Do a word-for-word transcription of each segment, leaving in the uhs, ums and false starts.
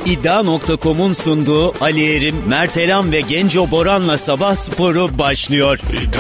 iddia nokta com'un sunduğu Ali Erim, Mert Elam ve Genco Boran'la Sabah Sporu başlıyor.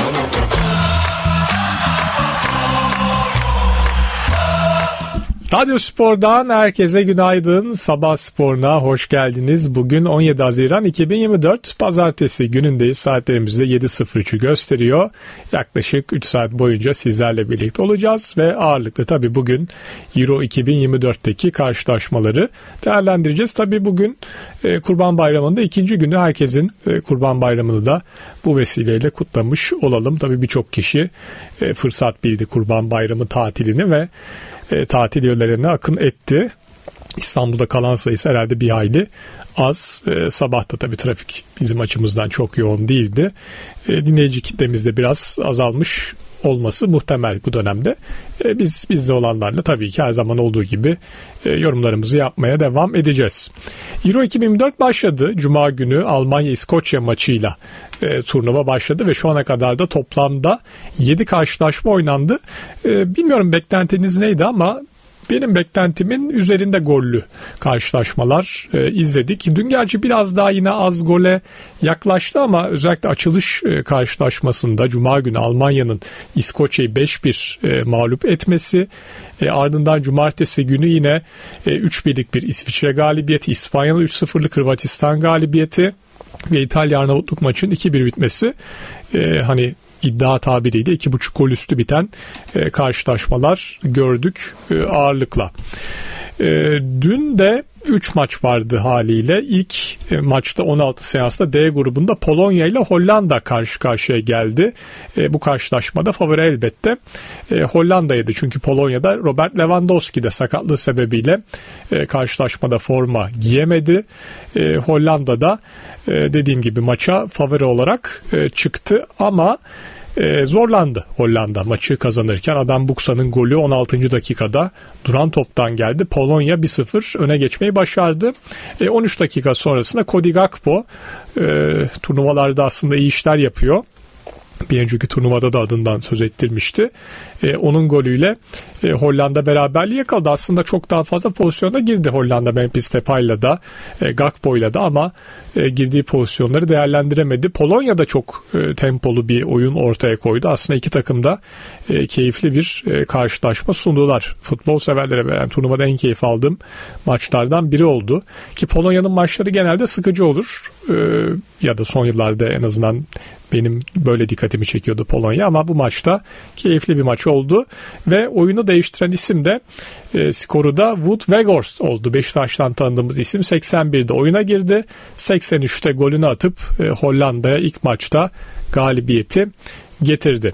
Radyo Spor'dan herkese günaydın. Sabah Spor'una hoş geldiniz. Bugün on yedi Haziran iki bin yirmi dört Pazartesi günündeyiz. Saatlerimizde yedi sıfır üçü gösteriyor. Yaklaşık üç saat boyunca sizlerle birlikte olacağız ve ağırlıklı tabii bugün Euro iki bin yirmi dörtteki karşılaşmaları değerlendireceğiz. Tabii bugün e, Kurban Bayramı'nda ikinci günü, herkesin e, Kurban Bayramı'nı da bu vesileyle kutlamış olalım. Tabii birçok kişi e, fırsat bildi Kurban Bayramı tatilini ve E, tatil yerlerine akın etti. İstanbul'da kalan sayısı herhalde bir hayli az. E, sabah da tabii trafik bizim açımızdan çok yoğun değildi. E, dinleyici kitlemiz de biraz azalmış olması muhtemel bu dönemde. E, biz bizde olanlarla tabii ki her zaman olduğu gibi e, yorumlarımızı yapmaya devam edeceğiz. Euro iki bin yirmi dört başladı. Cuma günü Almanya-İskoçya maçıyla e, turnuva başladı ve şu ana kadar da toplamda yedi karşılaşma oynandı. E, bilmiyorum beklentiniz neydi ama benim beklentimin üzerinde gollü karşılaşmalar e, izledik. Dün gerçi biraz daha yine az gole yaklaştı ama özellikle açılış e, karşılaşmasında Cuma günü Almanya'nın İskoçya'yı beş bir e, mağlup etmesi, e, ardından Cumartesi günü yine e, üç birlik bir İsviçre galibiyeti, İspanya'nın üç sıfırlık Hırvatistan galibiyeti ve İtalya-Arnavutluk maçın iki bir bitmesi, e, hani iddia tabiriyle iki buçuk gol üstü biten e, karşılaşmalar gördük e, ağırlıkla. E, dün de üç maç vardı haliyle. İlk e, maçta on altı seansta D grubunda Polonya ile Hollanda karşı karşıya geldi. E, bu karşılaşmada favori elbette e, Hollanda'ydı. Çünkü Polonya'da Robert Lewandowski de sakatlığı sebebiyle e, karşılaşmada forma giyemedi. E, Hollanda'da e, dediğim gibi maça favori olarak e, çıktı ama Ee, zorlandı Hollanda maçı kazanırken. Adam Buksa'nın golü on altıncı dakikada duran toptan geldi. Polonya bir sıfır öne geçmeyi başardı. Ee, on üç dakika sonrasında Cody Gakpo e, turnuvalarda aslında iyi işler yapıyor. Bir önceki turnuvada da adından söz ettirmişti. Ee, onun golüyle e, Hollanda beraberliği yakaladı. Aslında çok daha fazla pozisyona girdi Hollanda, Memphis Depay'la da e, Gakpo'yla da ama e, girdiği pozisyonları değerlendiremedi. Polonya da çok e, tempolu bir oyun ortaya koydu. Aslında iki takım da e, keyifli bir e, karşılaşma sundular. Futbol severlere ben turnuvada en keyif aldığım maçlardan biri oldu. Ki Polonya'nın maçları genelde sıkıcı olur. E, ya da son yıllarda en azından benim böyle dikkatimi çekiyordu Polonya ama bu maçta keyifli bir maç oldu ve oyunu değiştiren isim de e, skoru da Wout Weghorst oldu. Beşiktaş'tan tanıdığımız isim seksen birde oyuna girdi. seksen üçte golünü atıp e, Hollanda'ya ilk maçta galibiyeti getirdi.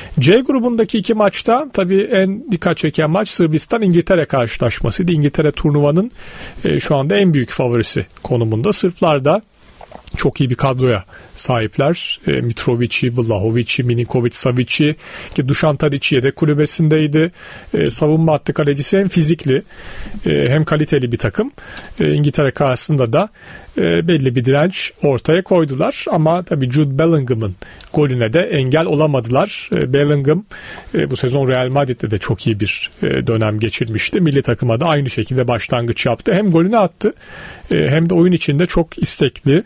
C grubundaki iki maçta tabii en dikkat çeken maç Sırbistan-İngiltere karşılaşmasıydı. İngiltere turnuvanın e, şu anda en büyük favorisi konumunda. Sırplar da çok iyi bir kadroya sahipler. E, Mitrovic'i, Vlahovic'i, Milinkovic-Savic'i, ki Dušan Tadić yedek kulübesindeydi. E, savunma hattı kalecisi hem fizikli e, hem kaliteli bir takım. E, İngiltere karşısında da e, belli bir direnç ortaya koydular. Ama tabii Jude Bellingham'ın golüne de engel olamadılar. E, Bellingham e, bu sezon Real Madrid'de de çok iyi bir e, dönem geçirmişti. Milli takıma da aynı şekilde başlangıç yaptı. Hem golünü attı e, hem de oyun içinde çok istekli,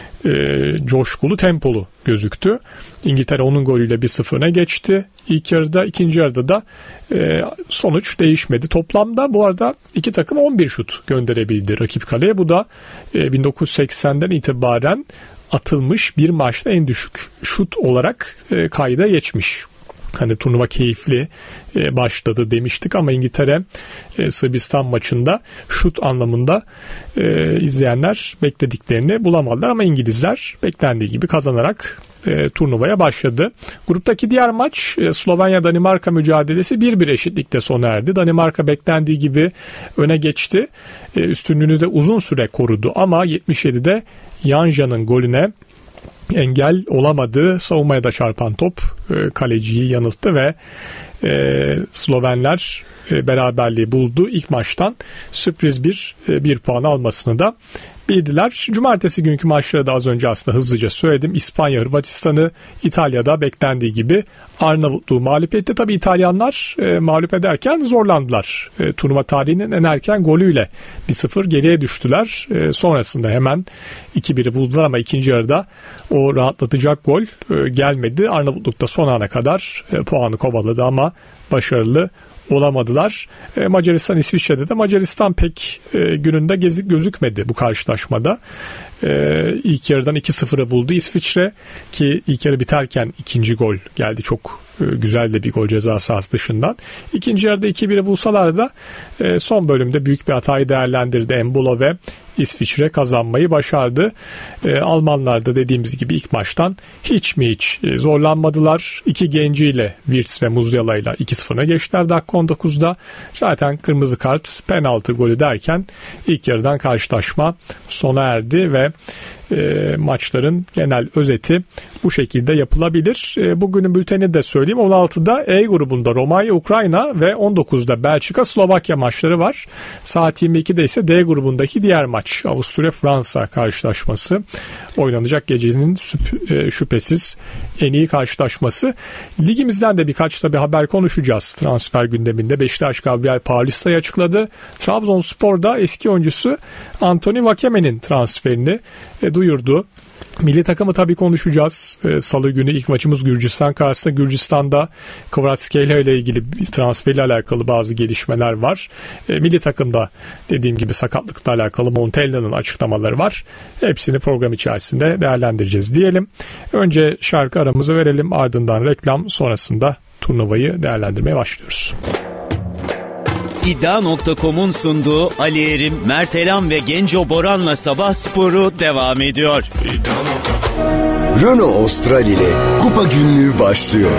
E, coşkulu, tempolu gözüktü. İngiltere onun golüyle bir sıfır öne geçti. İlk yarıda, ikinci yarıda da e, sonuç değişmedi. Toplamda bu arada iki takım on bir şut gönderebildi rakip kaleye. Bu da e, bin dokuz yüz seksenden itibaren atılmış bir maçta en düşük şut olarak e, kayda geçmiş. Hani turnuva keyifli e, başladı demiştik ama İngiltere e, Sırbistan maçında şut anlamında e, izleyenler beklediklerini bulamadılar ama İngilizler beklendiği gibi kazanarak e, turnuvaya başladı. Gruptaki diğer maç e, Slovenya-Danimarka mücadelesi bir bir eşitlikte sona erdi. Danimarka beklendiği gibi öne geçti. E, üstünlüğünü de uzun süre korudu ama yetmiş yedide Janja'nın golüne engel olamadı. Savunmaya da çarpan top e, kaleciyi yanılttı ve e, Slovenler e, beraberliği buldu. İlk maçtan sürpriz bir e, bir puan almasını da bildiler. Cumartesi günkü maçları da az önce aslında hızlıca söyledim. İspanya, Hırvatistan'ı, İtalya'da beklendiği gibi Arnavutluğu mağlup etti. Tabii İtalyanlar e, mağlup ederken zorlandılar. E, turnuva tarihinin en erken golüyle bir sıfır geriye düştüler. E, sonrasında hemen iki biri buldular ama ikinci yarıda o rahatlatacak gol e, gelmedi. Arnavutluk da son ana kadar e, puanı kovaladı ama başarılı olamadılar. E, Macaristan İsviçre'de de Macaristan pek e, gününde gezi, gözükmedi bu karşılaşmada. E, ilk yarıdan iki sıfırı buldu İsviçre ki ilk yarı biterken ikinci gol geldi. Çok e, güzel de bir gol ceza sahası dışından. İkinci yarıda iki biri bulsalar da e, son bölümde büyük bir hatayı değerlendirdi Embolo ve İsviçre kazanmayı başardı. E, Almanlar da dediğimiz gibi ilk maçtan hiç mi hiç e, zorlanmadılar. İki genciyle Wirtz ve Musiala ile iki sıfıra geçtiler dakika on dokuzda. Zaten kırmızı kart, penaltı golü derken ilk yarıdan karşılaşma sona erdi ve e, maçların genel özeti bu şekilde yapılabilir. E, bugünün bülteni de söyleyeyim. on altıda E grubunda Romanya, Ukrayna ve on dokuzda Belçika, Slovakya maçları var. Saat yirmi ikide ise D grubundaki diğer maç Avusturya-Fransa karşılaşması oynanacak, gecenin şüphesiz en iyi karşılaşması. Ligimizden de birkaç tabi haber konuşacağız. Transfer gündeminde Beşiktaş Gabriel Paulista'yı açıkladı. Trabzonspor'da eski oyuncusu Anthony Vakeme'nin transferini e, duyurdu. Milli takımı tabii konuşacağız. Ee, Salı günü ilk maçımız Gürcistan karşısında. Gürcistan'da Kvaratskhelia ile ilgili transferle alakalı bazı gelişmeler var. Ee, milli takımda dediğim gibi sakatlıkla alakalı Montella'nın açıklamaları var. Hepsini program içerisinde değerlendireceğiz diyelim. Önce şarkı aramızı verelim, ardından reklam, sonrasında turnuvayı değerlendirmeye başlıyoruz. İddia nokta com'un sunduğu Ali Erim, Mert Elam ve Genco Boran'la Sabah Sporu devam ediyor. Renault Austral ile Kupa Günlüğü başlıyor.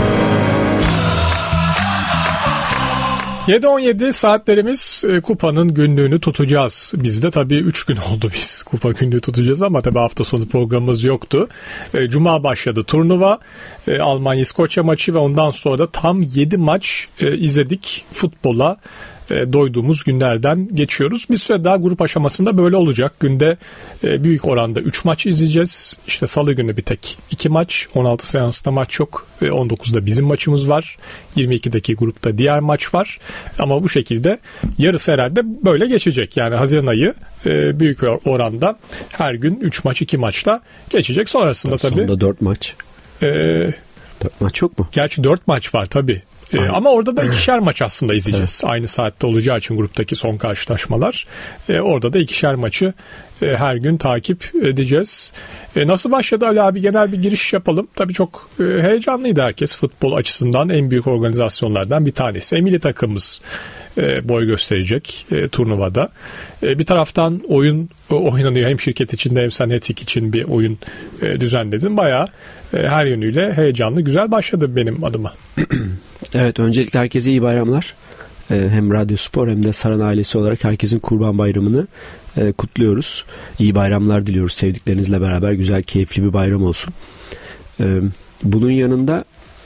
yedi on yedi saatlerimiz, e, kupanın günlüğünü tutacağız. Biz de tabii üç gün oldu biz kupa günlüğü tutacağız ama tabii hafta sonu programımız yoktu. E, Cuma başladı turnuva. E, Almanya-İskoçya maçı ve ondan sonra da tam yedi maç e, izledik futbola. Doyduğumuz günlerden geçiyoruz. Bir süre daha grup aşamasında böyle olacak. Günde büyük oranda üç maç izleyeceğiz. İşte salı günü bir tek iki maç. on altı seansta maç yok. on dokuzda bizim maçımız var. yirmi ikideki grupta diğer maç var. Ama bu şekilde yarısı herhalde böyle geçecek. Yani Haziran ayı büyük oranda her gün üç maç iki maçla geçecek. Sonrasında tabii. Sonunda dört maç. Ee, dört maç yok mu? Gerçi dört maç var tabii. Ee, ama orada da ikişer maç aslında izleyeceğiz. Evet. Aynı saatte olacağı için gruptaki son karşılaşmalar. Ee, orada da ikişer maçı e, her gün takip edeceğiz. E, nasıl başladı Ali abi? Genel bir giriş yapalım. Tabii çok e, heyecanlıydı herkes. Futbol açısından en büyük organizasyonlardan bir tanesi. E, milli takımımız e, boy gösterecek e, turnuvada. E, bir taraftan oyun e, oynanıyor. Hem şirket içinde hem sen Hetik için bir oyun e, düzenledin. Bayağı e, her yönüyle heyecanlı, güzel başladı benim adıma. Evet, öncelikle herkese iyi bayramlar. Ee, hem Radyo Spor hem de Saran ailesi olarak herkesin Kurban Bayramı'nı e, kutluyoruz. İyi bayramlar diliyoruz. Sevdiklerinizle beraber güzel, keyifli bir bayram olsun. Ee, bunun yanında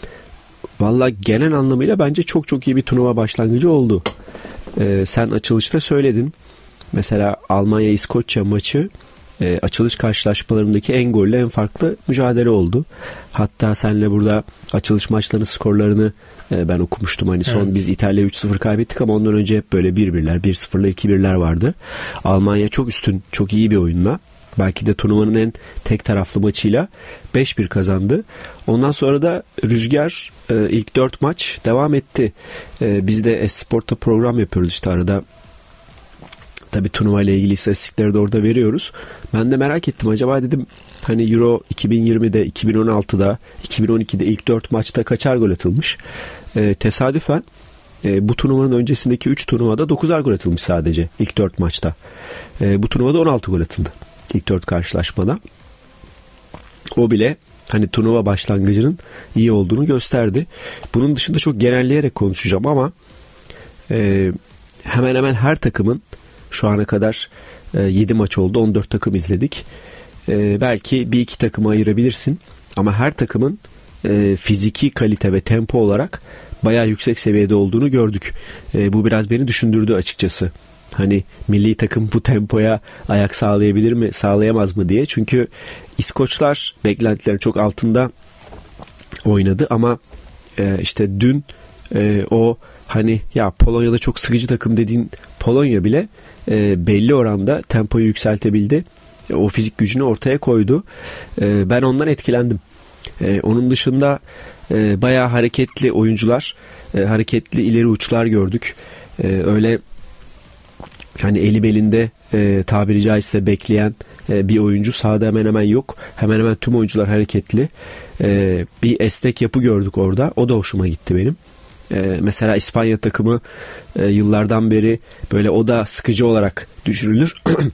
valla genel anlamıyla bence çok çok iyi bir turnuva başlangıcı oldu. Ee, sen açılışta söyledin. Mesela Almanya-İskoçya maçı E, açılış karşılaşmalarındaki en gollü, en farklı mücadele oldu. Hatta senle burada açılış maçlarının skorlarını e, ben okumuştum. Hani son evet. Biz İtalya üç sıfır kaybettik ama ondan önce hep böyle bir birler, bir sıfırla iki birler vardı. Almanya çok üstün, çok iyi bir oyunla, belki de turnuvanın en tek taraflı maçıyla beş bir kazandı. Ondan sonra da rüzgar e, ilk dört maç devam etti. E, biz de Esport'ta program yapıyoruz işte arada. Tabii turnuva ile ilgili istatistikleri de orada veriyoruz. Ben de merak ettim, acaba dedim hani Euro iki bin yirmide, iki bin on altıda, iki bin on ikide ilk dört maçta kaçar gol atılmış? Ee, tesadüfen e, bu turnuvanın öncesindeki üç turnuvada dokuzar gol atılmış sadece ilk dört maçta. E, bu turnuvada on altı gol atıldı ilk dört karşılaşmada. O bile hani turnuva başlangıcının iyi olduğunu gösterdi. Bunun dışında çok genelleyerek konuşacağım ama e, hemen hemen her takımın şu ana kadar e, yedi maç oldu. on dört takım izledik. E, belki bir iki takımı ayırabilirsin. Ama her takımın e, fiziki kalite ve tempo olarak bayağı yüksek seviyede olduğunu gördük. E, bu biraz beni düşündürdü açıkçası. Hani milli takım bu tempoya ayak sağlayabilir mi, sağlayamaz mı diye. Çünkü İskoçlar beklentilerin çok altında oynadı ama e, işte dün e, o hani ya Polonya'da çok sıkıcı takım dediğin Polonya bile e, belli oranda tempoyu yükseltebildi. E, o fizik gücünü ortaya koydu. E, ben ondan etkilendim. E, onun dışında e, bayağı hareketli oyuncular, e, hareketli ileri uçlar gördük. E, öyle hani eli belinde e, tabiri caizse bekleyen e, bir oyuncu sahada hemen hemen yok. Hemen hemen tüm oyuncular hareketli. E, bir esnek yapı gördük orada. O da hoşuma gitti benim. E, mesela İspanya takımı e, yıllardan beri böyle o da sıkıcı olarak düşürülür.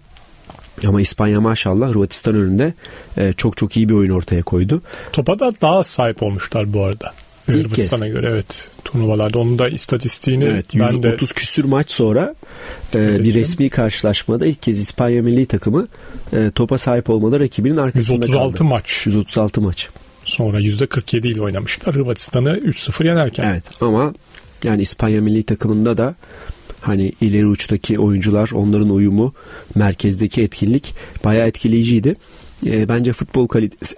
Ama İspanya maşallah Hırvatistan önünde e, çok çok iyi bir oyun ortaya koydu. Topa da daha sahip olmuşlar bu arada. Hırvatistan'a göre evet turnuvalarda. Onun da istatistiğini evet, ben yüz otuz de... küsür maç sonra e, bir resmi karşılaşmada ilk kez İspanya milli takımı e, topa sahip olmalı rakibinin arkasında yüz otuz altı kaldı. maç. yüz otuz altı maç. Sonra yüzde kırk yedi ile oynamışlar. Hırvatistan'ı üç sıfır yenerken. Evet ama yani İspanya milli takımında da hani ileri uçtaki oyuncular, onların uyumu, merkezdeki etkinlik bayağı etkileyiciydi. E, bence futbol kalitesi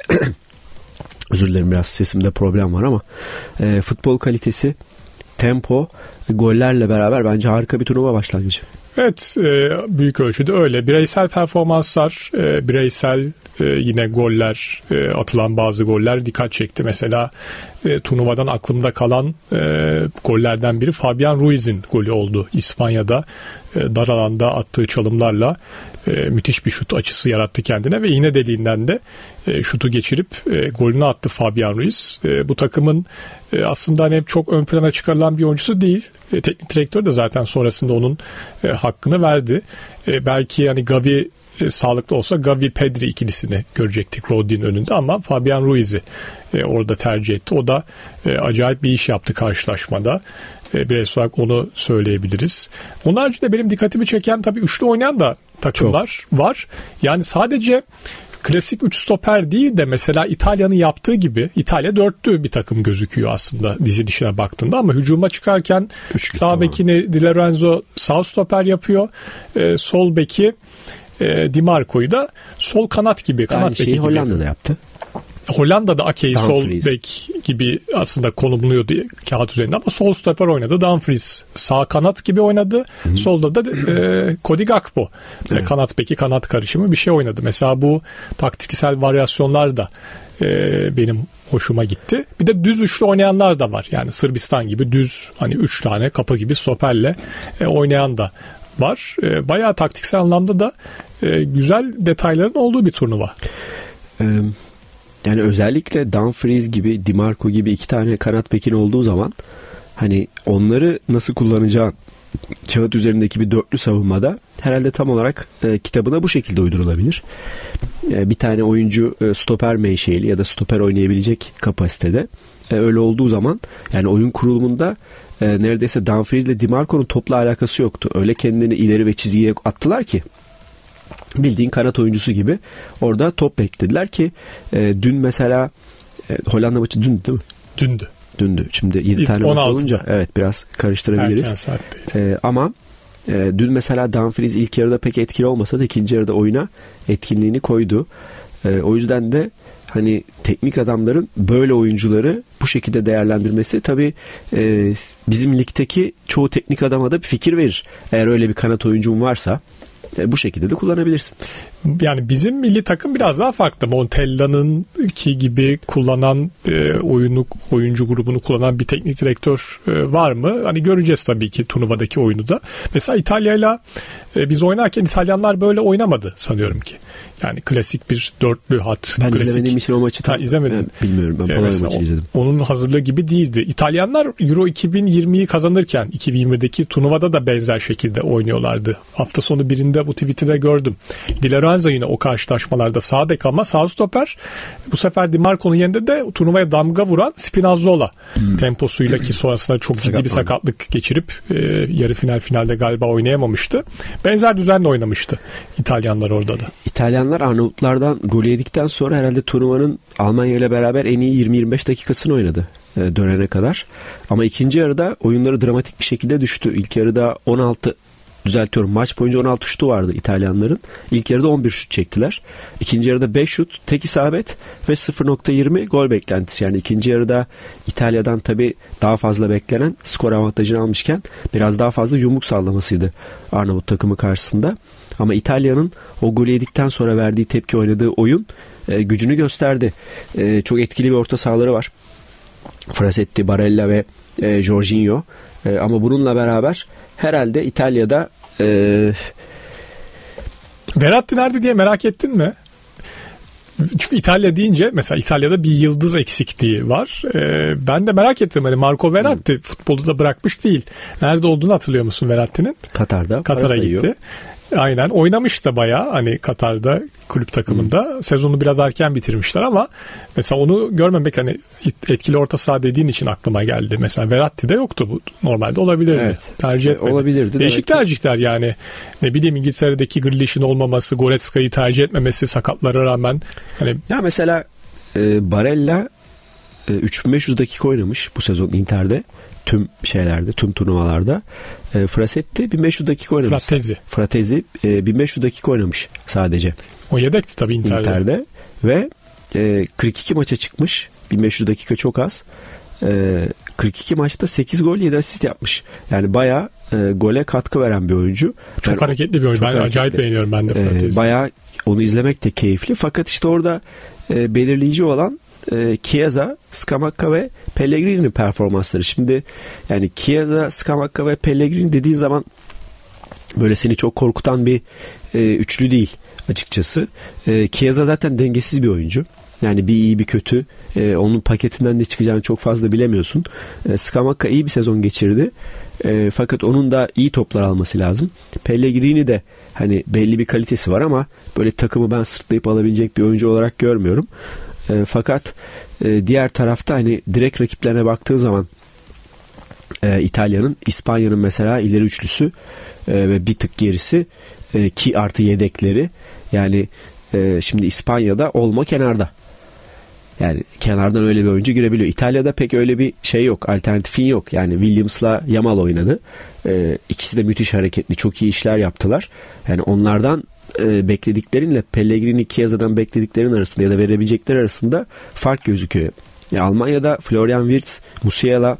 özür dilerim biraz sesimde problem var ama e, futbol kalitesi, tempo, gollerle beraber bence harika bir turnuva başlangıcı. Evet, e, büyük ölçüde öyle. Bireysel performanslar, e, bireysel e, yine goller, e, atılan bazı goller dikkat çekti. Mesela e, turnuvadan aklımda kalan e, gollerden biri Fabian Ruiz'in golü oldu İspanya'da. E, dar alanda attığı çalımlarla e, müthiş bir şut açısı yarattı kendine ve iğne deliğinden de e, şutu geçirip e, golünü attı Fabian Ruiz. E, bu takımın e, aslında hani çok ön plana çıkarılan bir oyuncusu değil. E, teknik direktör de zaten sonrasında onun e, hakkını verdi. E, belki hani Gavi e, sağlıklı olsa Gavi-Pedri ikilisini görecektik Rodri'nin önünde ama Fabian Ruiz'i e, orada tercih etti. O da e, acayip bir iş yaptı karşılaşmada. E, bireysel olarak onu söyleyebiliriz. Onun haricinde benim dikkatimi çeken tabii üçlü oynayan da takımlar Çok. var. Yani sadece klasik üç stoper değil de mesela İtalya'nın yaptığı gibi İtalya dörtlü bir takım gözüküyor aslında dizilişine baktığında ama hücuma çıkarken Üçlük, sağ tamam. bekini Di Lorenzo sağ stoper yapıyor. E, sol beki e, Di Marco'yu da sol kanat gibi. Kanat Aynı şeyi Hollanda'da yaptı. Hollanda'da Ake'yi sol bek gibi aslında konumluyordu kağıt üzerinde ama sol stoper oynadı. Dumfries sağ kanat gibi oynadı. Hı-hı. Solda da e, Cody Gakpo. Evet. Kanat beki kanat karışımı bir şey oynadı. Mesela bu taktiksel varyasyonlar da e, benim hoşuma gitti. Bir de düz üçlü oynayanlar da var. Yani Sırbistan gibi düz hani üç tane kapı gibi stoperle e, oynayan da var. E, bayağı taktiksel anlamda da e, güzel detayların olduğu bir turnuva. Evet. Yani özellikle Dumfries gibi, Di Marco gibi iki tane kanat bekin olduğu zaman hani onları nasıl kullanacağın kağıt üzerindeki bir dörtlü savunmada herhalde tam olarak e, kitabına bu şekilde uydurulabilir. E, bir tane oyuncu e, stoper menşeili ya da stoper oynayabilecek kapasitede. E, öyle olduğu zaman yani oyun kurulumunda e, neredeyse Dumfries ile Di Marco'nun topla alakası yoktu. Öyle kendini ileri ve çizgiye attılar ki bildiğin kanat oyuncusu gibi orada top beklediler ki e, dün mesela e, Hollanda maçı dün değil mi? Dündü. Dündü. Şimdi yedi İlk tane maç olunca evet biraz karıştırabiliriz. E, ama e, dün mesela Dumfries ilk yarıda pek etkili olmasa da ikinci yarıda oyuna etkinliğini koydu. E, o yüzden de hani teknik adamların böyle oyuncuları bu şekilde değerlendirmesi tabii e, bizim ligdeki çoğu teknik adama da bir fikir verir. Eğer öyle bir kanat oyuncun varsa E, bu şekilde de kullanabilirsin. Yani bizim milli takım biraz daha farklı. Montella'nın ki gibi kullanan e, oyunu oyuncu grubunu kullanan bir teknik direktör e, var mı? Hani göreceğiz tabii ki turnuvadaki oyunu da. Mesela İtalya'yla e, biz oynarken İtalyanlar böyle oynamadı sanıyorum ki. Yani klasik bir dörtlü hat. Ben klasik... izlemediğim için o maçı tam izlemedim. Yani bilmiyorum. Ben Polonya maçı izledim. Onun hazırlığı gibi değildi. İtalyanlar Euro iki bin yirmiyi kazanırken iki bin yirmideki turnuvada da benzer şekilde oynuyorlardı. Hafta sonu birinde bu Twitter'da gördüm. Di Lorenzo yine o karşılaşmalarda sağ bek ama sağ stoper. Bu sefer Di Marco'nun yerinde de turnuvaya damga vuran Spinazzola hmm. temposuyla ki sonrasında çok ciddi bir sakatlık geçirip e, yarı final finalde galiba oynayamamıştı. Benzer düzenle oynamıştı İtalyanlar orada da. İtalyanlar Arnavutlardan gol yedikten sonra herhalde turnuvanın Almanya ile beraber en iyi yirmi yirmi beş dakikasını oynadı e, dönene kadar. Ama ikinci yarıda oyunları dramatik bir şekilde düştü. İlk yarıda on altı düzeltiyorum. Maç boyunca on altı şutu vardı İtalyanların. İlk yarıda on bir şut çektiler. İkinci yarıda beş şut, tek isabet ve sıfır nokta yirmi gol beklentisi. Yani ikinci yarıda İtalya'dan tabii daha fazla beklenen skor avantajını almışken biraz daha fazla yumruk sallamasıydı Arnavut takımı karşısında. Ama İtalya'nın o golü yedikten sonra verdiği tepki, oynadığı oyun e, gücünü gösterdi. E, çok etkili bir orta sahaları var. Frasetti, Barella ve e, Jorginho. E, ama bununla beraber herhalde İtalya'da e... Verratti nerede diye merak ettin mi? Çünkü İtalya deyince mesela İtalya'da bir yıldız eksikliği var. Ee, ben de merak ettim. Hani Marco Verratti hmm. futbolu da bırakmış değil. Nerede olduğunu hatırlıyor musun Verratti'nin? Katar'da. Katar'a gitti. Aynen. Oynamış da bayağı hani Katar'da kulüp takımında. Hmm. Sezonu biraz erken bitirmişler ama mesela onu görmemek, hani etkili orta saha dediğin için aklıma geldi. Mesela Verratti'de yoktu bu. Normalde olabilirdi. Evet. Tercih etmedi. Olabilirdi. Değişik tercihler yani. Ne bileyim, İngiltere'deki Grealish'in olmaması, Goretzka'yı tercih etmemesi sakatlara rağmen. Hani... Ya mesela e, Barella e, üç bin beş yüz dakika oynamış bu sezon Inter'de. Tüm şeylerde, tüm turnuvalarda. E, Frasetti bin beş yüz dakika oynamış. Fratesi. Fratesi e, bin beş yüz dakika oynamış sadece. O yedekti tabii Inter'de. Inter'de. Ve e, kırk iki maça çıkmış. bin beş yüz dakika çok az. E, kırk iki maçta sekiz gol yedi asist yapmış. Yani bayağı e, gole katkı veren bir oyuncu. Çok yani, hareketli bir oyuncu. Ben hareketli. Acayip beğeniyorum ben de Fratesi. E, bayağı onu izlemek de keyifli. Fakat işte orada e, belirleyici olan e, Chiesa, Scamacca ve Pellegrini'nin performansları. Şimdi yani Chiesa, Scamacca ve Pellegrini dediğin zaman böyle seni çok korkutan bir e, üçlü değil açıkçası. E, Chiesa zaten dengesiz bir oyuncu. Yani bir iyi bir kötü. E, onun paketinden de çıkacağını çok fazla bilemiyorsun. E, Scamacca iyi bir sezon geçirdi. E, fakat onun da iyi toplar alması lazım. Pellegrini de hani belli bir kalitesi var ama böyle takımı ben sırtlayıp alabilecek bir oyuncu olarak görmüyorum. E, fakat e, diğer tarafta hani direkt rakiplerine baktığın zaman e, İtalya'nın, İspanya'nın mesela ileri üçlüsü e, ve bir tık gerisi e, ki artı yedekleri. Yani e, şimdi İspanya'da Olmo kenarda. Yani kenardan öyle bir oyuncu girebiliyor. İtalya'da pek öyle bir şey yok. Alternatifin yok. Yani Williams'la Yamal oynadı. E, ikisi de müthiş hareketli. Çok iyi işler yaptılar. Yani onlardan e, beklediklerinle Pellegrini, Chiesa'dan beklediklerin arasında ya da verebilecekleri arasında fark gözüküyor. Yani Almanya'da Florian Wirtz, Musiala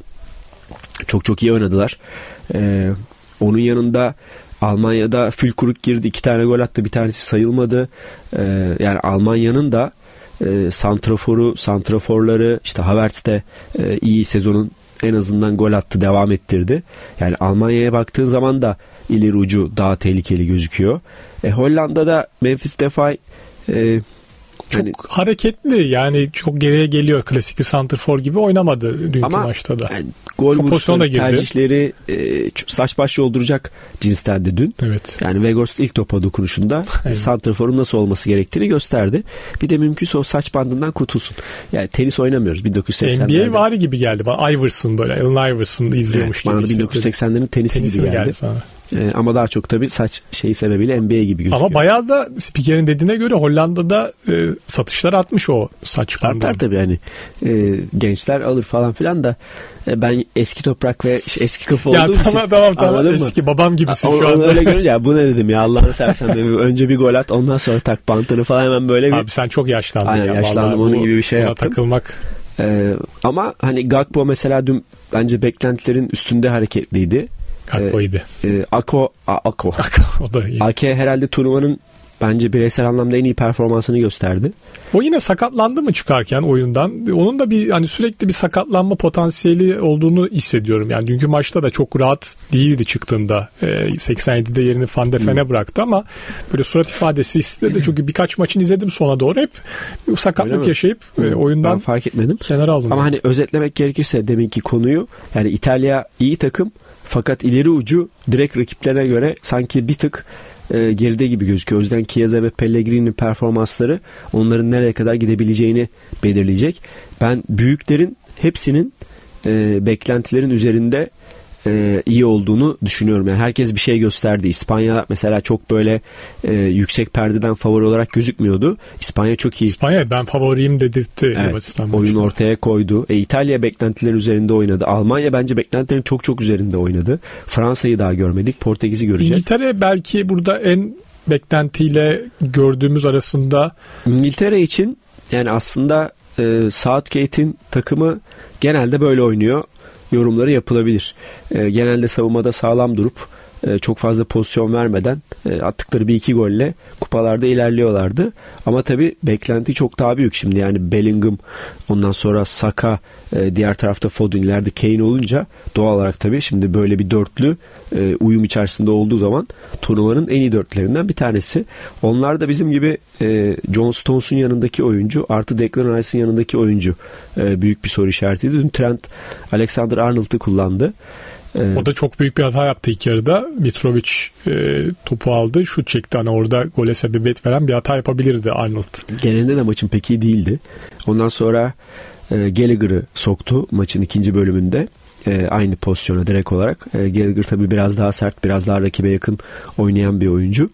çok çok iyi oynadılar. E, onun yanında Almanya'da Füllkrug girdi. iki tane gol attı. Bir tanesi sayılmadı. E, yani Almanya'nın da e, santraforu, santraforları, işte Havertz de e, iyi, sezonun en azından gol attı, devam ettirdi. Yani Almanya'ya baktığın zaman da ileri ucu daha tehlikeli gözüküyor. E, Hollanda'da Memphis Depay e, çok hani, hareketli, yani çok geriye geliyor, klasik bir santrfor gibi oynamadı dünkü ama maçta da. Yani gol vuruşları, tercihleri e, saç baş yolduracak cinstendi dün. Evet. Yani Weghorst ilk topa dokunuşunda santrforun nasıl olması gerektiğini gösterdi. Bir de mümkünse o saç bandından kurtulsun. Yani tenis oynamıyoruz bin dokuz yüz seksenlerde. N B A vari gibi geldi bana. Iverson, böyle Allen Iverson'ı izliyormuş evet, gibi. Bana bin dokuz yüz seksenlerin tenisi, tenisi gibi geldi. geldi sana. Ee, ama daha çok tabii saç şeyi sebebiyle N B A gibi gözüküyor. Ama bayağı da spikerin dediğine göre Hollanda'da e, satışlar artmış o saç bandı. Artar tabii, hani e, gençler alır falan filan da e, ben eski toprak ve şey, eski kafa olduğum ya, için. Tamam tamam tamam eski mı? Babam gibisin o, şu anda. Öyle görünce ya bu ne dedim ya, Allah'ını seversen önce bir gol at, ondan sonra tak bantını falan, hemen böyle bir. Abi sen çok yaşlandın. Aynen, ya, yaşlandım, onun gibi bir şey yaptım. Takılmak. Ee, ama hani Gakpo mesela dün bence beklentilerin üstünde hareketliydi. Gakpo'ydu. E, e, Ako, A, Ako. Ako, o da iyi. Ake herhalde turnuvanın bence bireysel anlamda en iyi performansını gösterdi. O yine sakatlandı mı çıkarken oyundan? Onun da bir hani sürekli bir sakatlanma potansiyeli olduğunu hissediyorum. Yani dünkü maçta da çok rahat değildi çıktığında. E, seksen yedide yerini Van de Ven'e bıraktı ama böyle surat ifadesi istedi. Çünkü birkaç maçını izledim sona doğru, hep sakatlık yaşayıp e, oyundan ben fark etmedim. Kenara aldım. Ama yani. Hani özetlemek gerekirse deminki konuyu, yani İtalya iyi takım fakat ileri ucu direkt rakiplerine göre sanki bir tık e, geride gibi gözüküyor. O yüzden Chiesa ve Pellegrini'nin performansları onların nereye kadar gidebileceğini belirleyecek. Ben büyüklerin hepsinin e, beklentilerin üzerinde e, iyi olduğunu düşünüyorum. Yani herkes bir şey gösterdi. İspanya mesela çok böyle e, yüksek perdeden favori olarak gözükmüyordu. İspanya çok iyi. İspanya ben favoriyim dedirtti. Evet, oyun ortaya koydu. E, İtalya beklentilerin üzerinde oynadı. Almanya bence beklentilerin çok çok üzerinde oynadı. Fransa'yı daha görmedik. Portekiz'i göreceğiz. İngiltere belki burada en beklentiyle gördüğümüz arasında. İngiltere için yani aslında e, Southgate'in takımı genelde böyle oynuyor. Yorumları yapılabilir. E, genelde savunmada sağlam durup e, çok fazla pozisyon vermeden e, attıkları bir iki golle kupalarda ilerliyorlardı. Ama tabii beklenti çok daha büyük şimdi. Yani Bellingham, ondan sonra Saka, e, diğer tarafta Foden, ileride Kane olunca doğal olarak tabii şimdi böyle bir dörtlü e, uyum içerisinde olduğu zaman turnuvanın en iyi dörtlerinden bir tanesi. Onlar da bizim gibi e, John Stones'un yanındaki oyuncu artı Declan Rice'ın yanındaki oyuncu e, büyük bir soru işaretiydi. Dün Trent Alexander-Arnold'u kullandı. O da çok büyük bir hata yaptı ilk yarıda. Mitrovic e, topu aldı. Şut çekti. Hani orada gole sebebiyet veren bir hata yapabilirdi Arnold. Genelde de maçın pek iyi değildi. Ondan sonra e, Gallagher'ı soktu maçın ikinci bölümünde. E, aynı pozisyona direkt olarak. E, Gallagher tabii biraz daha sert, biraz daha rakibe yakın oynayan bir oyuncu.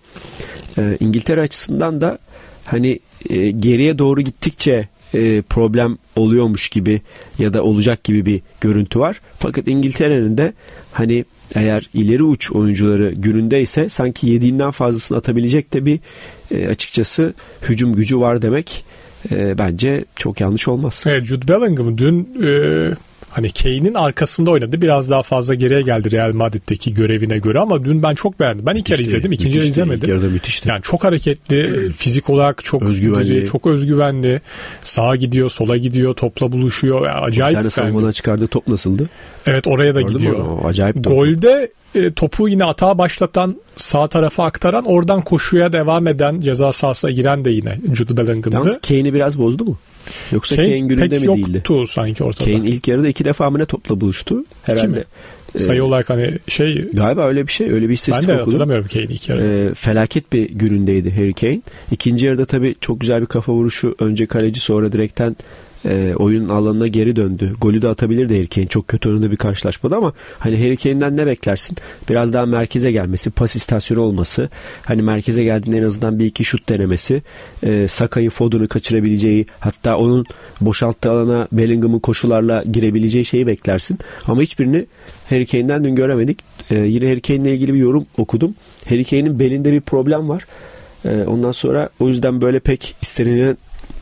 E, İngiltere açısından da hani e, geriye doğru gittikçe e, problem oluyormuş gibi ya da olacak gibi bir görüntü var. Fakat İngiltere'nin de hani eğer ileri uç oyuncuları günündeyse sanki yediğinden fazlasını atabilecek de bir e, açıkçası hücum gücü var demek e, bence çok yanlış olmaz. Evet, Jude Bellingham dün e, hani Kane'in arkasında oynadı. Biraz daha fazla geriye geldi Real Madrid'deki görevine göre ama dün ben çok beğendim. Ben ilk kere izledim, ikinci yarı izlemedim. İlk yarıda müthişti. Yani çok hareketli, fizik olarak çok özgüvenli, çok özgüvenli. Sağa gidiyor, sola gidiyor, topla buluşuyor. Yani acayip. Bir tane savunmadan çıkardığı top nasıldı? Evet, oraya da Gördün gidiyor. O, acayip top. Golde e, topu yine atağa başlatan, sağ tarafa aktaran, oradan koşuya devam eden, ceza sahasına giren de yine Jude Bellingham'dı. Yalnız Kane'i biraz bozdu mu? Yoksa Kane, Kane gününde pek mi yoktu değildi? Yoktu sanki ortada. Kane ilk yarıda iki defa mı ne topla buluştu? Herhalde. Sayı ee, olarak hani şey... Galiba öyle bir şey. Öyle bir istatistik okudum. Ben de hatırlamıyorum Kane'i ilk yarıda. E, felaket bir günündeydi Harry Kane. İkinci yarıda tabii çok güzel bir kafa vuruşu. Önce kaleci, sonra direkten e, oyunun alanına geri döndü. Golü de atabilirdi Harry Kane. Çok kötü önünde bir karşılaşmada ama hani Harry Kane'den ne beklersin? Biraz daha merkeze gelmesi, pas istasyonu olması. Hani merkeze geldiğinde en azından bir iki şut denemesi. E, Saka'yı, Foden'ı kaçırabileceği, hatta onun boşalttığı alana Bellingham'ın koşularla girebileceği şeyi beklersin. Ama hiçbirini Harry Kane'den dün göremedik. E, yine Harry Kane'le ilgili bir yorum okudum. Harry Kane'in belinde bir problem var. E, ondan sonra o yüzden böyle pek istenilen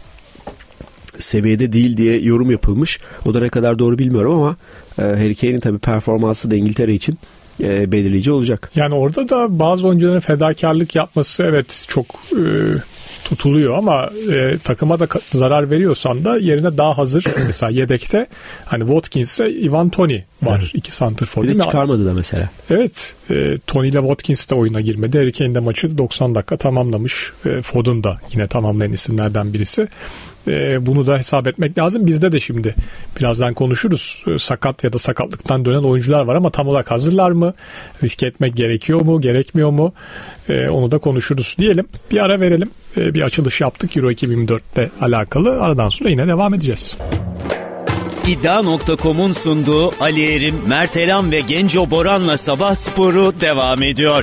seviyede değil diye yorum yapılmış. O da ne kadar doğru bilmiyorum ama e, Harry Kane'in tabii performansı da İngiltere için e, belirleyici olacak. Yani orada da bazı oyuncuların fedakarlık yapması evet çok e, tutuluyor ama e, takıma da zarar veriyorsan da yerine daha hazır mesela yedekte hani Watkins'e Ivan Toney var. Evet. İki santrfor. Bir de çıkarmadı da mesela. Evet. E, Toney ile Watkins de oyuna girmedi. Harry Kane de maçı doksan dakika tamamlamış. E, Foden da yine tamamlayan isimlerden birisi. Bunu da hesap etmek lazım. Bizde de şimdi birazdan konuşuruz. Sakat ya da sakatlıktan dönen oyuncular var ama tam olarak hazırlar mı? Risk etmek gerekiyor mu? Gerekmiyor mu? Onu da konuşuruz diyelim. Bir ara verelim. Bir açılış yaptık Euro iki bin yirmi dörtle alakalı. Aradan sonra yine devam edeceğiz. İddia nokta com'un sunduğu Ali Erim, Mert Elam ve Genco Boran'la Sabah Sporu devam ediyor.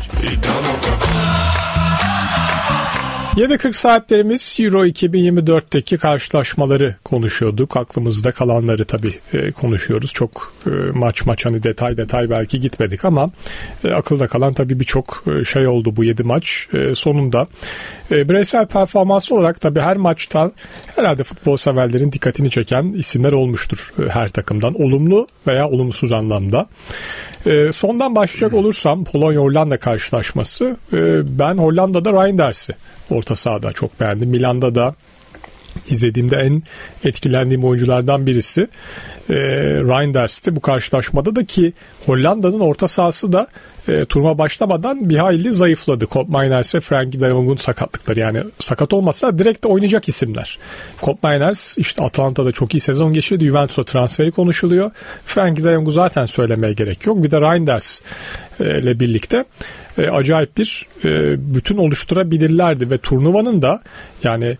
yedi kırk saatlerimiz Euro iki bin yirmi dörtteki karşılaşmaları konuşuyorduk. Aklımızda kalanları tabii e, konuşuyoruz. Çok e, maç maç hani detay detay belki gitmedik ama e, akılda kalan tabii birçok e, şey oldu bu yedi maç e, sonunda. E, bireysel performans olarak tabii her maçta herhalde futbol severlerin dikkatini çeken isimler olmuştur e, her takımdan. Olumlu veya olumsuz anlamda. E, sondan başlayacak olursam Polonya-Hollanda karşılaşması. E, ben Hollanda'da Reinders'i orta sahada çok beğendim. Milan'da da izlediğimde en etkilendiğim oyunculardan birisi e, Reinders'ti bu karşılaşmada da ki Hollanda'nın orta sahası da e, turnuva başlamadan bir hayli zayıfladı. Koopmeiners ve Frenkie de Jong'un sakatlıkları, yani sakat olmasa direkt oynayacak isimler. Koopmeiners işte Atalanta'da çok iyi sezon geçirdi. Juventus'a transferi konuşuluyor. Frenkie de Jong'u zaten söylemeye gerek yok. Bir de Reinders ile birlikte e, acayip bir e, bütün oluşturabilirlerdi ve turnuvanın da yani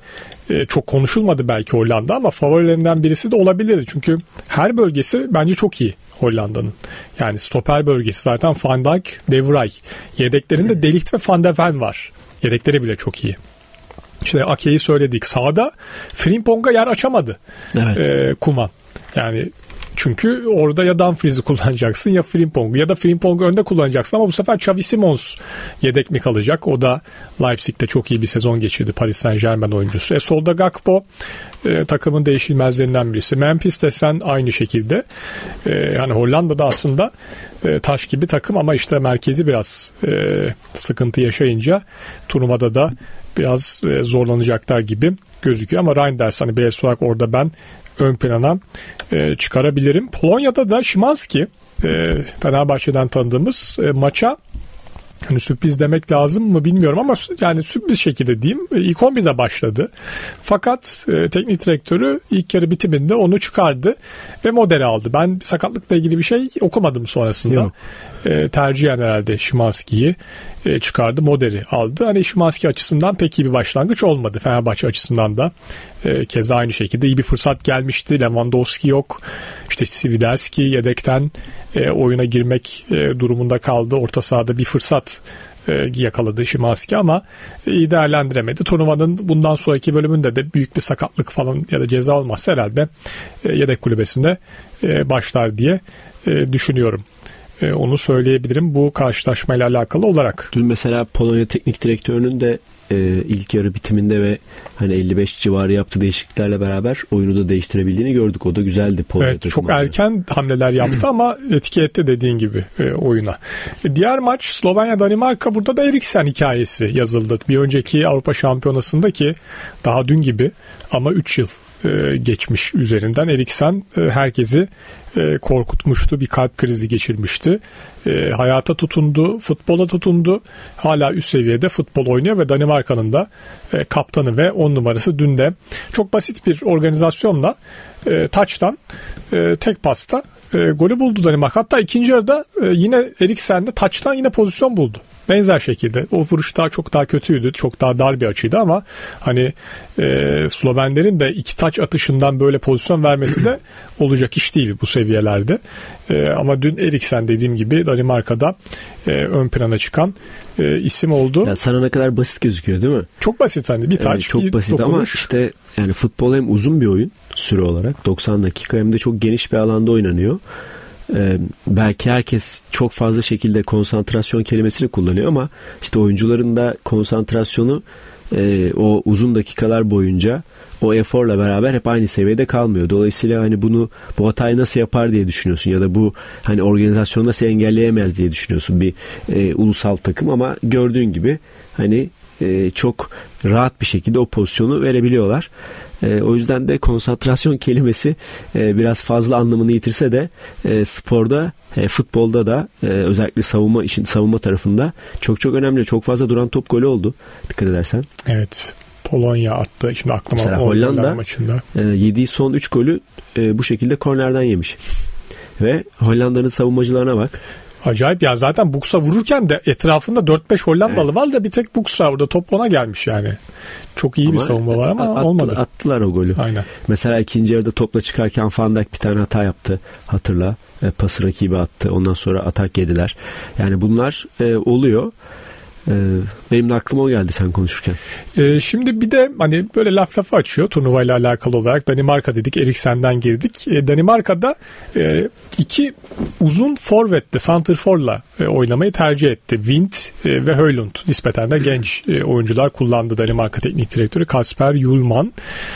e, çok konuşulmadı belki Hollanda ama favorilerinden birisi de olabilirdi. Çünkü her bölgesi bence çok iyi Hollanda'nın. Yani stoper bölgesi zaten Van Dijk, De Vrij. Yedeklerinde De Ligt ve Van de Ven var. Yedekleri bile çok iyi. İşte Ake'yi söyledik. Sağda Frimpong'a yer açamadı. Evet. E, Koeman. Yani çünkü orada ya Dumfries'i kullanacaksın ya Frimpong'u ya da Frimpong'u önde kullanacaksın ama bu sefer Xavi Simons yedek mi kalacak? O da Leipzig'te çok iyi bir sezon geçirdi. Paris Saint-Germain oyuncusu. E, solda Gakpo e, takımın değişilmezlerinden birisi. Memphis desen aynı şekilde. E, yani Hollanda'da aslında e, taş gibi takım ama işte merkezi biraz e, sıkıntı yaşayınca turnuvada da biraz e, zorlanacaklar gibi gözüküyor ama Reinders hani bireysel olarak orada ben ön plana e, çıkarabilirim. Polonya'da da Szymanski e, Fenerbahçe'den tanıdığımız e, maça hani sürpriz demek lazım mı bilmiyorum ama yani sürpriz şekilde diyeyim ilk on birde başladı. Fakat e, teknik direktörü ilk yarı bitiminde onu çıkardı ve Moder'i aldı. Ben sakatlıkla ilgili bir şey okumadım sonrasında. E, tercihen herhalde Szymanski'yi e, çıkardı. Moder'i aldı. Hani Szymanski açısından pek iyi bir başlangıç olmadı. Fenerbahçe açısından da e, keza aynı şekilde iyi bir fırsat gelmişti. Lewandowski yok. İşte Swiderski yedekten e, oyuna girmek e, durumunda kaldı. Orta sahada bir fırsat e, yakaladı Szymanski ama iyi değerlendiremedi. Turnuvanın bundan sonraki bölümünde de büyük bir sakatlık falan ya da ceza olmazsa herhalde e, yedek kulübesinde e, başlar diye e, düşünüyorum. E, onu söyleyebilirim bu karşılaşmayla alakalı olarak. Dün mesela Polonya teknik direktörünün de e, ilk yarı bitiminde ve hani elli beş civarı yaptığı değişikliklerle beraber oyunu da değiştirebildiğini gördük. O da güzeldi. Polonya evet, çok erken hamleler yaptı ama etki etti dediğin gibi e, oyuna. E, diğer maç Slovenya-Danimarka. Burada da Eriksen hikayesi yazıldı. Bir önceki Avrupa Şampiyonası'ndaki daha dün gibi ama üç yıl e, geçmiş üzerinden Eriksen e, herkesi e, korkutmuştu. Bir kalp krizi geçirmişti. E, hayata tutundu, futbola tutundu. Hala üst seviyede futbol oynuyor ve Danimarka'nın da e, kaptanı ve on numarası dün de çok basit bir organizasyonla e, taçtan e, tek pasta e, golü buldu Danimarka. Hatta ikinci yarıda e, yine Eriksen'de taçtan yine pozisyon buldu. Benzer şekilde o vuruş daha çok daha kötüydü. Çok daha dar bir açıydı ama hani e, Slovenlerin de iki taç atışından böyle pozisyon vermesi de olacak iş değil bu seviyelerde. E, ama dün Eriksen dediğim gibi Danimarka'da e, ön plana çıkan e, isim oldu. Ya sana ne kadar basit gözüküyor değil mi? Çok basit hani bir taç. Evet, çok bir basit dokunuş. Ama işte yani futbol hem uzun bir oyun süre olarak doksan dakika hem de çok geniş bir alanda oynanıyor. Ee, belki herkes çok fazla şekilde konsantrasyon kelimesini kullanıyor ama işte oyuncuların da konsantrasyonu e, o uzun dakikalar boyunca o eforla beraber hep aynı seviyede kalmıyor. Dolayısıyla hani bunu bu hatayı nasıl yapar diye düşünüyorsun ya da bu hani organizasyonu nasıl engelleyemez diye düşünüyorsun bir e, ulusal takım ama gördüğün gibi hani e, çok rahat bir şekilde o pozisyonu verebiliyorlar. E, o yüzden de konsantrasyon kelimesi e, biraz fazla anlamını yitirse de e, sporda, e, futbolda da e, özellikle savunma işin savunma tarafında çok çok önemli. Çok fazla duran top golü oldu. Dikkat edersen. Evet. Polonya attı. Şimdi aklıma mesela Hollanda maçında. E, yediği son üç golü e, bu şekilde kornerden yemiş. Ve Hollanda'nın savunmacılarına bak. Acayip ya, zaten Buks'a vururken de etrafında dört beş Hollandalı evet. var da bir tek Buks'a orada top ona gelmiş yani. Çok iyi ama bir savunma var ama attı, olmadı. Attılar o golü. Aynen. Mesela ikinci yarıda topla çıkarken Van Dijk bir tane hata yaptı. Hatırla. E, pası rakibi attı. Ondan sonra atak yediler. Yani bunlar e, oluyor. Benim de aklıma o geldi sen konuşurken. Ee, şimdi bir de hani böyle laf lafı açıyor turnuvayla alakalı olarak. Danimarka dedik, Eriksen'den girdik. Ee, Danimarka'da e, iki uzun forvetle, santrforla e, oynamayı tercih etti. Wind e, ve Højlund nispeten de genç e, oyuncular kullandı Danimarka Teknik Direktörü Kasper Hjulmand.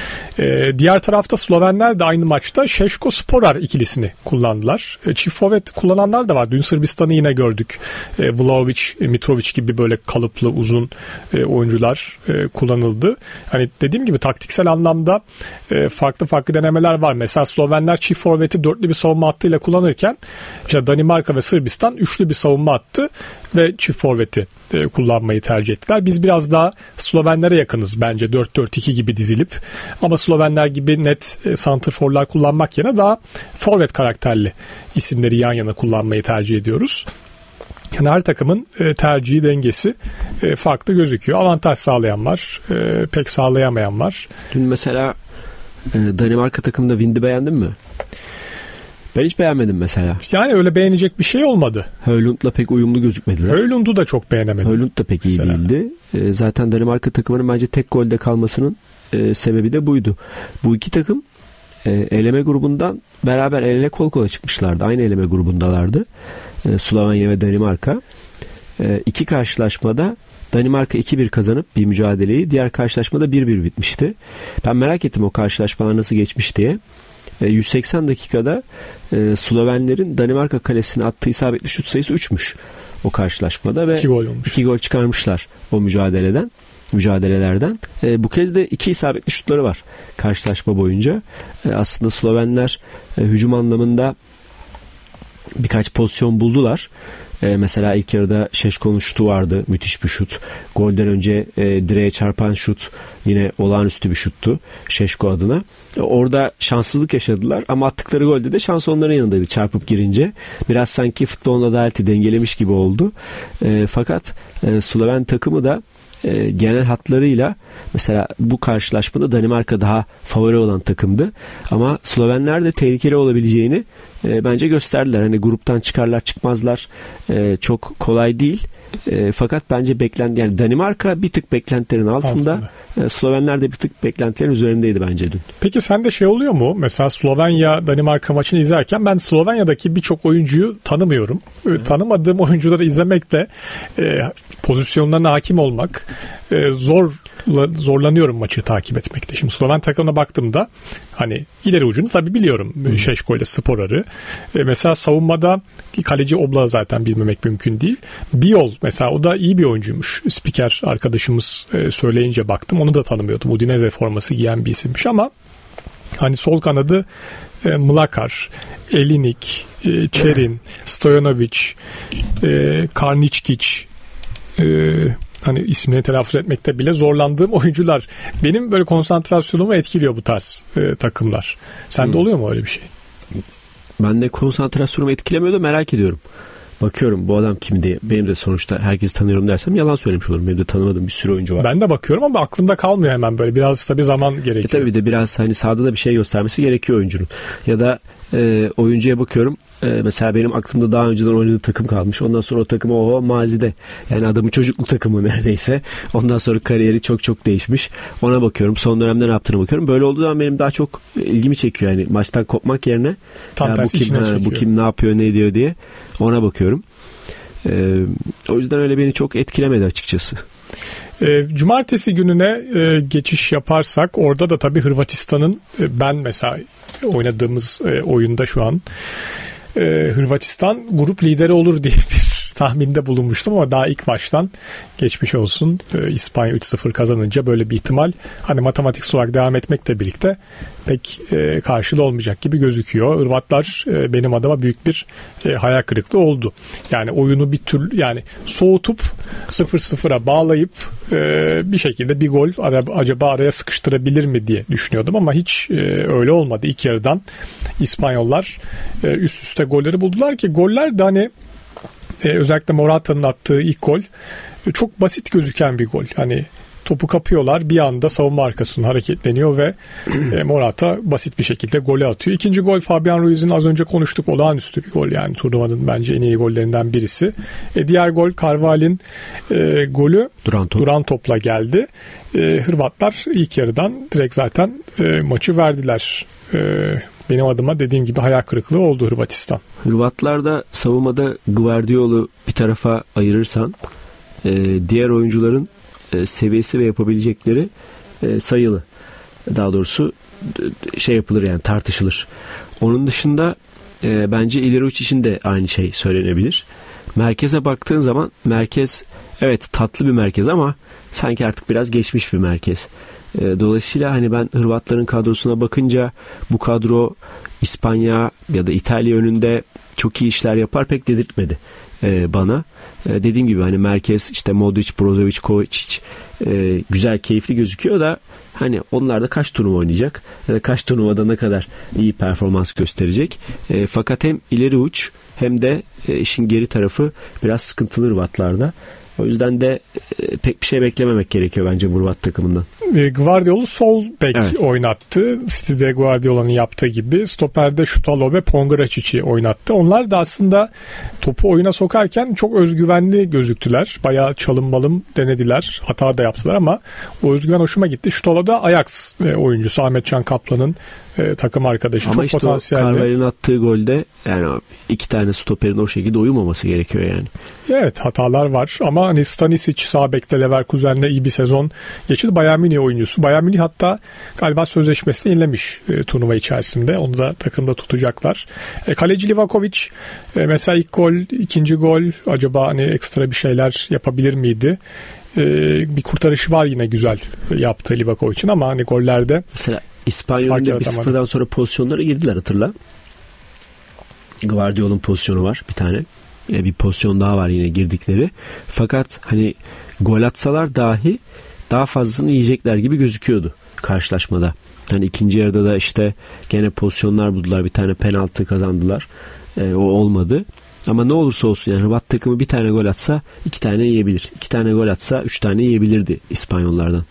Ee, diğer tarafta Slovenler de aynı maçta Šeško Sporar ikilisini kullandılar. E, çift forvet kullananlar da var. Dün Sırbistan'ı yine gördük. E, Vlahovic, Mitrovic gibi böyle kalıplı uzun e, oyuncular e, kullanıldı. Hani dediğim gibi taktiksel anlamda e, farklı farklı denemeler var. Mesela Slovenler çift forveti dörtlü bir savunma hattıyla kullanırken işte Danimarka ve Sırbistan üçlü bir savunma hattı ve çift forveti e, kullanmayı tercih ettiler. Biz biraz daha Slovenlere yakınız bence dört dört iki gibi dizilip, ama Slovenler gibi net e, santrforlar kullanmak yerine daha forvet karakterli isimleri yan yana kullanmayı tercih ediyoruz. Yani her takımın e, tercihi, dengesi e, farklı gözüküyor. Avantaj sağlayan var, e, pek sağlayamayan var. Dün mesela e, Danimarka takımında Wind'i beğendin mi? Ben hiç beğenmedim mesela. Yani öyle beğenecek bir şey olmadı. Höjlund'la pek uyumlu gözükmediler. Höjlund'u da çok beğenemedim. Höjlund da pek iyi mesela değildi. E, zaten Danimarka takımının bence tek golde kalmasının e, sebebi de buydu. Bu iki takım e, eleme grubundan beraber el ele kol kola çıkmışlardı. Aynı eleme grubundalardı. E, Slovenya ve Danimarka. E, iki karşılaşmada Danimarka iki bir kazanıp bir mücadeleyi, diğer karşılaşmada bir bir bitmişti. Ben merak ettim o karşılaşmalar nasıl geçmiş diye. yüz seksen dakikada e, Slovenlerin Danimarka kalesine attığı isabetli şut sayısı üçmüş o karşılaşmada ve iki gol olmuş. iki gol çıkarmışlar o mücadeleden, mücadelelerden. E, bu kez de iki isabetli şutları var karşılaşma boyunca. E, aslında Slovenler e, hücum anlamında birkaç pozisyon buldular. Ee, mesela ilk yarıda Šeško'nun şutu vardı. Müthiş bir şut. Golden önce e, direğe çarpan şut yine olağanüstü bir şuttu Šeško adına. E, orada şanssızlık yaşadılar ama attıkları golde de şans onların yanındaydı çarpıp girince. Biraz sanki futbolun adaleti dengelemiş gibi oldu. E, fakat e, Sloven takımı da e, genel hatlarıyla mesela bu karşılaşmada Danimarka daha favori olan takımdı. Ama Slovenler de tehlikeli olabileceğini e, bence gösterdiler. Hani gruptan çıkarlar çıkmazlar e, çok kolay değil. E, fakat bence beklenti, yani Danimarka bir tık beklentilerin altında. altında. E, Slovenler de bir tık beklentilerin üzerindeydi bence dün. Peki sende şey oluyor mu? Mesela Slovenya Danimarka maçını izlerken ben Slovenya'daki birçok oyuncuyu tanımıyorum. Evet. Tanımadığım oyuncuları izlemekte e, pozisyonlarına hakim olmak e, zor zorlanıyorum maçı takip etmekte. Şimdi Sloven takımına baktığımda hani ileri ucunu tabii biliyorum. Hmm. Šeško ile Sporar'ı. E, mesela savunmada kaleci Oblak'ı zaten bilmemek mümkün değil. Biol mesela, o da iyi bir oyuncuymuş. Spiker arkadaşımız e, söyleyince baktım. Onu da tanımıyordum. Udinese forması giyen bir isimmiş ama hani sol kanadı e, Mlakar, Elinik, e, Çerin, Stojanovic, e, Karničkić, e, hani isimlerini telaffuz etmekte bile zorlandığım oyuncular. Benim böyle konsantrasyonumu etkiliyor bu tarz e, takımlar. Sende hmm. oluyor mu öyle bir şey? Ben de konsantrasyonumu etkilemiyor da merak ediyorum. Bakıyorum bu adam kim diye. Benim de sonuçta herkesi tanıyorum dersem yalan söylemiş olurum. Benim de tanımadığım bir sürü oyuncu var. Ben de bakıyorum ama aklımda kalmıyor hemen böyle. Biraz tabii zaman gerekiyor. E tabii bir de biraz hani sahada da bir şey göstermesi gerekiyor oyuncunun. Ya da e, oyuncuya bakıyorum. E, mesela benim aklımda daha önceden oynadığı takım kalmış. Ondan sonra o takım o mazide. Yani adamın çocukluk takımı neredeyse. Ondan sonra kariyeri çok çok değişmiş. Ona bakıyorum. Son dönemde ne yaptığına bakıyorum. Böyle olduğu zaman benim daha çok ilgimi çekiyor. Yani maçtan kopmak yerine Tam ya bu kim ha, bu kim ne yapıyor ne ediyor diye ona bakıyorum. Ee, o yüzden öyle beni çok etkilemedi açıkçası. E, cumartesi gününe e, geçiş yaparsak orada da tabii Hırvatistan'ın e, ben mesela oynadığımız e, oyunda şu an e, Hırvatistan grup lideri olur diye bir tahminde bulunmuştum ama daha ilk maçtan geçmiş olsun. E, İspanya üç sıfır kazanınca böyle bir ihtimal hani matematik olarak devam etmekle birlikte pek e, karşılığı olmayacak gibi gözüküyor. Hırvatlar e, benim adıma büyük bir e, hayal kırıklığı oldu. Yani oyunu bir tür yani soğutup sıfır sıfıra bağlayıp e, bir şekilde bir gol ara, acaba araya sıkıştırabilir mi diye düşünüyordum ama hiç e, öyle olmadı. İlk yarıdan İspanyollar e, üst üste golleri buldular ki goller de hani Ee, özellikle Morata'nın attığı ilk gol çok basit gözüken bir gol. Hani topu kapıyorlar, bir anda savunma arkasından hareketleniyor ve e, Morata basit bir şekilde golü atıyor. İkinci gol Fabian Ruiz'in az önce konuştuk, olağanüstü bir gol, yani turnuvanın bence en iyi gollerinden birisi. E, diğer gol Carvalho'nun e, golü duran, top. duran topla geldi. E, Hırvatlar ilk yarıdan direkt zaten e, maçı verdiler. E, benim adıma dediğim gibi hayal kırıklığı oldu Hırvatistan. Hırvatlarda savunmada Gvardiola'u bir tarafa ayırırsan e, diğer oyuncuların e, seviyesi ve yapabilecekleri e, sayılı. Daha doğrusu şey yapılır, yani tartışılır. Onun dışında e, bence İleriç için de aynı şey söylenebilir. Merkeze baktığın zaman merkez evet tatlı bir merkez ama sanki artık biraz geçmiş bir merkez. Dolayısıyla hani ben Hırvatların kadrosuna bakınca bu kadro İspanya ya da İtalya önünde çok iyi işler yapar pek dedirtmedi bana. Dediğim gibi hani merkez işte Modric, Brozovic, Kovacic e, güzel, keyifli gözüküyor da hani onlar da kaç turnuva oynayacak ya da kaç turnuvada ne kadar iyi performans gösterecek. E, fakat hem ileri uç hem de e, işin geri tarafı biraz sıkıntılı Hırvatlarda. O yüzden de e, pek bir şey beklememek gerekiyor bence bu Hırvat takımından. Guardiola'u sol bek evet. oynattı. City'de Guardiola'nın yaptığı gibi. Stoper'de Şutalo ve Pongracic'i oynattı. Onlar da aslında topu oyuna sokarken çok özgüvenli gözüktüler. Bayağı çalım balım denediler. Hata da yaptılar ama o özgüven hoşuma gitti. Şutalo da Ajax oyuncusu. Ahmetcan Kaplan'ın e, takım arkadaşı. Ama çok işte potansiyelli. Ama işte Carvalho'nun attığı golde yani iki tane stoperin o şekilde uyumaması gerekiyor yani. Evet, hatalar var ama hani Stanisic sağ bekte Leverkusen'le iyi bir sezon geçirdi. Bayern Münih oyuncusu. Bayern Münih hatta galiba sözleşmesini yenilemiş e, turnuva içerisinde. Onu da takımda tutacaklar. E, kaleci Livakovic e, mesela ilk gol, ikinci gol acaba hani ekstra bir şeyler yapabilir miydi? E, bir kurtarışı var yine güzel yaptığı Livakovic'in ama hani gollerde mesela İspanyol'un bir sıfırdan sonra pozisyonlara girdiler, hatırla. Guardiola'nın pozisyonu var bir tane. E, bir pozisyon daha var yine girdikleri. Fakat hani gol atsalar dahi daha fazlasını yiyecekler gibi gözüküyordu karşılaşmada. Yani ikinci yarıda da işte gene pozisyonlar buldular. Bir tane penaltı kazandılar. E, o olmadı. Ama ne olursa olsun yani Hırvat takımı bir tane gol atsa iki tane yiyebilir. İki tane gol atsa üç tane yiyebilirdi İspanyollardan.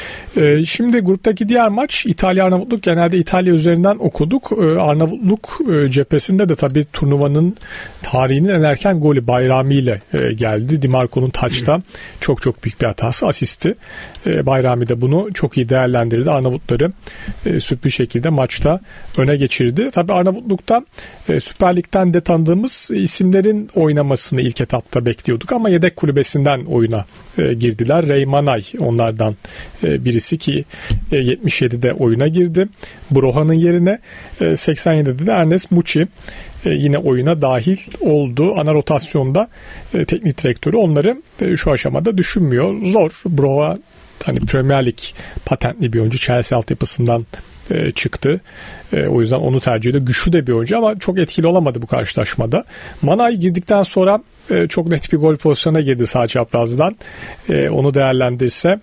Ee, şimdi gruptaki diğer maç İtalya-Arnavutluk. Genelde İtalya üzerinden okuduk. Ee, Arnavutluk e, cephesinde de tabii turnuvanın tarihinin en erken golü Bayrami ile e, geldi. Di Marco'nun taçta çok çok büyük bir hatası, asisti. E, Bayrami de bunu çok iyi değerlendirdi. Arnavutları e, sürpriz şekilde maçta öne geçirdi. Tabii Arnavutluk'ta e, Süper Lig'den de tanıdığımız isimlerin oynamasını ilk etapta bekliyorduk ama yedek kulübesinden oyuna e, girdiler. Rey Manay onlardan e, birisi ki e, yetmiş yedide oyuna girdi. Broha'nın yerine e, seksen yedide de Ernest Muçi e, yine oyuna dahil oldu. Ana rotasyonda e, teknik direktörü onları e, şu aşamada düşünmüyor. Zor. Broha hani Premier Lig patentli bir oyuncu. Chelsea altyapısından e, çıktı. E, o yüzden onu tercih ediyor. Güçlü de bir oyuncu ama çok etkili olamadı bu karşılaşmada. Manay girdikten sonra e, çok net bir gol pozisyonuna girdi sağ çaprazdan. E, onu değerlendirse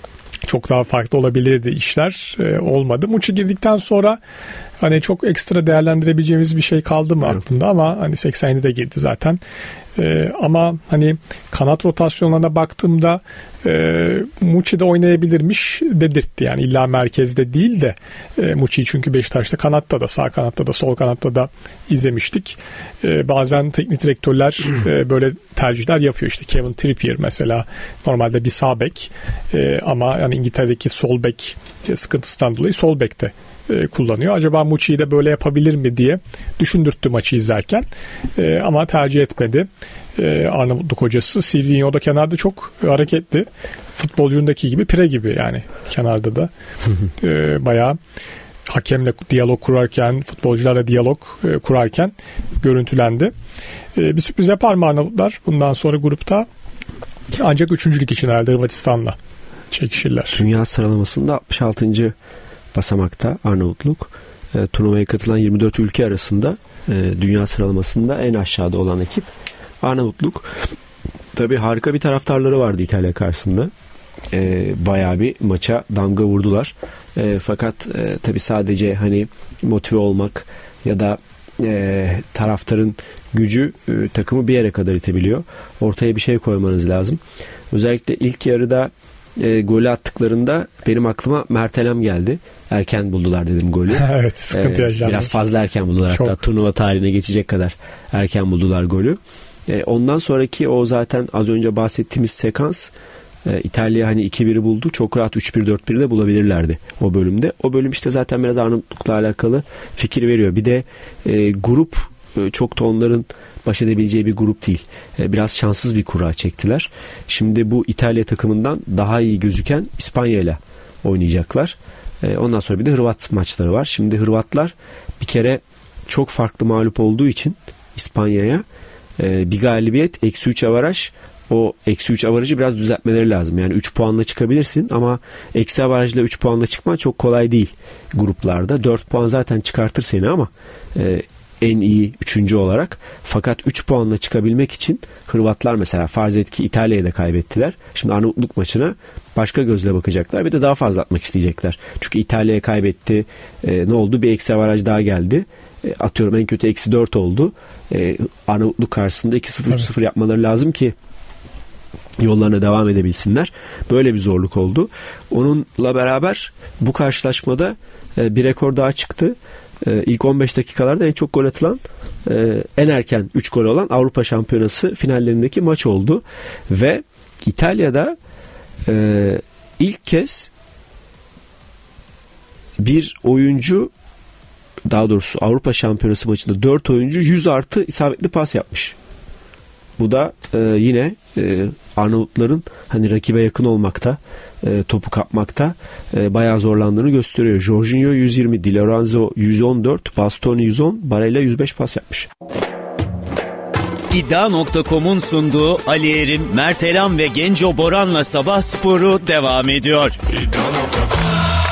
çok daha farklı olabilirdi işler. E, olmadı. Muçi girdikten sonra hani çok ekstra değerlendirebileceğimiz bir şey kaldı mı aklında ama hani seksen yedide girdi zaten. Ee, ama hani kanat rotasyonlarına baktığımda e, Muçi de oynayabilirmiş dedirtti. Yani illa merkezde değil de e, Muçi'yi çünkü Beşiktaş'ta kanatta da sağ kanatta da sol kanatta da izlemiştik. E, bazen teknik direktörler e, böyle tercihler yapıyor. İşte Kevin Trippier mesela normalde bir sağ bek e, ama yani İngiltere'deki sol bek e, sıkıntısından dolayı sol bekte e, kullanıyor. Acaba Muçi'yi de böyle yapabilir mi diye düşündürttü maçı izlerken. E, ama tercih etmedi. E, Arnavutluk hocası Silvinho da kenarda çok hareketli. Futbolcundaki gibi pire gibi yani kenarda da. e, bayağı hakemle diyalog kurarken, futbolcularla diyalog e, kurarken görüntülendi. E, bir sürpriz yapar mı Arnavutlar bundan sonra grupta? Ancak üçüncülük için herhalde Hırvatistan'la çekişirler. Dünya sıralamasında altmış altıncı basamakta Arnavutluk. E, turnuvaya katılan yirmi dört ülke arasında e, dünya sıralamasında en aşağıda olan ekip Arnavutluk. Tabii harika bir taraftarları vardı İtalya karşısında. E, bayağı bir maça damga vurdular. E, fakat e, tabii sadece hani motive olmak ya da e, taraftarın gücü e, takımı bir yere kadar itebiliyor. Ortaya bir şey koymanız lazım. Özellikle ilk yarıda E, golü attıklarında benim aklıma Mertelem geldi. Erken buldular dedim golü. Evet, sıkıntı yaşandı. E, biraz fazla erken buldular. Çok. Hatta turnuva tarihine geçecek kadar erken buldular golü. E, ondan sonraki o zaten az önce bahsettiğimiz sekans e, İtalya hani iki biri buldu. Çok rahat üç bir dört bir de bulabilirlerdi o bölümde. O bölüm işte zaten biraz Arnavutluk'la alakalı fikir veriyor. Bir de e, grup e, çok da onların baş edebileceği bir grup değil. Biraz şanssız bir kura çektiler. Şimdi bu İtalya takımından daha iyi gözüken İspanya ile oynayacaklar. Ondan sonra bir de Hırvat maçları var. Şimdi Hırvatlar bir kere çok farklı mağlup olduğu için İspanya'ya bir galibiyet, eksi üç avaraj. O eksi üç avarajı biraz düzeltmeleri lazım. Yani üç puanla çıkabilirsin ama eksi avarajla üç puanla çıkman çok kolay değil gruplarda. dört puan zaten çıkartır seni ama en iyi üçüncü olarak. Fakat üç puanla çıkabilmek için Hırvatlar mesela farz et ki İtalya'ya da kaybettiler. Şimdi Arnavutluk maçına başka gözle bakacaklar. Bir de daha fazla atmak isteyecekler. Çünkü İtalya'ya kaybetti. E, ne oldu? Bir eksi avaraj daha geldi. E, atıyorum en kötü eksi dört oldu. E, Arnavutluk karşısında iki sıfır üç sıfır yapmaları lazım ki yollarına devam edebilsinler. Böyle bir zorluk oldu. Onunla beraber bu karşılaşmada e, bir rekor daha çıktı. E, ilk on beş dakikalarda en çok gol atılan, e, en erken üç gol olan Avrupa Şampiyonası finallerindeki maç oldu. Ve İtalya'da e, ilk kez bir oyuncu, daha doğrusu Avrupa Şampiyonası maçında dört oyuncu yüz artı isabetli pas yapmış. Bu da e, yine e, Arnavutların hani rakibe yakın olmakta, e, topu kapmakta e, bayağı zorlandığını gösteriyor. Jorginho yüz yirmi, Di Lorenzo yüz on dört, Bastoni yüz on, Barella yüz beş pas yapmış. İddia nokta com'un sunduğu Ali Erim, Mert Elam ve Genco Boran'la Sabah Sporu devam ediyor. İddia nokta com.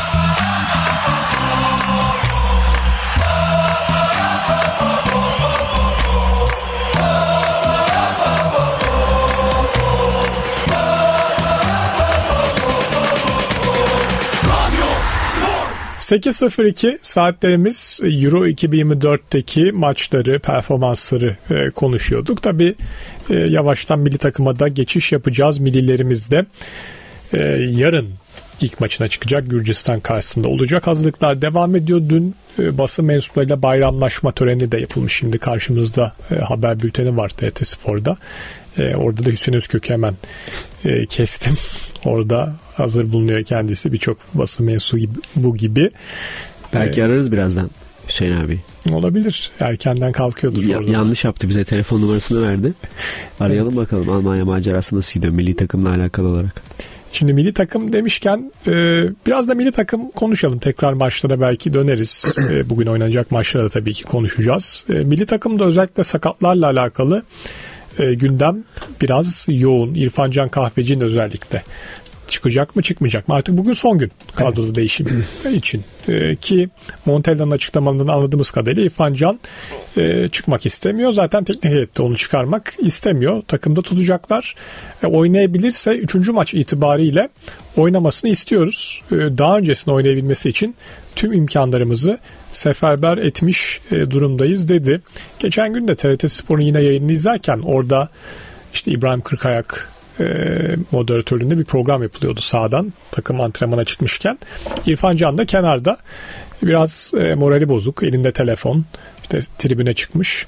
sekiz sıfır iki saatlerimiz Euro iki bin yirmi dörtteki maçları, performansları e, konuşuyorduk. Tabii e, yavaştan milli takıma da geçiş yapacağız. Millilerimiz de e, yarın ilk maçına çıkacak. Gürcistan karşısında olacak. Hazırlıklar devam ediyor. Dün e, basın mensuplarıyla bayramlaşma töreni de yapılmış. Şimdi karşımızda e, haber bülteni var T R T Spor'da. E, orada da Hüseyin Özkök'ü hemen e, kestim. Orada hazır bulunuyor kendisi. Birçok basın mensubu gibi, bu gibi. Belki ee, ararız birazdan Hüseyin abi. Olabilir. Erkenden kalkıyordur. Ya, yanlış yaptı. Bize telefon numarasını verdi. Arayalım evet. Bakalım Almanya macerası nasıl gidiyor milli takımla alakalı olarak. Şimdi milli takım demişken e, biraz da milli takım konuşalım. Tekrar maçlara belki döneriz. e, bugün oynanacak maçlara da tabii ki konuşacağız. E, milli takımda özellikle sakatlarla alakalı e, gündem biraz yoğun. İrfan Can Kahveci'nin özellikle. Çıkacak mı çıkmayacak mı? Artık bugün son gün kadroda evet. değişim için. Ee, ki Montella'nın açıklamalarından anladığımız kadarıyla İrfan Can e, çıkmak istemiyor. Zaten teknik heyette onu çıkarmak istemiyor. Takımda tutacaklar. E, oynayabilirse üçüncü maç itibariyle oynamasını istiyoruz. E, daha öncesinde oynayabilmesi için tüm imkanlarımızı seferber etmiş e, durumdayız dedi. Geçen gün de T R T Spor'un yine yayınını izlerken orada işte İbrahim Kırkayak moderatörlüğünde bir program yapılıyordu sahadan takım antrenmana çıkmışken. İrfan Can da kenarda biraz e, morali bozuk, elinde telefon, işte tribüne çıkmış.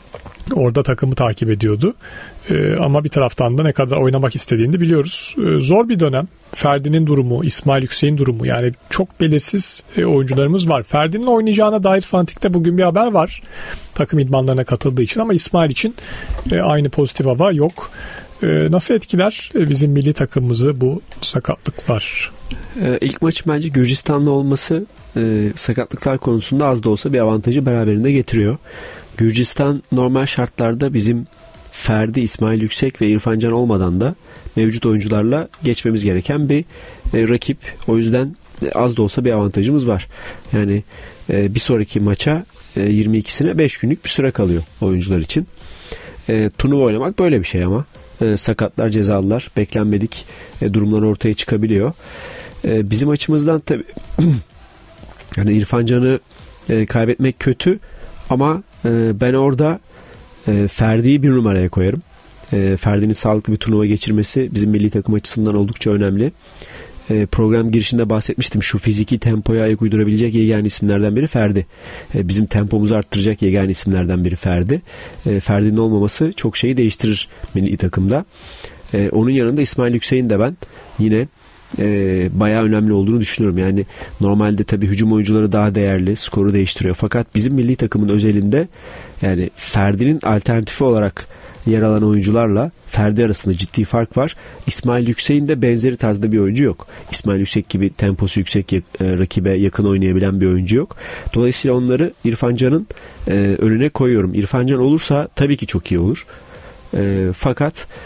Orada takımı takip ediyordu. E, ama bir taraftan da ne kadar oynamak istediğini de biliyoruz. E, zor bir dönem. Ferdi'nin durumu, İsmail Yüksek'in durumu, yani çok belirsiz e, oyuncularımız var. Ferdi'nin oynayacağına dair Fanatik'te bugün bir haber var. Takım idmanlarına katıldığı için, ama İsmail için e, aynı pozitif hava yok. Nasıl etkiler bizim milli takımımızı bu sakatlıklar? Ee, ilk maçı bence Gürcistan'la olması e, sakatlıklar konusunda az da olsa bir avantajı beraberinde getiriyor. Gürcistan normal şartlarda bizim Ferdi, İsmail Yüksek ve İrfan Can olmadan da mevcut oyuncularla geçmemiz gereken bir e, rakip. O yüzden e, az da olsa bir avantajımız var. Yani e, bir sonraki maça e, yirmi ikisine beş günlük bir süre kalıyor oyuncular için. E, turnuva oynamak böyle bir şey ama. E, sakatlar, cezalılar, beklenmedik e, durumlar ortaya çıkabiliyor. E, bizim açımızdan tabii yani İrfan Can'ı e, kaybetmek kötü, ama e, ben orada e, Ferdi'yi bir numaraya koyarım. E, Ferdi'nin sağlıklı bir turnuva geçirmesi bizim milli takım açısından oldukça önemli. E, program girişinde bahsetmiştim. Şu fiziki tempoya ayak uydurabilecek yegane isimlerden biri Ferdi. E, bizim tempomuzu arttıracak yegane isimlerden biri Ferdi. E, Ferdi'nin olmaması çok şeyi değiştirir milli takımda. E, onun yanında İsmail Yüksek'in de ben yine e, bayağı önemli olduğunu düşünüyorum. Yani normalde tabii hücum oyuncuları daha değerli, skoru değiştiriyor. Fakat bizim milli takımın özelinde yani Ferdi'nin alternatifi olarak yer alan oyuncularla Ferdi arasında ciddi fark var. İsmail Yüksek'in de benzeri tarzda bir oyuncu yok. İsmail Yüksek gibi temposu yüksek, e, rakibe yakın oynayabilen bir oyuncu yok. Dolayısıyla onları İrfan Can'ın e, önüne koyuyorum. İrfan Can olursa tabii ki çok iyi olur. E, fakat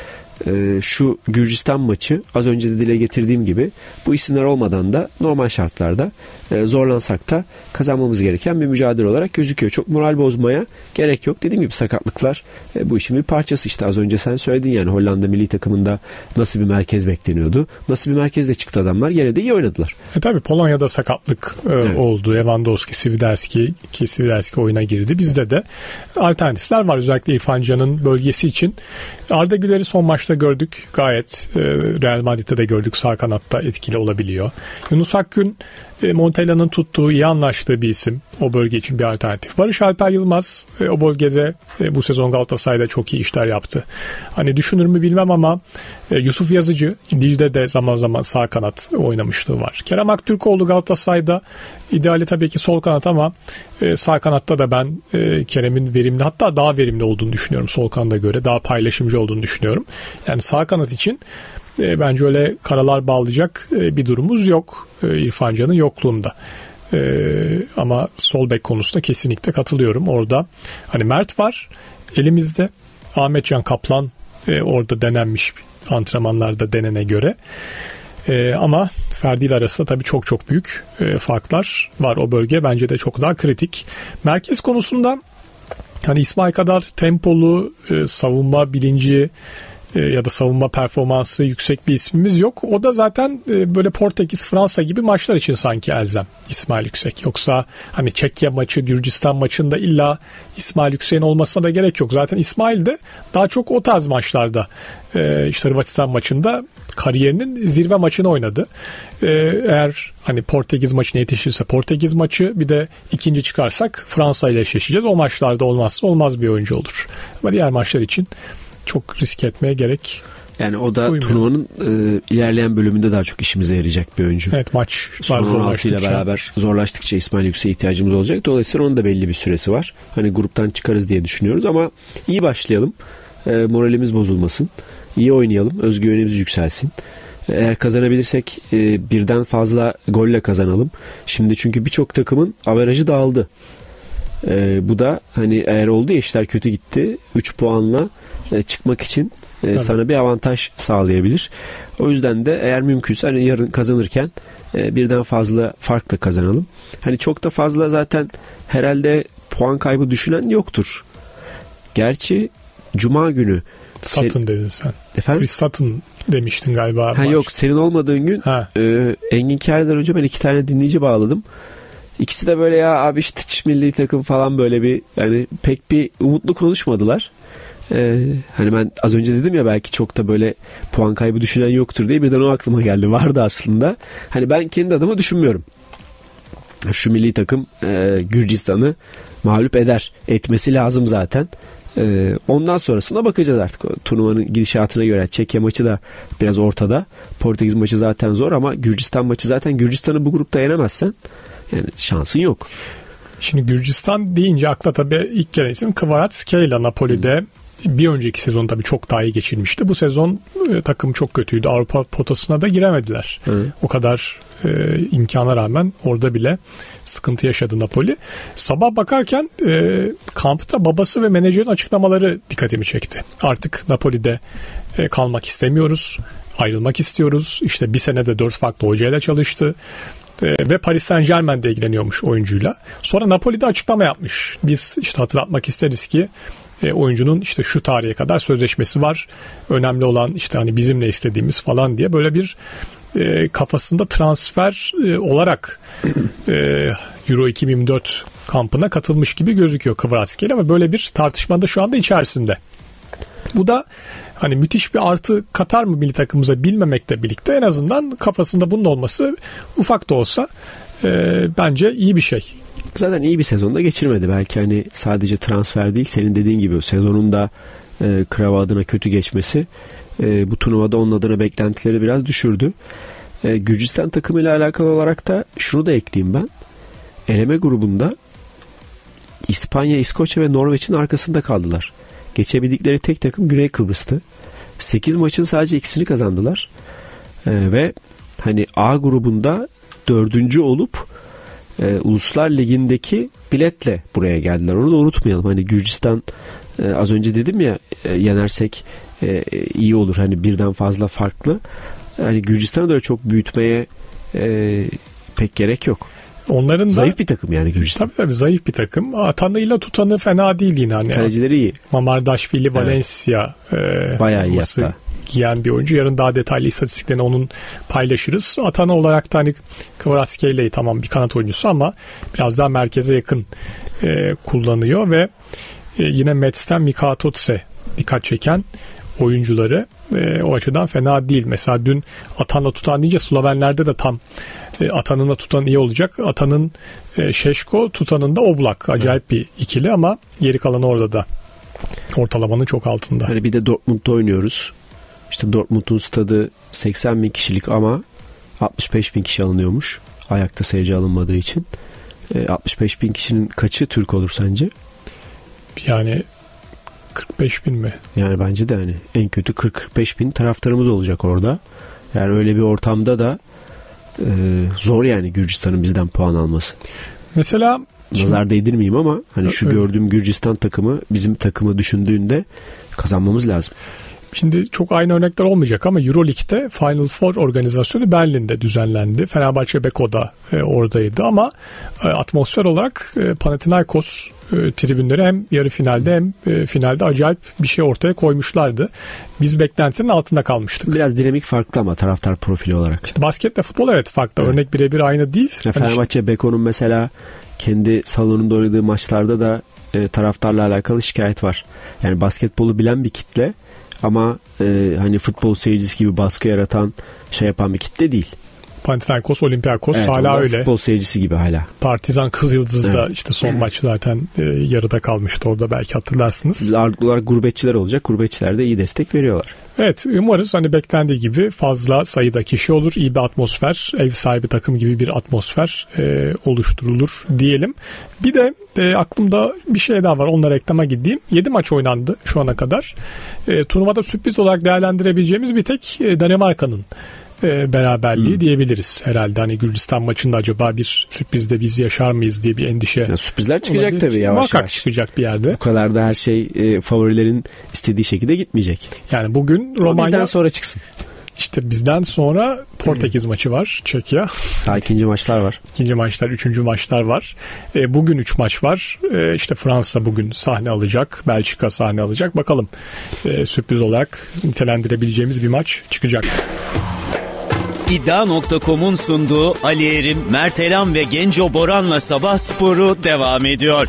e, şu Gürcistan maçı az önce de dile getirdiğim gibi bu isimler olmadan da normal şartlarda e, zorlansak da kazanmamız gereken bir mücadele olarak gözüküyor. Çok moral bozmaya gerek yok. Dediğim gibi sakatlıklar e, bu işin bir parçası. İşte az önce sen söyledin yani Hollanda milli takımında nasıl bir merkez bekleniyordu. Nasıl bir merkezle çıktı adamlar. Gene de iyi oynadılar. E tabii Polonya'da sakatlık e, evet. oldu. Lewandowski, Swiderski ki Swiderski oyuna girdi. Bizde de alternatifler var. Özellikle İrfan Can'ın bölgesi için. Arda Güler'i son maçta gördük. Gayet e, Real Madrid'de de gördük. Sağ kanatta etkili olabiliyor. Yunus Akgün e, Montella'nın tuttuğu, iyi anlaştığı bir isim. O bölge için bir alternatif. Barış Alper Yılmaz e, o bölgede e, bu sezon Galatasaray'da çok iyi işler yaptı. Hani düşünür mü bilmem ama e, Yusuf Yazıcı Lille'de de zaman zaman sağ kanat oynamışlığı var. Kerem Aktürkoğlu Galatasaray'da ideali tabii ki sol kanat ama e, sağ kanatta da ben e, Kerem'in verimli, hatta daha verimli olduğunu düşünüyorum sol kanada göre. Daha paylaşımcı olduğunu düşünüyorum. Yani sağ kanat için e, bence öyle karalar bağlayacak e, bir durumumuz yok e, İrfan Can'ın yokluğunda. E, ama sol bek konusunda kesinlikle katılıyorum. Orada hani Mert var elimizde. Ahmetcan Kaplan e, orada denenmiş antrenmanlarda denene göre. E, ama Ferdi ile arasında tabii çok çok büyük e, farklar var. O bölge bence de çok daha kritik. Merkez konusunda hani İsmail kadar tempolu, e, savunma bilinci e, ya da savunma performansı yüksek bir ismimiz yok. O da zaten e, böyle Portekiz, Fransa gibi maçlar için sanki elzem İsmail Yüksek. Yoksa hani Çekya maçı, Gürcistan maçında illa İsmail Yüksek'in olmasına da gerek yok. Zaten İsmail de daha çok o tarz maçlarda e, işte Hırvatistan maçında kariyerinin zirve maçını oynadı. Ee, eğer hani Portekiz maçına yetişirse Portekiz maçı, bir de ikinci çıkarsak Fransa ile eşleşeceğiz. O maçlarda olmazsa olmaz bir oyuncu olur. Ama diğer maçlar için çok risk etmeye gerek yani o da uymuyor. Turnuvanın e, ilerleyen bölümünde daha çok işimize yarayacak bir oyuncu. Evet, maç son on altı ile beraber zorlaştıkça İsmail Yüksek'e ihtiyacımız olacak. Dolayısıyla onun da belli bir süresi var. Hani gruptan çıkarız diye düşünüyoruz ama iyi başlayalım. E, moralimiz bozulmasın. İyi oynayalım. Özgüvenimiz yükselsin. Eğer kazanabilirsek e, birden fazla golle kazanalım. Şimdi çünkü birçok takımın averajı dağıldı. E, bu da hani eğer oldu ya işler kötü gitti, üç puanla e, çıkmak için e, sana bir avantaj sağlayabilir. O yüzden de eğer mümkünse hani yarın kazanırken e, birden fazla farkla kazanalım. Hani çok da fazla zaten herhalde puan kaybı düşünen yoktur. Gerçi Cuma günü Sutton dedin sen. Efendim? Chris Sutton demiştin galiba. Ha yok, senin olmadığın gün e, Engin Ker'den önce ben iki tane dinleyici bağladım. İkisi de böyle ya abi işte milli takım falan böyle bir yani pek bir umutlu konuşmadılar. Ee, hani ben az önce dedim ya belki çok da böyle puan kaybı düşünen yoktur diye, birden o aklıma geldi. Vardı aslında. Hani ben kendi adıma düşünmüyorum. Şu milli takım e, Gürcistan'ı mağlup eder. Etmesi lazım zaten. E, ondan sonrasına bakacağız artık. O, turnuvanın gidişatına göre. Çekya maçı da biraz ortada. Portekiz maçı zaten zor ama Gürcistan maçı zaten, Gürcistan'ı bu grupta yenemezsen yani şansın yok. Şimdi Gürcistan deyince akla tabii ilk gelen isim Kvaratskhelia. Napoli'de hmm. bir önceki sezon tabii çok daha iyi geçirmişti. Bu sezon e, takım çok kötüydü. Avrupa potasına da giremediler. Hmm. O kadar e, imkana rağmen orada bile sıkıntı yaşadı Napoli. Sabah bakarken e, kampta babası ve menajerin açıklamaları dikkatimi çekti. Artık Napoli'de e, kalmak istemiyoruz. Ayrılmak istiyoruz. İşte bir senede dört farklı hocayla çalıştı. Ve Paris Saint-Germain'de ilgileniyormuş oyuncuyla. Sonra Napoli'de açıklama yapmış. Biz işte hatırlatmak isteriz ki e, oyuncunun işte şu tarihe kadar sözleşmesi var. Önemli olan işte hani bizim ne istediğimiz falan diye böyle bir e, kafasında transfer e, olarak e, Euro iki bin yirmi dört kampına katılmış gibi gözüküyor Kvaratskhelia ve böyle bir tartışmada şu anda içerisinde. Bu da hani müthiş bir artı katar mı milli takımımıza bilmemekle birlikte en azından kafasında bunun olması ufak da olsa e, bence iyi bir şey. Zaten iyi bir sezonda geçirmedi. Belki hani sadece transfer değil, senin dediğin gibi sezonun da e, Krava adına kötü geçmesi e, bu turnuvada onun adına beklentileri biraz düşürdü. E, Gürcistan takımıyla alakalı olarak da şunu da ekleyeyim ben. Eleme grubunda İspanya, İskoçya ve Norveç'in arkasında kaldılar. Geçebildikleri tek takım Güney Kıbrıs'tı. sekiz maçın sadece ikisini kazandılar. Ee, ve hani A grubunda dördüncü olup e, Uluslar Ligi'ndeki biletle buraya geldiler. Onu da unutmayalım. Hani Gürcistan e, az önce dedim ya e, yenersek e, iyi olur. Hani birden fazla farklı. Hani Gürcistan'ı da öyle çok büyütmeye e, pek gerek yok. Onların da zayıf bir takım yani Gürcistan. Tabii tabii zayıf bir takım. Atanıyla tutanı fena değil yine. Hani kalecileri iyi. Mamardaşvili, evet. Valencia e, bayağı iyi hatta. Giyen bir oyuncu. Yarın daha detaylı istatistiklerini onun paylaşırız. Atana olarak da hani Kvaratskhelia tamam bir kanat oyuncusu ama biraz daha merkeze yakın e, kullanıyor ve e, yine Mets'ten Mika Totse dikkat çeken oyuncuları e, o açıdan fena değil. Mesela dün Atan'la tutan deyince Slovenlerde de tam e, Atan'ınla tutan iyi olacak. Atan'ın e, Şeşko, tutanın da Oblak. Acayip bir ikili ama geri kalanı orada da ortalamanın çok altında. Hani bir de Dortmund'da oynuyoruz. İşte Dortmund'un stadı seksen bin kişilik ama altmış beş bin kişi alınıyormuş. Ayakta seyirci alınmadığı için. E, altmış beş bin kişinin kaçı Türk olur sence? Yani kırk beş bin mi? Yani bence de hani en kötü kırk kırk beş bin taraftarımız olacak orada. Yani öyle bir ortamda da e, zor yani Gürcistan'ın bizden puan alması. Mesela nazar değdirmeyeyim ama hani şu öyle. Gördüğüm Gürcistan takımı bizim takımı düşündüğünde kazanmamız lazım. Şimdi çok aynı örnekler olmayacak ama Euroleague'de Final Four organizasyonu Berlin'de düzenlendi. Fenerbahçe Beko'da e, oradaydı ama e, atmosfer olarak e, Panathinaikos e, tribünleri hem yarı finalde hem e, finalde acayip bir şey ortaya koymuşlardı. Biz beklentinin altında kalmıştık. Biraz dinamik farklı ama taraftar profili olarak. İşte basketle futbol evet farklı. Evet. Örnek birebir aynı değil. Ya hani Fenerbahçe şey... Beko'nun mesela kendi salonunda oynadığı maçlarda da e, taraftarla alakalı şikayet var. Yani basketbolu bilen bir kitle ama e, hani futbol seyircisi gibi baskı yaratan şey yapan bir kitle değil. Panathinaikos, Olympiakos evet, hala öyle. Futbol seyircisi gibi hala. Partizan Kızıldız'da evet. işte son maç zaten e, yarıda kalmıştı orada belki hatırlarsınız. Ağırlıklı olarak gurbetçiler olacak. Gurbetçiler de iyi destek veriyorlar. Evet umarız hani beklendiği gibi fazla sayıda kişi olur. İyi bir atmosfer, ev sahibi takım gibi bir atmosfer e, oluşturulur diyelim. Bir de e, aklımda bir şey daha var. Onunla reklama gideyim. yedi maç oynandı şu ana kadar. E, turnuvada sürpriz olarak değerlendirebileceğimiz bir tek e, Danimarka'nın E, beraberliği hmm. diyebiliriz herhalde. Hani Gürcistan maçında acaba bir sürprizde biz yaşar mıyız diye bir endişe. Ya, sürprizler çıkacak olabilir. Tabii yavaş Muhakkak yavaş. çıkacak bir yerde. Bu kadar da her şey e, favorilerin istediği şekilde gitmeyecek. Yani bugün Romanya... Bizden sonra çıksın. İşte bizden sonra Portekiz hmm. maçı var. Çekya. Daha ikinci maçlar var. İkinci maçlar, üçüncü maçlar var. E, bugün üç maç var. E, işte Fransa bugün sahne alacak. Belçika sahne alacak. Bakalım e, sürpriz olarak nitelendirebileceğimiz bir maç çıkacak. İddia nokta com'un sunduğu Ali Erim, Mert Elam ve Genco Boran'la Sabah Sporu devam ediyor.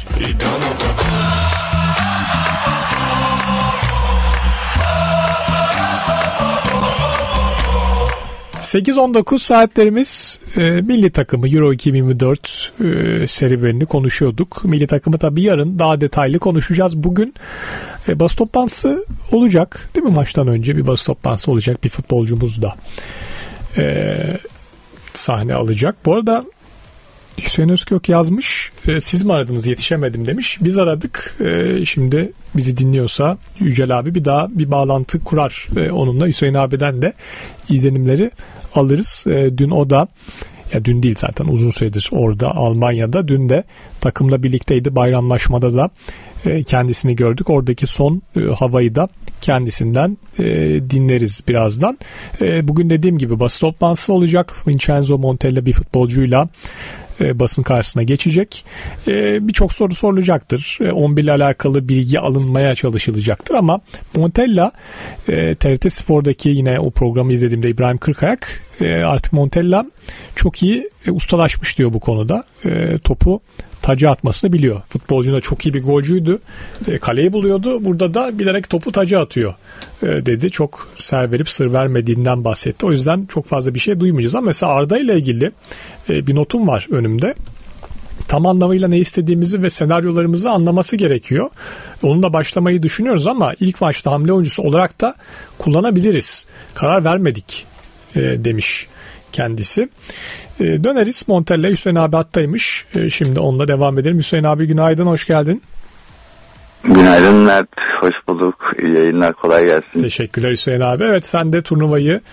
sekiz on dokuz saatlerimiz e, milli takımı Euro iki bin yirmi dört e, serüvenini konuşuyorduk. Milli takımı tabii yarın daha detaylı konuşacağız. Bugün e, basın toplantısı olacak değil mi? Maçtan önce bir basın toplantısı olacak. Bir futbolcumuz da e, sahne alacak. Bu arada Hüseyin Özkök yazmış. E, siz mi aradınız yetişemedim demiş. Biz aradık. E, şimdi bizi dinliyorsa Yücel abi bir daha bir bağlantı kurar. E, onunla Hüseyin abiden de izlenimleri alırız. E, dün o da ya dün değil zaten uzun süredir orada Almanya'da. Dün de takımla birlikteydi. Bayramlaşmada da e, kendisini gördük. Oradaki son e, havayı da kendisinden e, dinleriz birazdan. E, bugün dediğim gibi basın toplantısı olacak. Vincenzo Montella bir futbolcuyla e, basın karşısına geçecek. E, Birçok soru sorulacaktır. E, on bir ile alakalı bilgi alınmaya çalışılacaktır ama Montella e, T R T Spor'daki yine o programı izlediğimde İbrahim Kırkayak e, artık Montella çok iyi e, ustalaşmış diyor bu konuda. E, topu taca atmasını biliyor. Futbolcu da çok iyi bir golcüydü. E, kaleyi buluyordu. Burada da bilerek topu taca atıyor e, dedi. Çok ser verip sır vermediğinden bahsetti. O yüzden çok fazla bir şey duymayacağız. Ama mesela Arda ile ilgili e, bir notum var önümde. Tam anlamıyla ne istediğimizi ve senaryolarımızı anlaması gerekiyor. Onunla başlamayı düşünüyoruz ama ilk maçta hamle oyuncusu olarak da kullanabiliriz. Karar vermedik e, demiş kendisi. E, döneriz. Montella Hüseyin abi hattaymış. E, şimdi onunla devam edelim. Hüseyin abi günaydın, hoş geldin. Günaydın Mert, hoş bulduk. İyi yayınlar, kolay gelsin. Teşekkürler Hüseyin abi. Evet sen de turnuvayı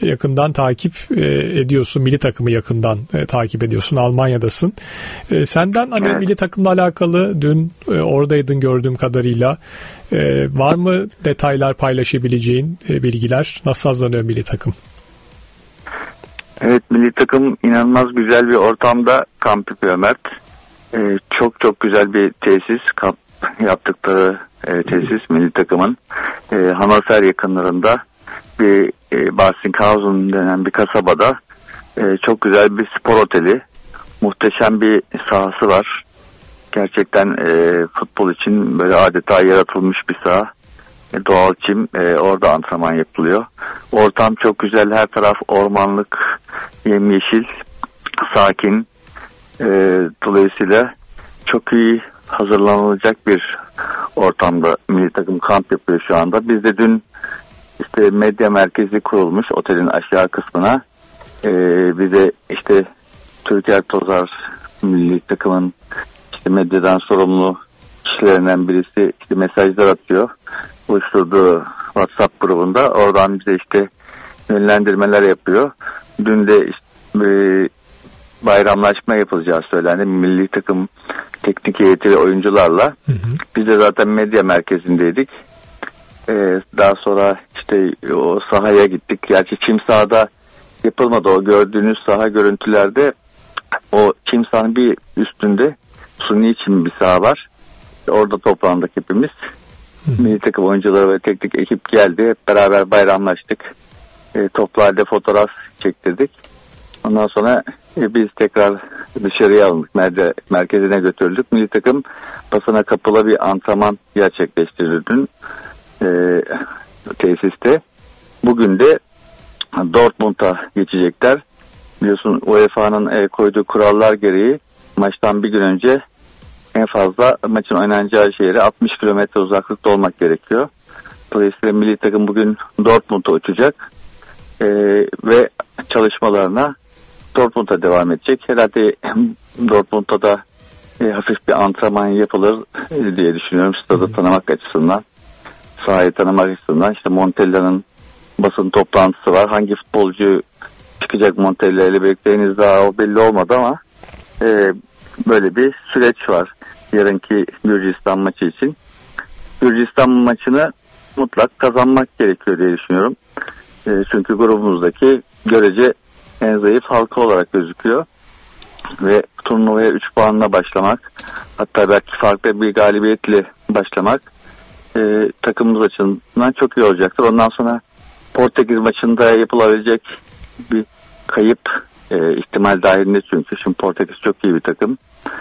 yakından takip e, ediyorsun. Milli takımı yakından e, takip ediyorsun. Almanya'dasın. E, senden hani Evet. milli takımla alakalı dün e, oradaydın gördüğüm kadarıyla. E, var mı detaylar paylaşabileceğin e, bilgiler? Nasıl hazırlanıyor milli takım? Evet, milli takım inanılmaz güzel bir ortamda kamp yapıyor Mert. Ee, çok çok güzel bir tesis, kamp yaptıkları e, tesis milli takımın. E, Hannover yakınlarında bir e, Barsinghausen denen bir kasabada e, çok güzel bir spor oteli. Muhteşem bir sahası var. Gerçekten e, futbol için böyle adeta yaratılmış bir saha. E, doğal çim, e, orada antrenman yapılıyor. Ortam çok güzel, her taraf ormanlık, yemyeşil, sakin. E, dolayısıyla çok iyi hazırlanılacak bir ortamda milli takım kamp yapıyor şu anda. Biz de dün işte medya merkezi kurulmuş otelin aşağı kısmına. E, bize işte Türker Tozar milli takımın işte medyadan sorumlu kişilerinden birisi işte mesajlar atıyor. Oluşturduğu WhatsApp grubunda oradan bize işte yönlendirmeler yapıyor. Dün de işte, e, bayramlaşma yapılacağı söylendi. Milli takım teknik heyeti oyuncularla. Hı hı. Biz de zaten medya merkezindeydik. Ee, daha sonra işte o sahaya gittik. Gerçi çim sahada yapılmadı. O gördüğünüz saha görüntülerde o çim sahanın bir üstünde suni çim bir saha var. Orada toplandık hepimiz. Hı hı. Milli takım oyuncuları ve teknik ekip geldi. Hep beraber bayramlaştık. E, toplu halde fotoğraf çektirdik. Ondan sonra e, biz tekrar dışarıya alındık. Mer- merkezine götürüldük. Milli takım basına kapalı bir antrenman gerçekleştirdi dün e, tesiste. Bugün de Dortmund'a geçecekler. Biliyorsun U E F A'nın e, koyduğu kurallar gereği maçtan bir gün önce en fazla maçın oynanacağı şehre altmış kilometre uzaklıkta olmak gerekiyor. Dolayısıyla milli takım bugün Dortmund'a uçacak e, ve çalışmalarına Dortmund'a devam edecek. Herhalde Dortmund'da da e, hafif bir antrenman yapılır e, diye düşünüyorum. Stadı tanımak açısından, sahayı tanımak açısından. İşte Montella'nın basın toplantısı var. Hangi futbolcu çıkacak Montella ile birlikte henüz daha o belli olmadı ama e, böyle bir süreç var yarınki Gürcistan maçı için. Gürcistan maçını mutlak kazanmak gerekiyor diye düşünüyorum. E, çünkü grubumuzdaki görece en zayıf halka olarak gözüküyor. Ve turnuvaya üç puanla başlamak, hatta belki farklı bir galibiyetle başlamak e, takımımız açısından çok iyi olacaktır. Ondan sonra Portekiz maçında yapılabilecek bir kayıp e, ihtimal dahilinde, çünkü şimdi Portekiz çok iyi bir takım.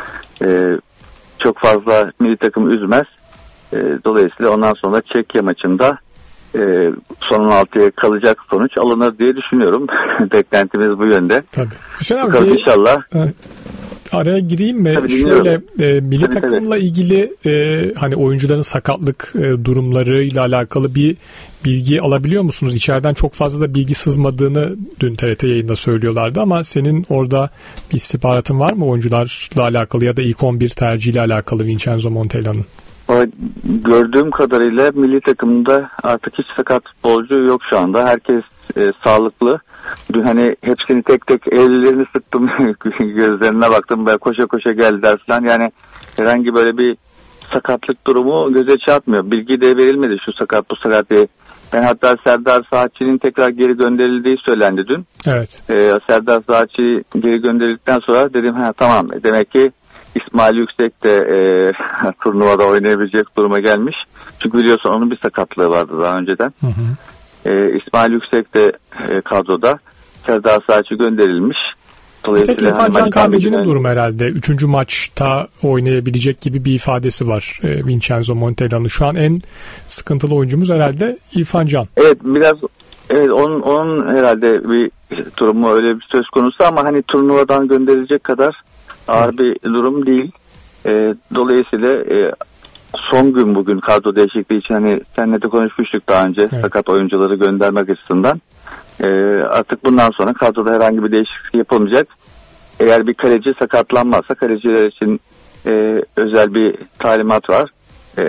E, çok fazla milli takım üzmez. E, dolayısıyla ondan sonra Çekya maçında e, son on altıya kalacak sonuç alınır diye düşünüyorum. Beklentimiz bu yönde. Tabii. Hüseyin abi, bakalım inşallah. E, araya gireyim mi? Tabii, şöyle e, milli tabii, takımla tabii. ilgili e, hani oyuncuların sakatlık e, durumlarıyla alakalı bir bilgi alabiliyor musunuz? İçeriden çok fazla da bilgi sızmadığını dün T R T yayında söylüyorlardı ama senin orada bir istihbaratın var mı oyuncularla alakalı ya da ilk on bir tercihiyle alakalı Vincenzo Montella'nın? Gördüğüm kadarıyla milli takımda artık hiç sakat futbolcu yok şu anda. Herkes e, sağlıklı. Dün hani hepsini tek tek ellerini sıktım, gözlerine baktım ve koşa koşa geldiler falan. Yani herhangi böyle bir sakatlık durumu göze çarpmıyor. Bilgi de verilmedi şu sakat bu sakat diye. Ben hatta Serdar Saatçı'nın tekrar geri gönderildiği söylendi dün. Evet. Ee, Serdar Saatçı geri gönderildikten sonra dedim ha tamam, demek ki İsmail Yüksek de e, turnuvada oynayabilecek duruma gelmiş. Çünkü biliyorsun onun bir sakatlığı vardı daha önceden. Hı hı. E, İsmail Yüksek de e, kadroda. Serdar Saatçı gönderilmiş. Bir tek İrfan hani Can Kahveci'nin yani... durumu herhalde. Üçüncü maçta oynayabilecek gibi bir ifadesi var e, Vincenzo Montella'nın. Şu an en sıkıntılı oyuncumuz herhalde İrfan Can. Evet, biraz evet, onun, onun herhalde bir durumu öyle bir söz konusu ama hani turnuvadan gönderilecek kadar ağır bir durum değil. E, dolayısıyla e, son gün bugün kadro değişikliği için, hani seninle de konuşmuştuk daha önce, evet. Sakat oyuncuları göndermek açısından. E, artık bundan sonra kadroda herhangi bir değişiklik yapılmayacak. Eğer bir kaleci sakatlanmazsa kaleciler için e, özel bir talimat var. E,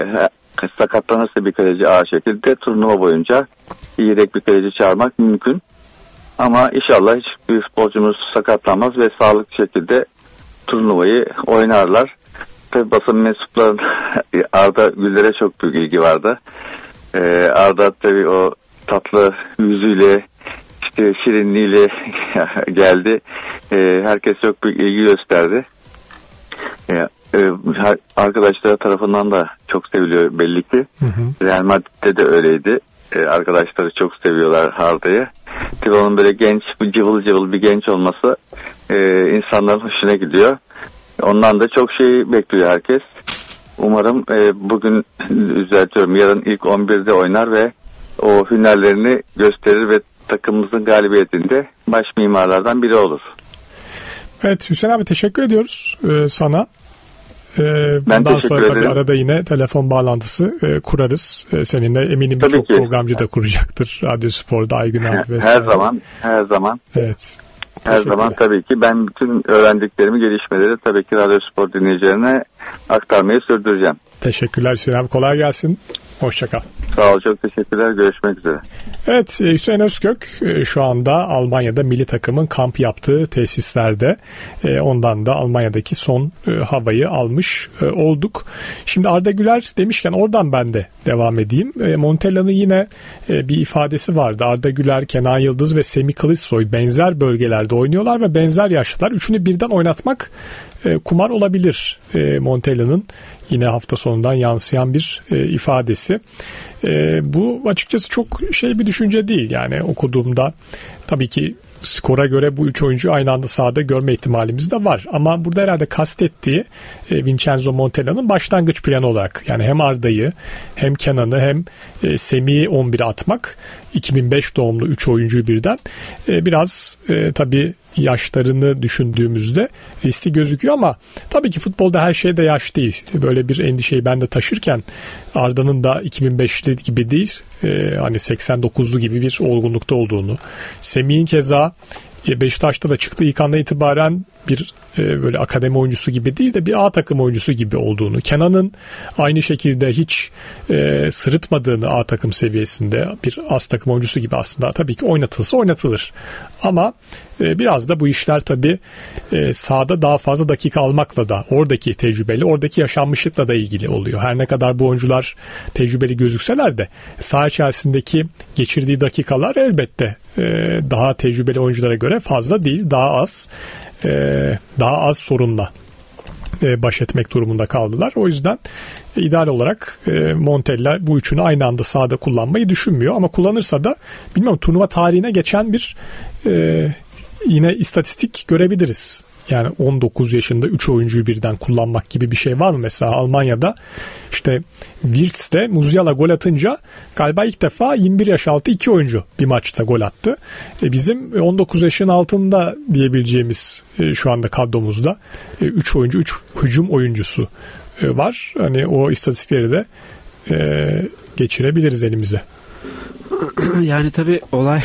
sakatlanırsa bir kaleci ağır şekilde turnuva boyunca yedek bir kaleci çağırmak mümkün. Ama inşallah hiçbir sporcumuz sakatlanmaz ve sağlıklı şekilde turnuvayı oynarlar. Tabii basın mensuplarının Arda Güler'e çok büyük ilgi vardı. Ee, Arda tabii o tatlı yüzüyle, işte şirinliğiyle geldi. Ee, herkes çok büyük ilgi gösterdi. Ee, e, arkadaşlar tarafından da çok seviliyor belli ki. Hı hı. Real Madrid'de de öyleydi. Ee, arkadaşları çok seviyorlar Arda'yı. Tabii onun böyle genç, cıvıl cıvıl bir genç olması e, insanların hoşuna gidiyor. Ondan da çok şey bekliyor herkes. Umarım e, bugün düzeltiyorum, yarın ilk on birde oynar ve o hünerlerini gösterir ve takımımızın galibiyetinde baş mimarlardan biri olur. Evet Hüseyin abi, teşekkür ediyoruz e, sana. E, ben bundan sonra ederim. tabii arada yine telefon bağlantısı e, kurarız. E, seninle eminim birçok programcı da kuracaktır. Radyo Spor'da Aygün abi vesaire. Her zaman, her zaman. Evet. Her zaman tabii ki ben bütün öğrendiklerimi, gelişmeleri tabii ki Radyo Spor dinleyicilerine aktarmayı sürdüreceğim. Teşekkürler Hüseyin abi. Kolay gelsin. Hoşça kal. Sağ ol, çok teşekkürler. Görüşmek üzere. Evet, Hüseyin Özkök şu anda Almanya'da milli takımın kamp yaptığı tesislerde. Ondan da Almanya'daki son havayı almış olduk. Şimdi Arda Güler demişken oradan ben de devam edeyim. Montella'nın yine bir ifadesi vardı. Arda Güler, Kenan Yıldız ve Semih Kılıçsoy benzer bölgelerde oynuyorlar ve benzer yaşlılar. Üçünü birden oynatmak kumar olabilir. Montella'nın yine hafta sonundan yansıyan bir e, ifadesi. E, bu açıkçası çok şey bir düşünce değil. Yani okuduğumda tabii ki skora göre bu üç oyuncuyu aynı anda sahada görme ihtimalimiz de var. Ama burada herhalde kastettiği e, Vincenzo Montella'nın başlangıç planı olarak, yani hem Arda'yı hem Kenan'ı hem e, Semih'i on bire atmak, iki bin beş doğumlu üç oyuncuyu birden e, biraz e, tabii yaşlarını düşündüğümüzde riskli gözüküyor ama tabii ki futbolda her şeyde yaş değil. Böyle bir endişeyi ben de taşırken Arda'nın da iki bin beşli gibi değil, e, hani seksen dokuzlu gibi bir olgunlukta olduğunu, Semih'in keza Beşiktaş'ta da çıktığı ilk andan itibaren bir e, böyle akademi oyuncusu gibi değil de bir A takım oyuncusu gibi olduğunu, Kenan'ın aynı şekilde hiç e, sırıtmadığını, A takım seviyesinde bir az takım oyuncusu gibi aslında tabii ki oynatılsa oynatılır. Ama e, biraz da bu işler tabii e, sahada daha fazla dakika almakla da, oradaki tecrübeli, oradaki yaşanmışlıkla da ilgili oluyor. Her ne kadar bu oyuncular tecrübeli gözükseler de saha içerisindeki geçirdiği dakikalar elbette e, daha tecrübeli oyunculara göre fazla değil, daha az. Ee, daha az sorunla e, baş etmek durumunda kaldılar. O yüzden e, ideal olarak e, Montella bu üçünü aynı anda sahada kullanmayı düşünmüyor. Ama kullanırsa da bilmiyorum, turnuva tarihine geçen bir e, yine istatistik görebiliriz. Yani on dokuz yaşında üç oyuncuyu birden kullanmak gibi bir şey var mı? Mesela Almanya'da işte Wirtz'te Musiala gol atınca galiba ilk defa yirmi bir yaş altı iki oyuncu bir maçta gol attı. E bizim on dokuz yaşın altında diyebileceğimiz e, şu anda kadromuzda e, üç oyuncu, üç hücum oyuncusu e, var. Hani o istatistikleri de e, geçirebiliriz elimize. Yani tabii olay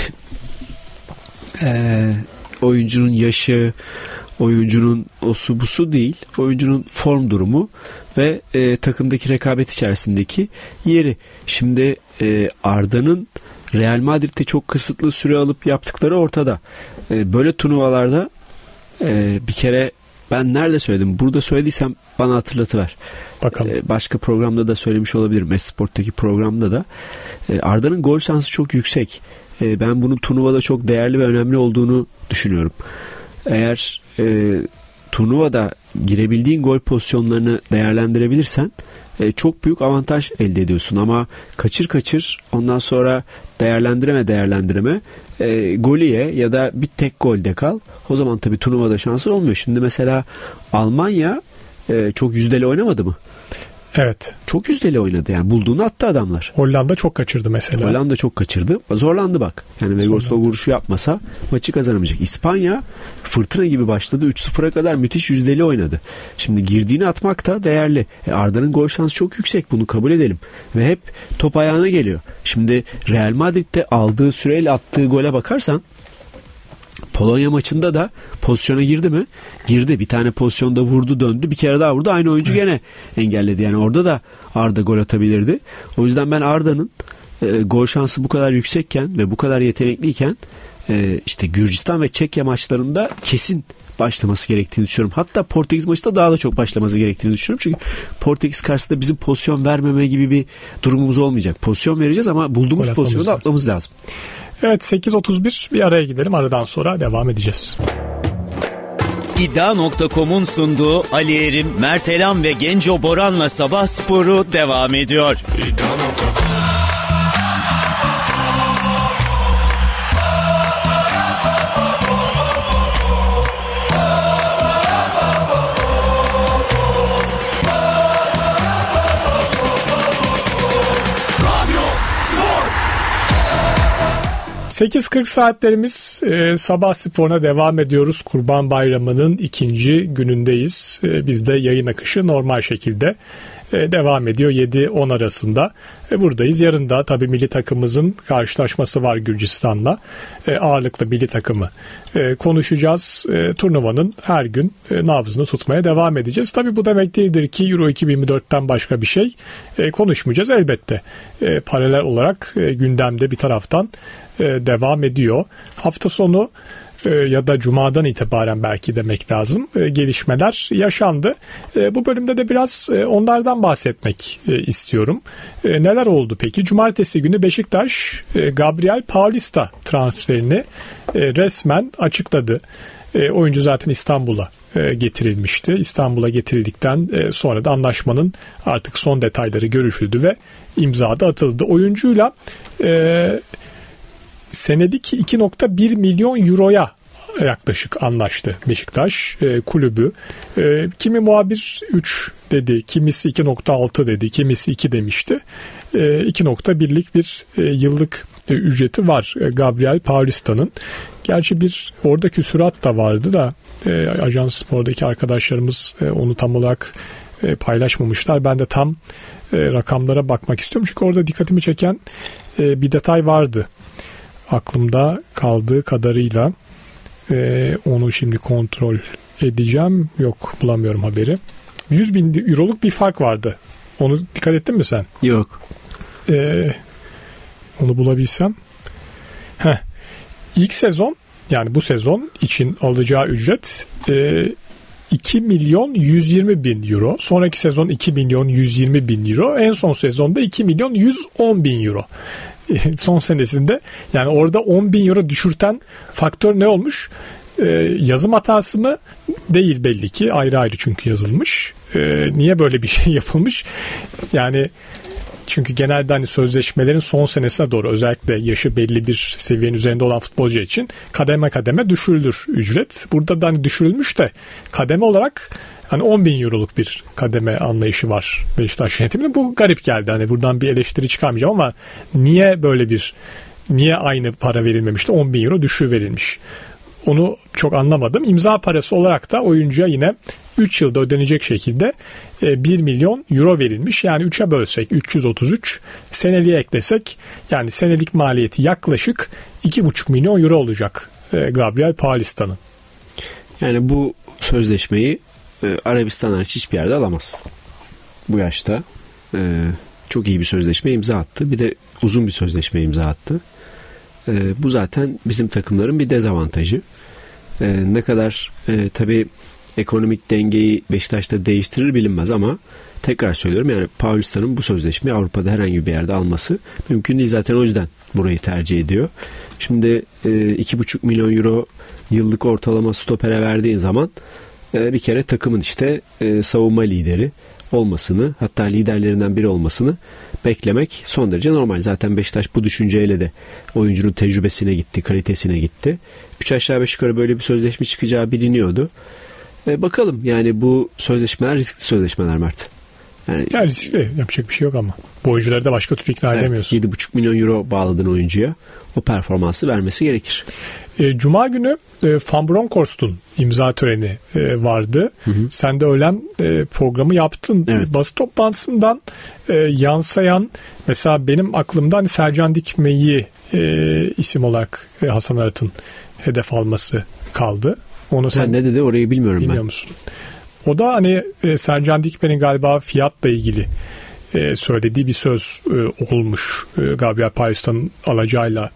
e, oyuncunun yaşı, oyuncunun o su bu su değil. Oyuncunun form durumu ve e, takımdaki rekabet içerisindeki yeri. Şimdi e, Arda'nın Real Madrid'de çok kısıtlı süre alıp yaptıkları ortada. E, böyle turnuvalarda e, bir kere ben nerede söyledim? Burada söylediysem bana hatırlatıver. Bakalım. E, başka programda da söylemiş olabilirim. Esport'taki programda da. E, Arda'nın gol şansı çok yüksek. E, ben bunun turnuvada çok değerli ve önemli olduğunu düşünüyorum. Eğer e, turnuvada girebildiğin gol pozisyonlarını değerlendirebilirsen e, çok büyük avantaj elde ediyorsun. Ama kaçır kaçır ondan sonra değerlendireme değerlendireme e, golü ye ya da bir tek golde kal. O zaman tabii turnuvada şansın olmuyor. Şimdi mesela Almanya e, çok yüzdeli oynamadı mı? Evet. Çok yüzdeli oynadı yani. Bulduğunu attı adamlar. Hollanda çok kaçırdı mesela. Hollanda çok kaçırdı. Zorlandı bak. Yani Vegas o vuruşu yapmasa maçı kazanamayacak. İspanya fırtına gibi başladı. üç sıfıra kadar müthiş yüzdeli oynadı. Şimdi girdiğini atmak da değerli. E Arda'nın gol şansı çok yüksek. Bunu kabul edelim. Ve hep top ayağına geliyor. Şimdi Real Madrid'de aldığı süreyle attığı gole bakarsan Polonya maçında da pozisyona girdi mi? Girdi. Bir tane pozisyonda vurdu, döndü. Bir kere daha vurdu. Aynı oyuncu gene engelledi. Yani orada da Arda gol atabilirdi. O yüzden ben Arda'nın e, gol şansı bu kadar yüksekken ve bu kadar yetenekliyken e, işte Gürcistan ve Çekya maçlarında kesin başlaması gerektiğini düşünüyorum. Hatta Portekiz maçında daha da çok başlaması gerektiğini düşünüyorum. Çünkü Portekiz karşısında bizim pozisyon vermeme gibi bir durumumuz olmayacak. Pozisyon vereceğiz ama bulduğumuz Gol pozisyonu da atmamız atmamız lazım. Evet, sekiz otuz bir bir araya gidelim. Aradan sonra devam edeceğiz. İddia nokta com'un sunduğu Ali Erim, Mert Elam ve Genco Boran'la Sabah Sporu devam ediyor. İddia nokta com. sekiz kırk saatlerimiz e, Sabah Spor'una devam ediyoruz. Kurban Bayramı'nın ikinci günündeyiz. E, bizde yayın akışı normal şekilde e, devam ediyor yedi on arasında. E, buradayız. Yarın da tabii milli takımımızın karşılaşması var Gürcistan'la. E, ağırlıklı milli takımı e, konuşacağız. E, turnuvanın her gün e, nabzını tutmaya devam edeceğiz. Tabii bu demek değildir ki Euro iki bin yirmi dörtten başka bir şey e, konuşmayacağız. Elbette e, paralel olarak e, gündemde bir taraftan devam ediyor. Hafta sonu ya da Cuma'dan itibaren belki demek lazım gelişmeler yaşandı. Bu bölümde de biraz onlardan bahsetmek istiyorum. Neler oldu peki? Cumartesi günü Beşiktaş Gabriel Paulista transferini resmen açıkladı. Oyuncu zaten İstanbul'a getirilmişti. İstanbul'a getirildikten sonra da anlaşmanın artık son detayları görüşüldü ve imza da atıldı. Oyuncuyla senelik iki nokta bir milyon euroya yaklaşık anlaştı Beşiktaş e, kulübü. E, kimi muhabir üç dedi, kimisi iki nokta altı dedi, kimisi iki demişti. E, iki nokta birlik bir e, yıllık e, ücreti var e, Gabriel Paulista'nın. Gerçi bir orada küsurat da vardı da e, Ajans Spor'daki arkadaşlarımız e, onu tam olarak e, paylaşmamışlar. Ben de tam e, rakamlara bakmak istiyorum. Çünkü orada dikkatimi çeken e, bir detay vardı. Aklımda kaldığı kadarıyla e, onu şimdi kontrol edeceğim. Yok, bulamıyorum haberi. yüz bin euroluk bir fark vardı. Onu dikkat ettin mi sen? Yok. E, onu bulabilsem. Heh. İlk sezon, yani bu sezon için alacağı ücret e, iki milyon yüz yirmi bin euro. Sonraki sezon iki milyon yüz yirmi bin euro. En son sezonda iki milyon yüz on bin euro. Son senesinde, yani orada on bin euro düşürten faktör ne olmuş? Ee, yazım hatası mı? Değil belli ki. Ayrı ayrı çünkü yazılmış. Ee, niye böyle bir şey yapılmış? Yani çünkü genelde hani sözleşmelerin son senesine doğru, özellikle yaşı belli bir seviyenin üzerinde olan futbolcu için kademe kademe düşürülür ücret. Burada da hani düşürülmüş de kademe olarak hani on bin euroluk bir kademe anlayışı var Beşiktaş yönetiminde. Bu garip geldi. Hani buradan bir eleştiri çıkarmayacağım ama niye böyle bir, niye aynı para verilmemişti? on bin euro düşüğü verilmiş. Onu çok anlamadım. İmza parası olarak da oyuncuya yine üç yılda ödenecek şekilde bir milyon euro verilmiş. Yani üçe bölsek üç yüz otuz üç, seneliğe eklesek yani senelik maliyeti yaklaşık iki buçuk milyon euro olacak Gabriel Paulista'nın. Yani bu sözleşmeyi Arabistan hariç hiçbir yerde alamaz. Bu yaşta çok iyi bir sözleşme imza attı. Bir de uzun bir sözleşme imza attı. Bu zaten bizim takımların bir dezavantajı. Ne kadar tabii ekonomik dengeyi Beşiktaş'ta değiştirir bilinmez ama tekrar söylüyorum, yani Paulista'nın bu sözleşmeyi Avrupa'da herhangi bir yerde alması mümkün değil. Zaten o yüzden burayı tercih ediyor. Şimdi iki buçuk milyon euro yıllık ortalama stopere verdiğin zaman bir kere takımın işte savunma lideri olmasını, hatta liderlerinden biri olmasını beklemek son derece normal. Zaten Beşiktaş bu düşünceyle de oyuncunun tecrübesine gitti, kalitesine gitti. Üç aşağı beş yukarı böyle bir sözleşme çıkacağı biliniyordu. E bakalım, yani bu sözleşmeler riskli sözleşmeler Mert. Yani, ya riskli, yapacak bir şey yok ama. Bu oyuncuları da başka türlü ikna evet, edemiyorsun. yedi buçuk milyon euro bağladığın oyuncuya o performansı vermesi gerekir. E, Cuma günü e, Van Bronckhorst'un imza töreni e, vardı. Hı hı. Sen de öğlen e, programı yaptın. Evet. Basın toplantısından e, yansıyan, mesela benim aklımda hani Sercan Dikme'yi e, isim olarak e, Hasan Arat'ın hedef alması kaldı. Onu sen, sen ne dedi orayı bilmiyorum bilmiyor ben. Musun? O da hani e, Sercan Dikme'nin galiba fiyatla ilgili e, söylediği bir söz e, olmuş. E, Gabriel Paulista'nın alacağıyla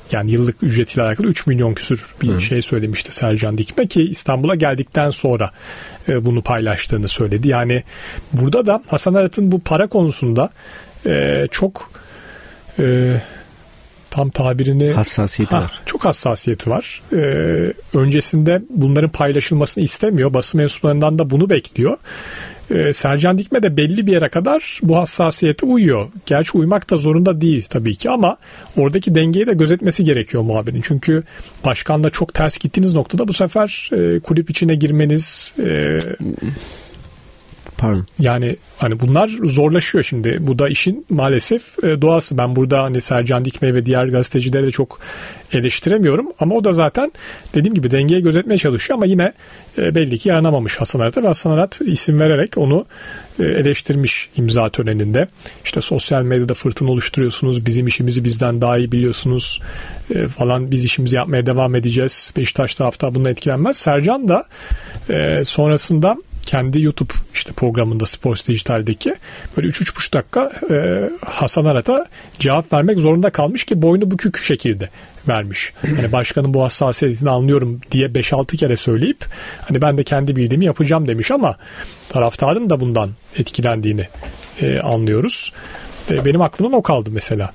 Yani yıllık ücretiyle alakalı üç milyon küsür bir Hı. şey söylemişti Sercan Dikme ki İstanbul'a geldikten sonra e, bunu paylaştığını söyledi. Yani burada da Hasan Arat'ın bu para konusunda e, çok e, tam tabirini hassasiyeti ha, var. Çok hassasiyeti var. E, öncesinde bunların paylaşılmasını istemiyor. Basın mensuplarından da bunu bekliyor. Ee, Sercan Dikme de belli bir yere kadar bu hassasiyete uyuyor. Gerçi uymak da zorunda değil tabii ki ama oradaki dengeyi de gözetmesi gerekiyor muhabirin. Çünkü başkanla çok ters gittiğiniz noktada bu sefer e, kulüp içine girmeniz e, Pardon. Yani hani bunlar zorlaşıyor şimdi. Bu da işin maalesef e, doğası. Ben burada hani Sercan Dikme ve diğer gazetecileri de çok eleştiremiyorum. Ama o da zaten dediğim gibi dengeyi gözetmeye çalışıyor ama yine e, belli ki yaranamamış Hasan Arat'a ve Hasan Arat isim vererek onu e, eleştirmiş imza töreninde. İşte sosyal medyada fırtına oluşturuyorsunuz. Bizim işimizi bizden daha iyi biliyorsunuz e, falan. Biz işimizi yapmaya devam edeceğiz. Beşiktaş taraftarı bundan etkilenmez. Sercan da e, sonrasında kendi YouTube işte programında Sports Dijital'deki böyle üç üç buçuk dakika e, Hasan Arat'a cevap vermek zorunda kalmış ki boynu bükük şekilde vermiş. Hani başkanın bu hassasiyetini anlıyorum diye beş altı kere söyleyip hani ben de kendi bildiğimi yapacağım demiş ama taraftarın da bundan etkilendiğini e, anlıyoruz. E, benim aklımdan o kaldı mesela.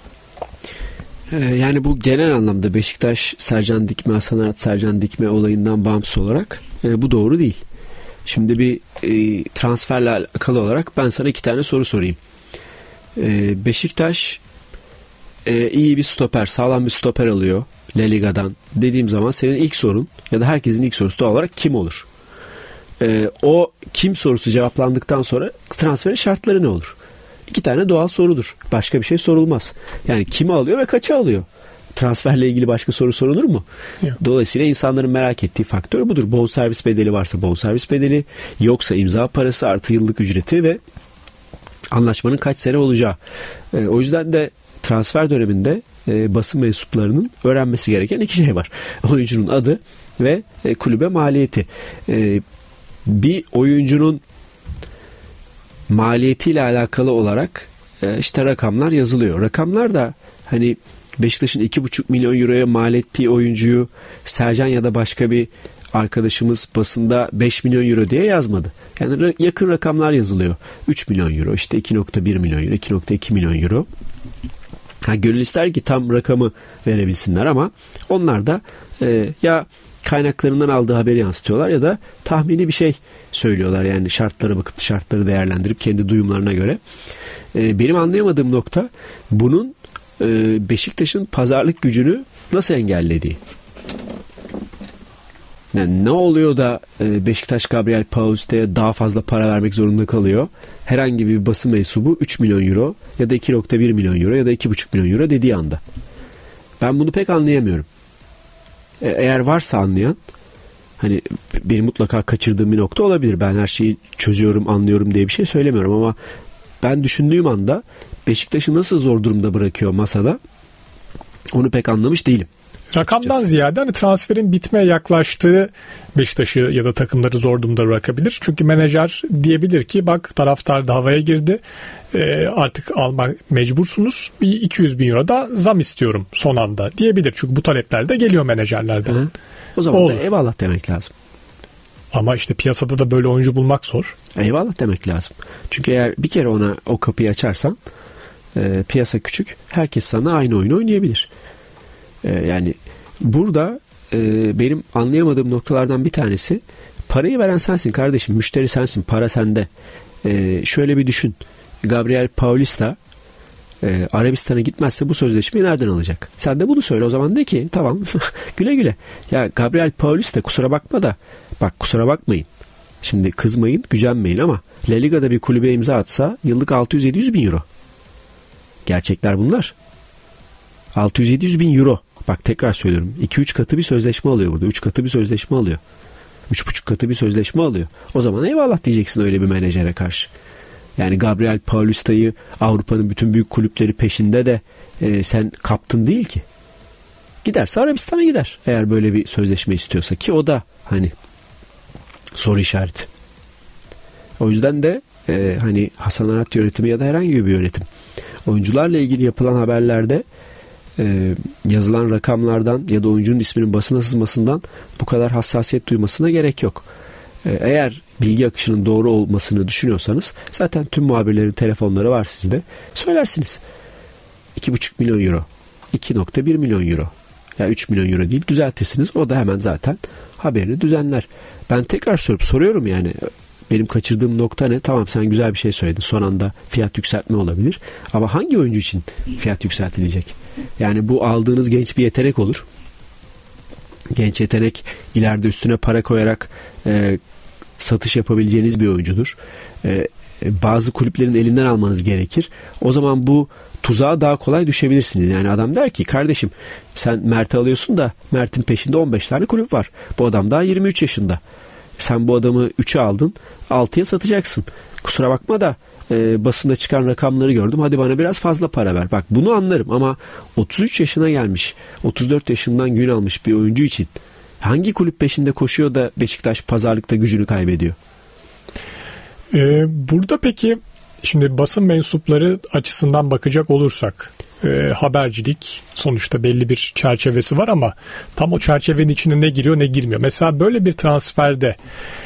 Yani bu genel anlamda Beşiktaş Sercan Dikme, Hasan Arat Sercan Dikme olayından bağımsız olarak e, bu doğru değil. Şimdi bir e, transferle alakalı olarak ben sana iki tane soru sorayım. E, Beşiktaş e, iyi bir stoper, sağlam bir stoper alıyor La Liga'dan dediğim zaman senin ilk sorun ya da herkesin ilk sorusu doğal olarak kim olur? E, o kim sorusu cevaplandıktan sonra transferin şartları ne olur? İki tane doğal sorudur. Başka bir şey sorulmaz. Yani kimi alıyor ve kaça alıyor? Transferle ilgili başka soru sorulur mu? Yok. Dolayısıyla insanların merak ettiği faktör budur. Bonservis bedeli varsa bonservis bedeli, yoksa imza parası artı yıllık ücreti ve anlaşmanın kaç sene olacağı. E, o yüzden de transfer döneminde e, basın mensuplarının öğrenmesi gereken iki şey var. Oyuncunun adı ve e, kulübe maliyeti. E, bir oyuncunun maliyetiyle alakalı olarak e, işte rakamlar yazılıyor. Rakamlar da hani Beşiktaş'ın iki buçuk milyon euroya mal ettiği oyuncuyu Sercan ya da başka bir arkadaşımız basında beş milyon euro diye yazmadı. Yani yakın rakamlar yazılıyor. üç milyon euro, işte iki nokta bir milyon euro, iki nokta iki milyon euro. Ha, gönül ister ki tam rakamı verebilsinler ama onlar da e, ya kaynaklarından aldığı haberi yansıtıyorlar ya da tahmini bir şey söylüyorlar. Yani şartlara bakıp şartları değerlendirip kendi duyumlarına göre. E, benim anlayamadığım nokta bunun e, Beşiktaş'ın pazarlık gücünü nasıl engellediği. Yani ne oluyor da e, Beşiktaş Gabriel Paulista'ya daha fazla para vermek zorunda kalıyor? Herhangi bir basın mensubu üç milyon euro ya da iki nokta bir milyon euro ya da iki buçuk milyon euro dediği anda. Ben bunu pek anlayamıyorum. E, eğer varsa anlayan, hani benim mutlaka kaçırdığım bir nokta olabilir. Ben her şeyi çözüyorum, anlıyorum diye bir şey söylemiyorum ama ben düşündüğüm anda Beşiktaş'ı nasıl zor durumda bırakıyor masada onu pek anlamış değilim. Rakamdan açıkçası ziyade hani transferin bitmeye yaklaştığı Beşiktaş'ı ya da takımları zor durumda bırakabilir. Çünkü menajer diyebilir ki bak taraftar da havaya girdi. E, artık almak mecbursunuz. Bir iki yüz bin euro da zam istiyorum son anda diyebilir. Çünkü bu talepler de geliyor menajerlerden. Hı. O zaman Olur. da eyvallah demek lazım. Ama işte piyasada da böyle oyuncu bulmak zor. Eyvallah demek lazım. Çünkü eğer bir kere ona o kapıyı açarsan e, piyasa küçük. Herkes sana aynı oyunu oynayabilir. E, yani burada e, benim anlayamadığım noktalardan bir tanesi, parayı veren sensin kardeşim. Müşteri sensin. Para sende. E, şöyle bir düşün. Gabriel Paulista e, Arabistan'a gitmezse bu sözleşmeyi nereden alacak? Sen de bunu söyle. O zaman de ki tamam güle güle. Ya Gabriel Paulista kusura bakma da bak kusura bakmayın. Şimdi kızmayın, gücenmeyin ama La Liga'da bir kulübe imza atsa yıllık altı yüz yedi yüz bin euro. Gerçekler bunlar. altı yüz yedi yüz bin euro. Bak tekrar söylüyorum. iki üç katı bir sözleşme alıyor burada. üç katı bir sözleşme alıyor. üç buçuk katı bir sözleşme alıyor. O zaman eyvallah diyeceksin öyle bir menajere karşı. Yani Gabriel Paulista'yı Avrupa'nın bütün büyük kulüpleri peşinde de e, sen kaptın değil ki. Giderse Arabistan'a gider. Eğer böyle bir sözleşme istiyorsa, ki o da hani soru işareti. O yüzden de e, hani Hasan Arat yönetimi ya da herhangi bir yönetim oyuncularla ilgili yapılan haberlerde e, yazılan rakamlardan ya da oyuncunun isminin basına sızmasından bu kadar hassasiyet duymasına gerek yok. E, eğer bilgi akışının doğru olmasını düşünüyorsanız zaten tüm muhabirlerin telefonları var sizde. Söylersiniz. iki buçuk milyon euro. iki nokta bir milyon euro. Ya üç milyon euro değil, düzeltirsiniz. O da hemen zaten haberini düzenler. Ben tekrar sorup soruyorum yani. Benim kaçırdığım nokta ne? Tamam, sen güzel bir şey söyledin. Son anda fiyat yükseltme olabilir. Ama hangi oyuncu için fiyat yükseltilecek? Yani bu aldığınız genç bir yetenek olur. Genç yetenek ileride üstüne para koyarak e, satış yapabileceğiniz bir oyuncudur. E, bazı kulüplerin elinden almanız gerekir. O zaman bu tuzağa daha kolay düşebilirsiniz. Yani adam der ki, kardeşim sen Mert'i alıyorsun da Mert'in peşinde on beş tane kulüp var. Bu adam daha yirmi üç yaşında. Sen bu adamı üçe aldın, altıya satacaksın. Kusura bakma da e, basında çıkan rakamları gördüm. Hadi bana biraz fazla para ver. Bak, bunu anlarım ama otuz üç yaşına gelmiş, otuz dört yaşından gün almış bir oyuncu için hangi kulüp peşinde koşuyor da Beşiktaş pazarlıkta gücünü kaybediyor? Ee, burada peki şimdi basın mensupları açısından bakacak olursak, e, habercilik sonuçta belli bir çerçevesi var ama tam o çerçevenin içine ne giriyor ne girmiyor. Mesela böyle bir transferde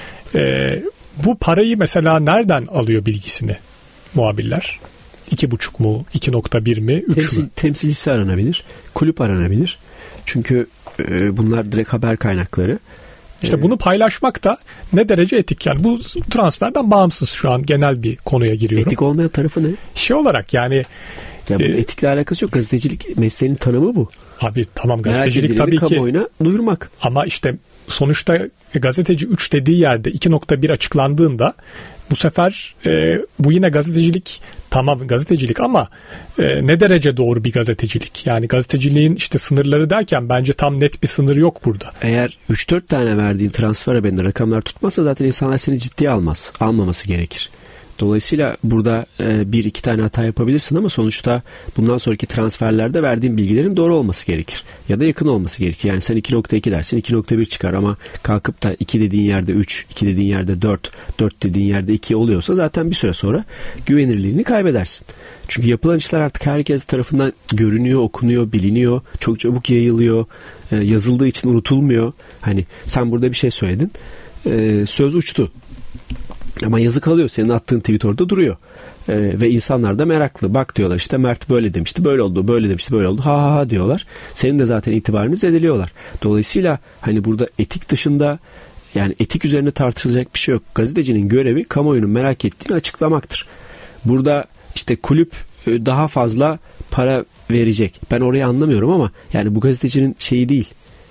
e, bu parayı mesela nereden alıyor bilgisini muhabirler? iki buçuk mu, iki nokta bir mi, üç Temsil, mü? Temsilcisi aranabilir, kulüp aranabilir. Çünkü e, bunlar direkt haber kaynakları. İşte bunu paylaşmak da ne derece etik? Yani bu transferden bağımsız, şu an genel bir konuya giriyorum. Etik olmayan tarafı ne? Şey olarak yani ya bu e, etikle alakası yok. Gazetecilik mesleğinin tanımı bu. Abi tamam, gazetecilik tabii ki. Kamuoyuna duyurmak. Ama işte sonuçta gazeteci üç dediği yerde iki nokta bir açıklandığında bu sefer e, bu yine gazetecilik, tamam gazetecilik ama e, ne derece doğru bir gazetecilik? Yani gazeteciliğin işte sınırları derken bence tam net bir sınır yok burada. Eğer üç dört tane verdiğin transfer haberinde rakamlar tutmazsa zaten insanlar seni ciddiye almaz. Almaması gerekir. Dolayısıyla burada e, bir iki tane hata yapabilirsin ama sonuçta bundan sonraki transferlerde verdiğin bilgilerin doğru olması gerekir. Ya da yakın olması gerekir. Yani sen iki nokta iki dersin, iki nokta bir çıkar ama kalkıp da iki dediğin yerde üç, iki dediğin yerde dört, dört dediğin yerde iki oluyorsa zaten bir süre sonra güvenirliğini kaybedersin. Çünkü yapılan işler artık herkes tarafından görünüyor, okunuyor, biliniyor, çok çabuk yayılıyor, e, yazıldığı için unutulmuyor. Hani sen burada bir şey söyledin, e, söz uçtu. Ama yazı kalıyor. Senin attığın tweet orada duruyor. Ee, ve insanlar da meraklı. Bak diyorlar, işte Mert böyle demişti, böyle oldu, böyle demişti, böyle oldu. Ha ha ha diyorlar. Senin de zaten itibarını zedeliyorlar. Dolayısıyla hani burada etik dışında, yani etik üzerine tartışılacak bir şey yok. Gazetecinin görevi kamuoyunun merak ettiğini açıklamaktır. Burada işte kulüp daha fazla para verecek. Ben orayı anlamıyorum ama yani bu gazetecinin şeyi değil.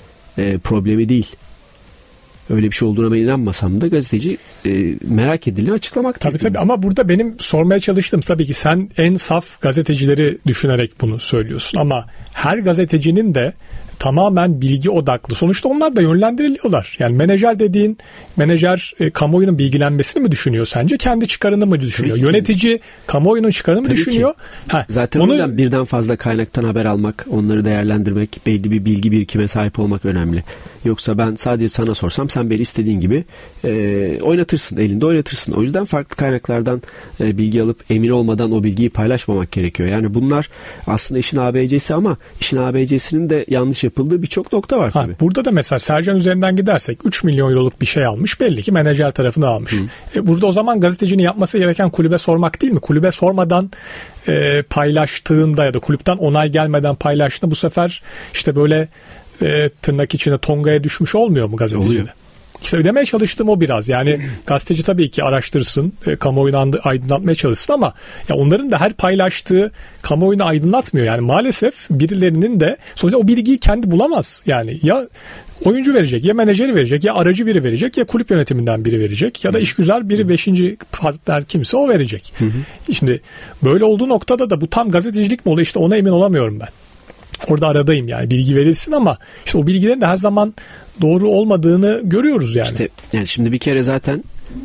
E, problemi değil. Öyle bir şey olduğuna ben inanmasam da gazeteci e, merak edildiğini açıklamak. Tabii tabii ama burada benim sormaya çalıştığım, tabii ki sen en saf gazetecileri düşünerek bunu söylüyorsun ama her gazetecinin de tamamen bilgi odaklı. Sonuçta onlar da yönlendiriliyorlar. Yani menajer dediğin, menajer e, kamuoyunun bilgilenmesini mi düşünüyor sence? Kendi çıkarını mı düşünüyor? Tabii Yönetici ki. kamuoyunun çıkarını mı düşünüyor? Ha, zaten onu... o yüzden birden fazla kaynaktan haber almak, onları değerlendirmek, belli bir bilgi birikime sahip olmak önemli. Yoksa ben sadece sana sorsam sen beni istediğin gibi e, oynatırsın, elinde oynatırsın. O yüzden farklı kaynaklardan e, bilgi alıp emin olmadan o bilgiyi paylaşmamak gerekiyor. Yani bunlar aslında işin A B C'si ama işin A B C'sinin de yanlış yapıldığı birçok nokta var tabii. Ha, burada da mesela Sercan üzerinden gidersek üç milyon euroluk bir şey almış. Belli ki menajer tarafını almış. E, burada o zaman gazetecinin yapması gereken kulübe sormak değil mi? Kulübe sormadan e, paylaştığında ya da kulüpten onay gelmeden paylaştığında bu sefer işte böyle e, tırnak içine tongaya düşmüş olmuyor mu gazeteci de? İşte ödemeye çalıştığım o biraz. Yani gazeteci tabii ki araştırsın, e, kamuoyunu aydınlatmaya çalışsın ama ya onların da her paylaştığı kamuoyunu aydınlatmıyor. Yani maalesef birilerinin de sonuçta o bilgiyi kendi bulamaz. Yani ya oyuncu verecek, ya menajeri verecek, ya aracı biri verecek, ya kulüp yönetiminden biri verecek, ya da işgüzar biri, beşinci partner kimse o verecek. Hı hı. Şimdi böyle olduğu noktada da bu tam gazetecilik mi oluyor, işte ona emin olamıyorum ben. Orada aradayım yani, bilgi verilsin ama işte o bilgilerin de her zaman doğru olmadığını görüyoruz yani. İşte yani şimdi bir kere zaten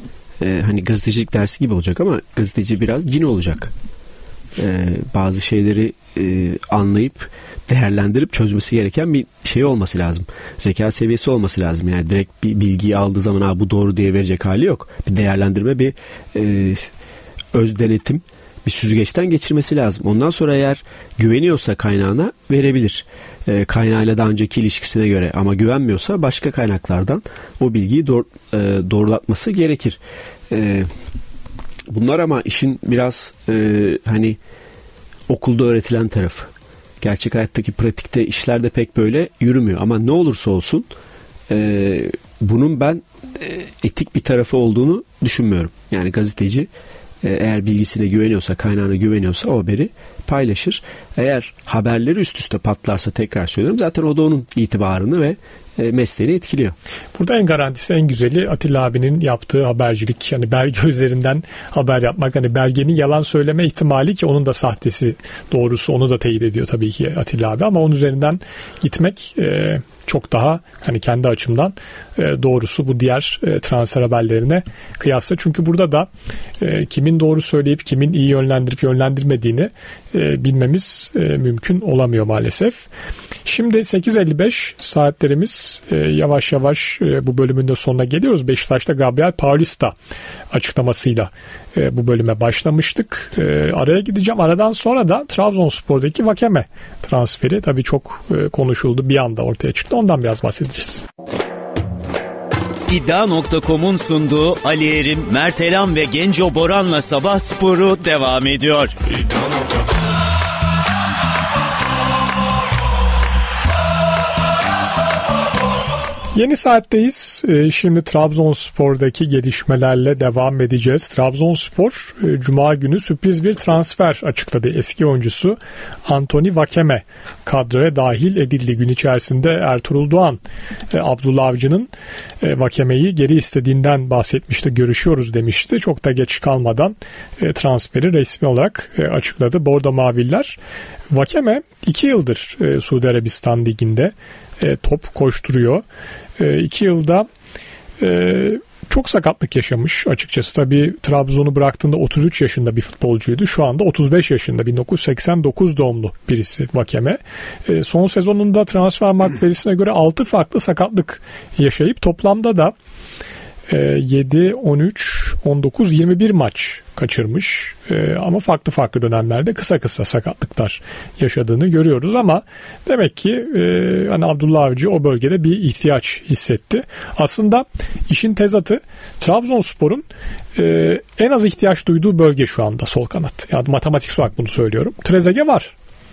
e, hani gazetecilik dersi gibi olacak ama gazeteci biraz cin olacak. E, bazı şeyleri e, anlayıp değerlendirip çözmesi gereken bir şey olması lazım. Zeka seviyesi olması lazım. Yani direkt bir bilgiyi aldığı zaman ha bu doğru diye verecek hali yok. Bir değerlendirme, bir e, öz denetim, bir süzgeçten geçirmesi lazım. Ondan sonra eğer güveniyorsa kaynağına verebilir. E, kaynağıyla daha önceki ilişkisine göre, ama güvenmiyorsa başka kaynaklardan o bilgiyi doğru, e, doğrulatması gerekir. E, bunlar ama işin biraz e, hani okulda öğretilen tarafı. Gerçek hayattaki pratikte işler de pek böyle yürümüyor. Ama ne olursa olsun e, bunun ben e, etik bir tarafı olduğunu düşünmüyorum. Yani gazeteci e, eğer bilgisine güveniyorsa, kaynağına güveniyorsa o haberi paylaşır. Eğer haberleri üst üste patlarsa, tekrar söylüyorum, zaten o da onun itibarını ve e, mesleğini etkiliyor. Burada en garantisi, en güzeli Atilla abinin yaptığı habercilik. Yani belge üzerinden haber yapmak. Hani belgenin yalan söyleme ihtimali, ki onun da sahtesi doğrusu, onu da teyit ediyor tabii ki Atilla abi, ama onun üzerinden gitmek e, çok daha, hani kendi açımdan e, doğrusu bu diğer e, transfer haberlerine kıyasla. Çünkü burada da e, kimin doğru söyleyip kimin iyi yönlendirip yönlendirmediğini e, bilmemiz e, mümkün olamıyor maalesef. Şimdi sekiz elli beş saatlerimiz, e, yavaş yavaş e, bu bölümün de sonuna geliyoruz. Beşiktaş'ta Gabriel Paulista açıklamasıyla e, bu bölüme başlamıştık. E, araya gideceğim. Aradan sonra da Trabzonspor'daki Vakeme transferi tabii çok e, konuşuldu. Bir anda ortaya çıktı. Ondan biraz bahsedeceğiz. İddia nokta com'un sunduğu Ali Erim, Mert Elam ve Genco Boran'la Sabah Sporu devam ediyor. Yeni saatteyiz. Şimdi Trabzonspor'daki gelişmelerle devam edeceğiz. Trabzonspor Cuma günü sürpriz bir transfer açıkladı. Eski oyuncusu Anthony Vakeme kadroya dahil edildi. Gün içerisinde Ertuğrul Doğan, Abdullah Avcı'nın Vakeme'yi geri istediğinden bahsetmişti. Görüşüyoruz demişti. Çok da geç kalmadan transferi resmi olarak açıkladı Bordo Maviller. Vakeme iki yıldır Suudi Arabistan Ligi'nde top koşturuyor. E, iki yılda e, çok sakatlık yaşamış açıkçası. Tabii Trabzon'u bıraktığında otuz üç yaşında bir futbolcuydu. Şu anda otuz beş yaşında, bin dokuz yüz seksen dokuz doğumlu birisi Vakeme. E, son sezonunda Transfermarkt verisine göre altı farklı sakatlık yaşayıp toplamda da yedi, on üç, on dokuz, yirmi bir maç kaçırmış. Ee, ama farklı farklı dönemlerde kısa kısa sakatlıklar yaşadığını görüyoruz, ama demek ki e, hani Abdullah Avcı o bölgede bir ihtiyaç hissetti. Aslında işin tezatı, Trabzonspor'un e, en az ihtiyaç duyduğu bölge şu anda sol kanat. Yani matematik olarak bunu söylüyorum. Trezeguet var.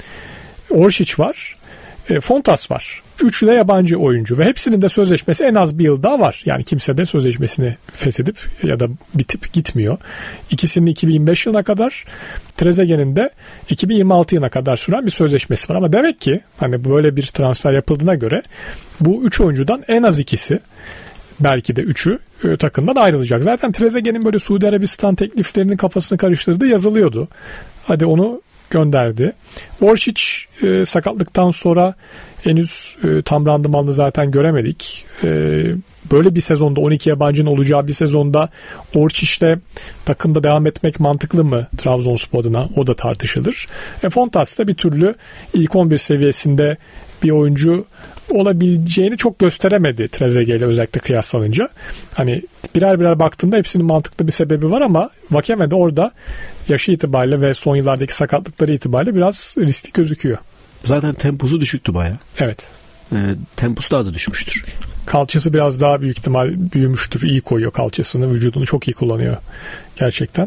Oršić var. E, Fontas var. Üçü de yabancı oyuncu ve hepsinin de sözleşmesi en az bir yıl daha var. Yani kimse de sözleşmesini feshedip ya da bitip gitmiyor. İkisinin iki bin yirmi beş yılına kadar, Trezeguet'in de iki bin yirmi altı yılına kadar süren bir sözleşmesi var. Ama demek ki hani böyle bir transfer yapıldığına göre bu üç oyuncudan en az ikisi, belki de üçü e, takımdan ayrılacak. Zaten Trezeguet'in böyle Suudi Arabistan tekliflerinin kafasını karıştırdığı yazılıyordu. Hadi onu gönderdi. Oršić e, sakatlıktan sonra henüz e, tam randımanlı zaten göremedik. E, böyle bir sezonda, on iki yabancının olacağı bir sezonda Oršić'le takımda devam etmek mantıklı mı Trabzonspor adına? O da tartışılır. E, Fontas da bir türlü ilk on bir seviyesinde bir oyuncu olabileceğini çok gösteremedi Trezeguet ile özellikle kıyaslanınca. Hani birer birer baktığında hepsinin mantıklı bir sebebi var, ama Vakeme de orada yaşı itibariyle ve son yıllardaki sakatlıkları itibariyle biraz riskli gözüküyor. Zaten temposu düşüktü bayağı. Evet. E, temposu daha da düşmüştür. Kalçası biraz daha büyük ihtimal büyümüştür. İyi koyuyor kalçasını. Vücudunu çok iyi kullanıyor. Gerçekten.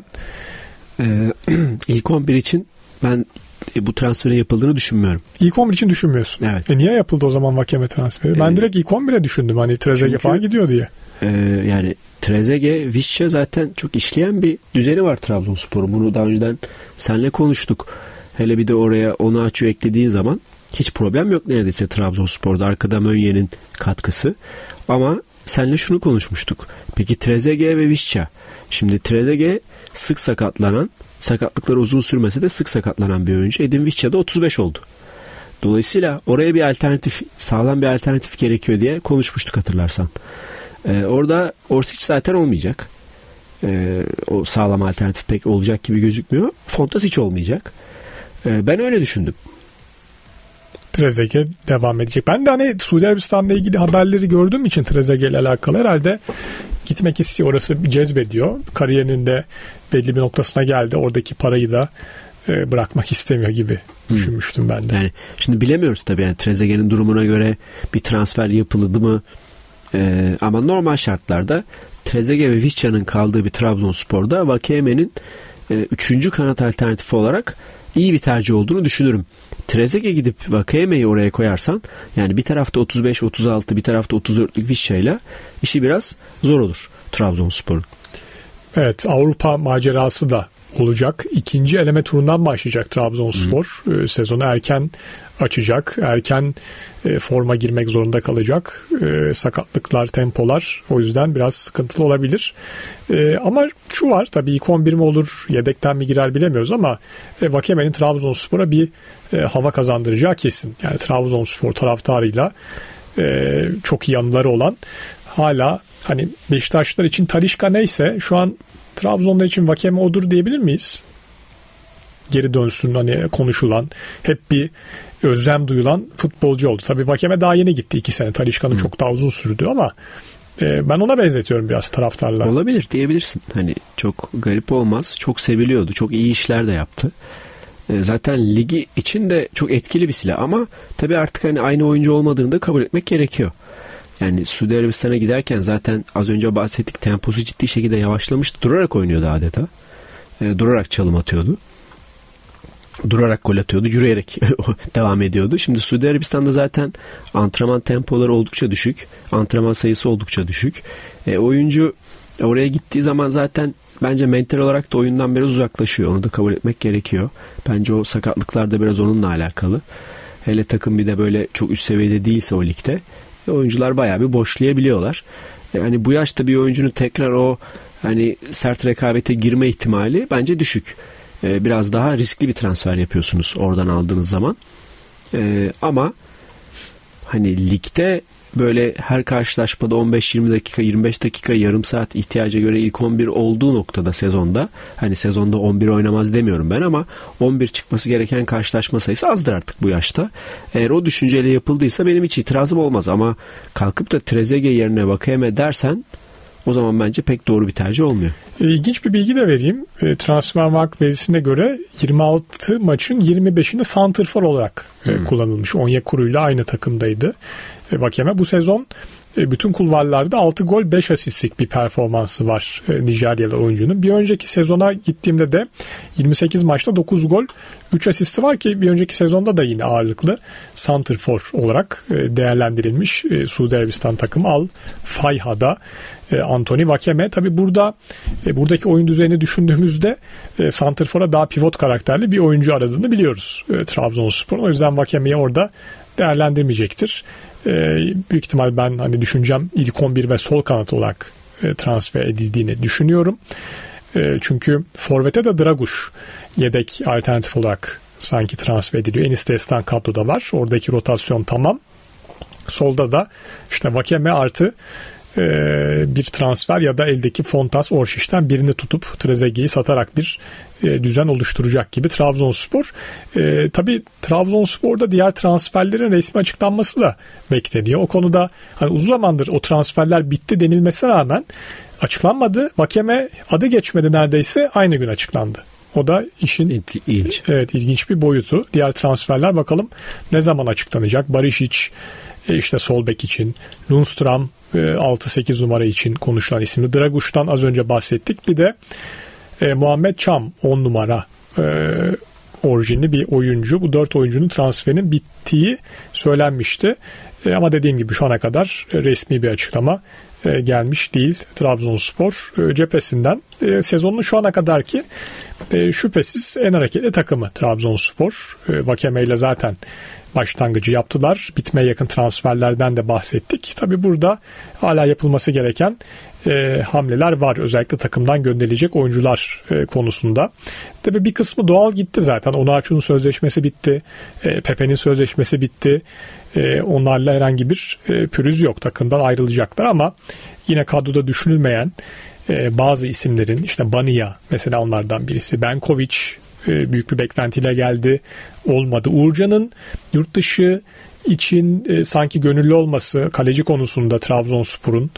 E, ilk on bir için ben e, bu transferin yapıldığını düşünmüyorum. İlk on bir için düşünmüyorsun. Evet. E niye yapıldı o zaman Vakeme transferi? Ben ee, direkt ilk on bire düşündüm. Hani Trezeguet falan gidiyor diye. E, yani Trezeguet, Visca zaten çok işleyen bir düzeni var Trabzonspor'un. Bunu daha önceden seninle konuştuk. Hele bir de oraya onu açıyor eklediğin zaman hiç problem yok neredeyse Trabzonspor'da. Arkada Mönye'nin katkısı. Ama seninle şunu konuşmuştuk. Peki Trezeguet ve Visca. Şimdi Trezeguet sık sakatlanan, sakatlıkları uzun sürmese de sık sakatlanan bir oyuncu. Edin Visca da otuz beş oldu. Dolayısıyla oraya bir alternatif, sağlam bir alternatif gerekiyor diye konuşmuştuk hatırlarsan. Ee, orada Oršić zaten olmayacak. Ee, o sağlam alternatif pek olacak gibi gözükmüyor. Fontas hiç olmayacak. Ee, ben öyle düşündüm. Trezeguet devam edecek. Ben de hani Suudi Arabistan'la ilgili haberleri gördüğüm için Trezeguet ile alakalı herhalde gitmek istiyor. Orası cezbediyor. Kariyerinin de belli bir noktasına geldi. Oradaki parayı da e, bırakmak istemiyor gibi hmm. düşünmüştüm ben de. Yani şimdi bilemiyoruz tabii. Yani Trezeguet'in durumuna göre bir transfer yapıldı mı? Ee, ama normal şartlarda Trezeguet ve Vizca'nın kaldığı bir Trabzonspor'da Vakeme'nin e, üçüncü kanat alternatifi olarak iyi bir tercih olduğunu düşünürüm. Trezeguet gidip Vakeme'yi oraya koyarsan, yani bir tarafta otuz beş otuz altı, bir tarafta otuz dörtlük Vizca'yla işi biraz zor olur Trabzonspor'un. Evet, Avrupa macerası da olacak. İkinci eleme turundan başlayacak Trabzonspor. Hmm. Sezonu erken açacak. Erken e, forma girmek zorunda kalacak. E, sakatlıklar, tempolar o yüzden biraz sıkıntılı olabilir. E, ama şu var, tabii ilk on bir mi olur, yedekten mi girer bilemiyoruz ama e, Vakeme'nin Trabzonspor'a bir e, hava kazandıracağı kesin. Yani Trabzonspor taraftarıyla e, çok iyi anıları olan, hala hani Beşiktaşlılar için Talisca neyse şu an Trabzonlar için Vakeme odur diyebilir miyiz? Geri dönsün hani konuşulan, hep bir özlem duyulan futbolcu oldu. Tabii Vakeme daha yeni gitti iki sene. Talisca'nın çok daha uzun sürdü ama e, ben ona benzetiyorum biraz taraftarlar. Olabilir diyebilirsin. Hani çok garip olmaz. Çok seviliyordu. Çok iyi işler de yaptı. E, zaten ligi için de çok etkili bir silah ama tabii artık hani aynı oyuncu olmadığını da kabul etmek gerekiyor. Yani Suudi Arabistan'a giderken zaten az önce bahsettik, temposu ciddi şekilde yavaşlamıştı. Durarak oynuyordu adeta. E, durarak çalım atıyordu. Durarak gol atıyordu. Yürüyerek devam ediyordu. Şimdi Suudi Arabistan'da zaten antrenman tempoları oldukça düşük. Antrenman sayısı oldukça düşük. E, oyuncu oraya gittiği zaman zaten bence mental olarak da oyundan biraz uzaklaşıyor. Onu da kabul etmek gerekiyor. Bence o sakatlıklar da biraz onunla alakalı. Hele takım bir de böyle çok üst seviyede değilse o ligde, oyuncular bayağı bir boşlayabiliyorlar. Yani bu yaşta bir oyuncunun tekrar o hani sert rekabete girme ihtimali bence düşük. Ee, biraz daha riskli bir transfer yapıyorsunuz oradan aldığınız zaman. Ee, ama hani ligde böyle her karşılaşmada on beş yirmi dakika, yirmi beş dakika, yarım saat ihtiyaca göre ilk on bir olduğu noktada sezonda, hani sezonda on bir oynamaz demiyorum ben ama on bir çıkması gereken karşılaşma sayısı azdır artık bu yaşta. Eğer o düşünceyle yapıldıysa benim hiç itirazım olmaz ama kalkıp da Trezeguet yerine Vakeme dersen o zaman bence pek doğru bir tercih olmuyor. İlginç bir bilgi de vereyim. E, Transfermarkt verisine göre yirmi altı maçın yirmi beşinde santrfor olarak e, hmm. kullanılmış. Onyekuru'yla aynı takımdaydı. E, Vakeme bu sezon e, bütün kulvarlarda altı gol beş asistlik bir performansı var e, Nijeryalı oyuncunun. Bir önceki sezona gittiğimde de yirmi sekiz maçta dokuz gol üç asisti var ki bir önceki sezonda da yine ağırlıklı santrfor olarak e, değerlendirilmiş e, Suudi Arabistan takımı Al Fayha'da e, Anthony Vakeme. Tabi burada e, buradaki oyun düzenini düşündüğümüzde e, santrfora daha pivot karakterli bir oyuncu aradığını biliyoruz e, Trabzonspor'un. O yüzden Vakeme'yi orada değerlendirmeyecektir. E, büyük ihtimal ben hani düşüncem ilk on bir ve sol kanat olarak e, transfer edildiğini düşünüyorum. E, çünkü forvete de Draguş yedek alternatif olarak sanki transfer ediliyor. Enis Destan kadroda var. Oradaki rotasyon tamam. Solda da işte Vakeme artı e, bir transfer ya da eldeki Fontas, Orşiş'ten birini tutup Trezeguet'i satarak bir e, düzen oluşturacak gibi Trabzonspor. E, tabii Trabzonspor'da diğer transferlerin resmi açıklanması da bekleniyor. O konuda hani uzun zamandır o transferler bitti denilmesine rağmen açıklanmadı. Vakeme adı geçmedi, neredeyse aynı gün açıklandı. O da işin ilginç. Evet, ilginç bir boyutu. Diğer transferler bakalım ne zaman açıklanacak? Barisic işte sol bek için, Lundstram altı sekiz numara için konuşulan isimli. Draguş'tan az önce bahsettik. Bir de e, Muhammed Çam on numara e, orijinli bir oyuncu. Bu dört oyuncunun transferinin bittiği söylenmişti. E, ama dediğim gibi şu ana kadar resmi bir açıklama e, gelmiş değil Trabzonspor e, cephesinden. E, sezonun şu ana kadarki e, şüphesiz en hareketli takımı Trabzonspor. E, Vakeme ile zaten başlangıcı yaptılar. Bitmeye yakın transferlerden de bahsettik. Tabii burada hala yapılması gereken e, hamleler var. Özellikle takımdan gönderilecek oyuncular e, konusunda. Tabii bir kısmı doğal gitti zaten. Onaçu'nun sözleşmesi bitti. E, Pepe'nin sözleşmesi bitti. E, onlarla herhangi bir e, pürüz yok. Takımdan ayrılacaklar ama yine kadroda düşünülmeyen e, bazı isimlerin, işte Bania mesela onlardan birisi. Benkovic büyük bir beklentiyle geldi. Olmadı. Uğurcan'ın yurt dışı için e, sanki gönüllü olması kaleci konusunda Trabzonspor'un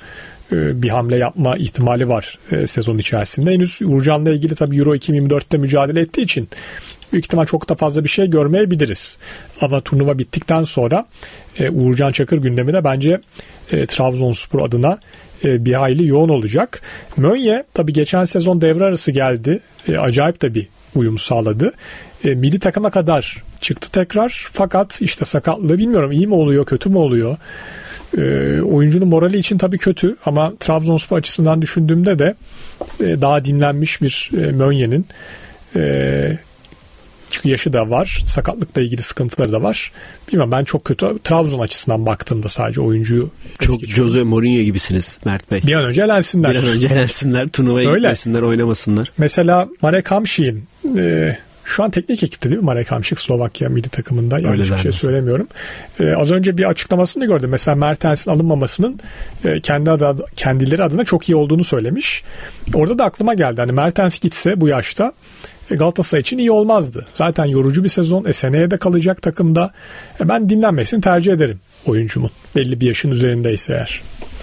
e, bir hamle yapma ihtimali var e, sezon içerisinde. Henüz Uğurcan'la ilgili tabii Euro iki bin yirmi dörtte mücadele ettiği için büyük ihtimal çok da fazla bir şey görmeyebiliriz. Ama turnuva bittikten sonra e, Uğurcan Çakır gündemi de bence e, Trabzonspor adına e, bir hayli yoğun olacak. Mönye tabii geçen sezon devre arası geldi. E, acayip de bir uyum sağladı. E, milli takıma kadar çıktı tekrar. Fakat işte sakatlığı bilmiyorum iyi mi oluyor kötü mü oluyor. E, oyuncunun morali için tabii kötü ama Trabzonspor açısından düşündüğümde de e, daha dinlenmiş bir e, Mönye'nin e, çünkü yaşı da var. Sakatlıkla ilgili sıkıntıları da var. Bilmiyorum ben çok kötü Trabzon açısından baktığımda sadece oyuncuyu çok Jose Mourinho gibisiniz Mert Bey. Bir an önce elensinler. Bir an önce elensinler. Turnuvaya gitmesinler, oynamasınlar. Mesela Marek Hamšík e, şu an teknik ekipte değil mi Marek Hamšík Slovakya milli takımında? Yanlış bir şey söylemiyorum. E, az önce bir açıklamasını gördüm. Mesela Mertens'in alınmamasının e, kendi adı, kendileri adına çok iyi olduğunu söylemiş. Orada da aklıma geldi. Hani Mertens gitse bu yaşta Galatasaray için iyi olmazdı. Zaten yorucu bir sezon. E, seneye de kalacak takımda. E, ben dinlenmesini tercih ederim oyuncumun. Belli bir yaşın üzerindeyse eğer.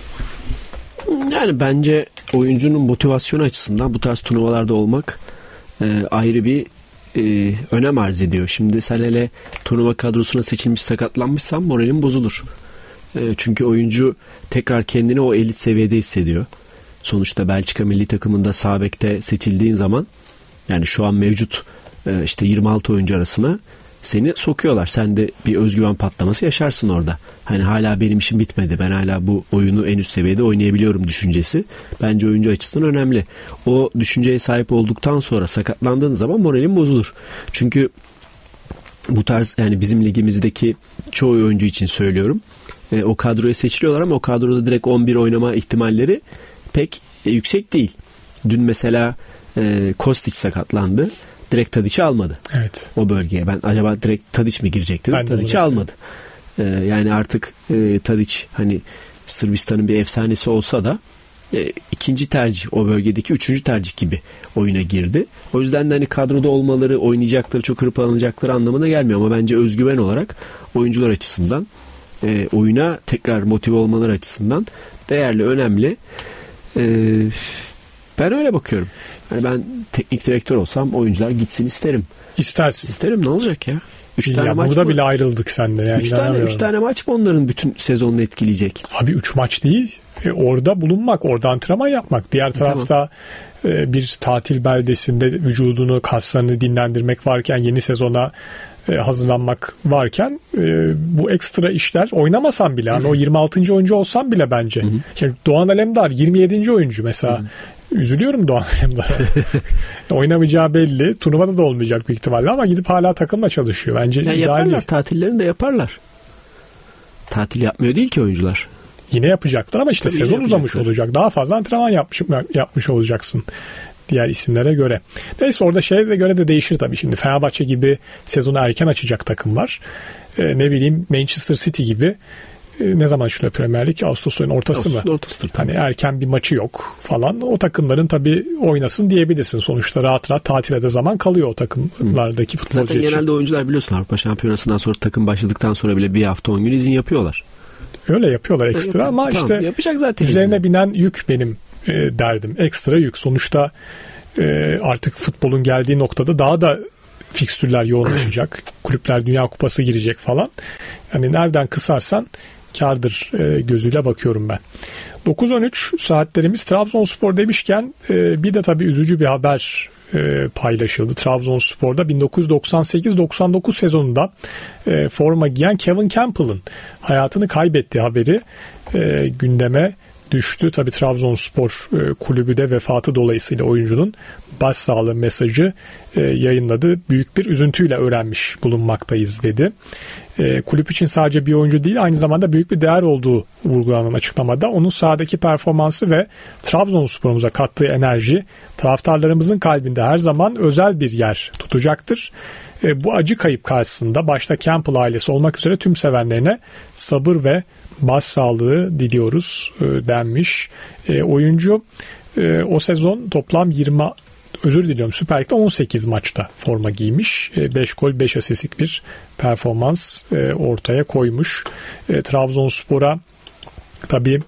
Yani bence oyuncunun motivasyonu açısından bu tarz turnuvalarda olmak e, ayrı bir e, önem arz ediyor. Şimdi sen hele turnuva kadrosuna seçilmiş sakatlanmışsan moralin bozulur. E, çünkü oyuncu tekrar kendini o elit seviyede hissediyor. Sonuçta Belçika milli takımında sağ bekte seçildiğin zaman yani şu an mevcut e, işte yirmi altı oyuncu arasına seni sokuyorlar. Sen de bir özgüven patlaması yaşarsın orada. Hani hala benim işim bitmedi. Ben hala bu oyunu en üst seviyede oynayabiliyorum düşüncesi. Bence oyuncu açısından önemli. O düşünceye sahip olduktan sonra sakatlandığın zaman moralin bozulur. Çünkü bu tarz yani bizim ligimizdeki çoğu oyuncu için söylüyorum. E, o kadroya seçiliyorlar ama o kadroda direkt on bir oynama ihtimalleri pek e, yüksek değil. Dün mesela e, Kostić sakatlandı. Direkt Tadić'i almadı. Evet. O bölgeye. Ben acaba direkt Tadić mi girecekti? Tadić'i almadı. Ee, yani artık e, Tadić hani Sırbistan'ın bir efsanesi olsa da e, ikinci tercih o bölgedeki üçüncü tercih gibi oyuna girdi. O yüzden de hani kadroda olmaları, oynayacakları, çok hırpalanacakları anlamına gelmiyor ama bence özgüven olarak oyuncular açısından e, oyuna tekrar motive olmaları açısından değerli, önemli. Eee Ben öyle bakıyorum. Yani ben teknik direktör olsam oyuncular gitsin isterim. İstersin. İsterim ne olacak ya? Üç tane ya maç burada mı? Bile ayrıldık seninle. Yani üç tane, üç tane maç mı onların bütün sezonunu etkileyecek? Abi üç maç değil. E, orada bulunmak, orada antrenman yapmak. Diğer tarafta tamam. e, bir tatil beldesinde vücudunu, kaslarını dinlendirmek varken yeni sezona e, hazırlanmak varken e, bu ekstra işler oynamasan bile yani o yirmi altıncı oyuncu olsan bile bence. Hı hı. Yani Doğan Alemdar yirmi yedinci oyuncu mesela. Hı hı. Üzülüyorum Doğan Alemdar'a. Oynamayacağı belli. Turnuvada da olmayacak büyük ihtimalle ama gidip hala takımla çalışıyor. Bence ya yaparlar. Tatillerini de yaparlar. Tatil yapmıyor değil ki oyuncular. Yine yapacaklar ama işte Tabii sezon uzamış olacak. Daha fazla antrenman yapmış, yapmış olacaksın diğer isimlere göre. Neyse orada şeye de göre de değişir tabii. Şimdi Fenerbahçe gibi sezonu erken açacak takım var. Ee, ne bileyim Manchester City gibi ne zaman şöyle Premier Lig? Ağustos ayının ortası Ağustos, mı? Ortasıdır, hani erken bir maçı yok falan. O takımların tabii oynasın diyebilirsin. Sonuçta rahat rahat tatile de zaman kalıyor o takımlardaki futbolcu Zaten için. Genelde oyuncular biliyorsun Avrupa Şampiyonası'ndan sonra takım başladıktan sonra bile bir hafta on gün izin yapıyorlar. Öyle yapıyorlar ekstra yani, ama tamam, işte yapacak zaten üzerine izin. binen yük benim e, derdim. Ekstra yük. Sonuçta e, artık futbolun geldiği noktada daha da fikstürler yoğunlaşacak. Kulüpler Dünya Kupası girecek falan. Yani nereden kısarsan kârdır e, gözüyle bakıyorum ben. dokuz on üç saatlerimiz Trabzonspor demişken e, bir de tabii üzücü bir haber e, paylaşıldı. Trabzonspor'da bin dokuz yüz doksan sekiz doksan dokuz sezonunda e, forma giyen Kevin Campbell'ın hayatını kaybettiği haberi e, gündeme düştü. Tabii Trabzonspor e, kulübü de vefatı dolayısıyla oyuncunun başsağlığı mesajı e, yayınladı. Büyük bir üzüntüyle öğrenmiş bulunmaktayız dedi. E, kulüp için sadece bir oyuncu değil aynı zamanda büyük bir değer olduğu vurgulanan açıklamada onun sahadaki performansı ve Trabzonspor'umuza kattığı enerji taraftarlarımızın kalbinde her zaman özel bir yer tutacaktır. E, bu acı kayıp karşısında başta Campbell ailesi olmak üzere tüm sevenlerine sabır ve başsağlığı diliyoruz e, denmiş. E, oyuncu e, o sezon toplam yirmi özür diliyorum Süper Lig'de on sekiz maçta forma giymiş. beş gol beş asistlik bir performans ortaya koymuş. Trabzonspor'a tabii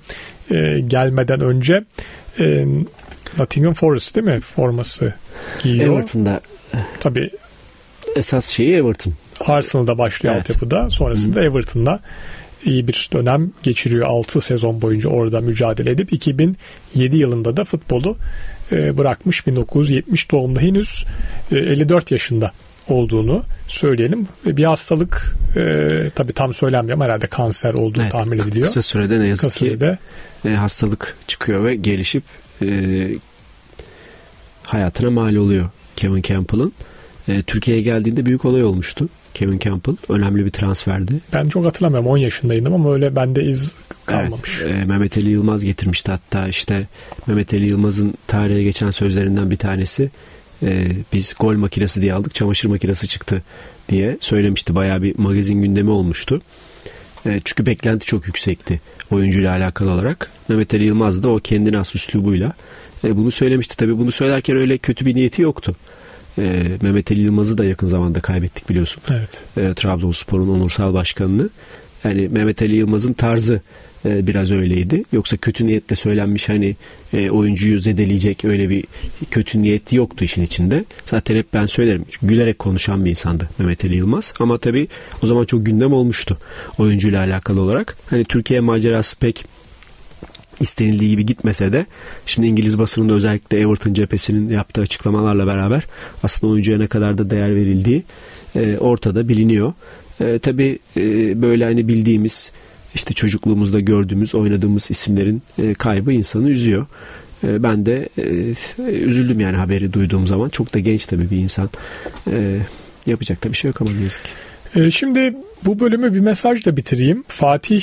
e, gelmeden önce e, Nottingham Forest değil mi forması giyiyor. Everton'da tabii esas şeyi Everton. Arsenal'da başlıyor evet. altyapıda. Sonrasında Hı. Everton'da iyi bir dönem geçiriyor. altı sezon boyunca orada mücadele edip iki bin yedi yılında da futbolu e, bırakmış. bin dokuz yüz yetmiş doğumlu, henüz e, elli dört yaşında olduğunu söyleyelim. Bir hastalık e, tabii tam söylenmiyor ama herhalde kanser olduğu evet, tahmin ediliyor. Kısa sürede ne yazık kısa ki e, hastalık çıkıyor ve gelişip e, hayatına mal oluyor Kevin Campbell'ın. E, Türkiye'ye geldiğinde büyük olay olmuştu. Kevin Campbell önemli bir transferdi. Ben çok hatırlamıyorum, on yaşındaydım ama öyle bende iz kalmamış. Evet, e, Mehmet Ali Yılmaz getirmişti hatta. İşte Mehmet Ali Yılmaz'ın tarihe geçen sözlerinden bir tanesi, e, biz gol makinesi diye aldık, çamaşır makinesi çıktı diye söylemişti. Bayağı bir magazin gündemi olmuştu. E, çünkü beklenti çok yüksekti oyuncuyla alakalı olarak. Mehmet Ali Yılmaz da o kendine has üslubuyla e, bunu söylemişti. Tabii bunu söylerken öyle kötü bir niyeti yoktu. E, Mehmet Ali Yılmaz'ı da yakın zamanda kaybettik biliyorsun. Evet. E, Trabzonspor'un onursal başkanını. Yani Mehmet Ali Yılmaz'ın tarzı e, biraz öyleydi. Yoksa kötü niyetle söylenmiş, hani e, oyuncuyu zedeleyecek öyle bir kötü niyeti yoktu işin içinde. Zaten hep ben söylerim, gülerek konuşan bir insandı Mehmet Ali Yılmaz. Ama tabii o zaman çok gündem olmuştu oyuncuyla alakalı olarak. Hani Türkiye macerası pek istenildiği gibi gitmese de şimdi İngiliz basınında özellikle Everton cephesinin yaptığı açıklamalarla beraber aslında oyuncuya ne kadar da değer verildiği e, ortada biliniyor. E, tabii e, böyle hani bildiğimiz, işte çocukluğumuzda gördüğümüz, oynadığımız isimlerin e, kaybı insanı üzüyor. E, ben de e, üzüldüm yani haberi duyduğum zaman. Çok da genç tabii bir insan. E, yapacak da bir şey yok ama ne yazık ki. E, şimdi bu bölümü bir mesajla bitireyim. Fatih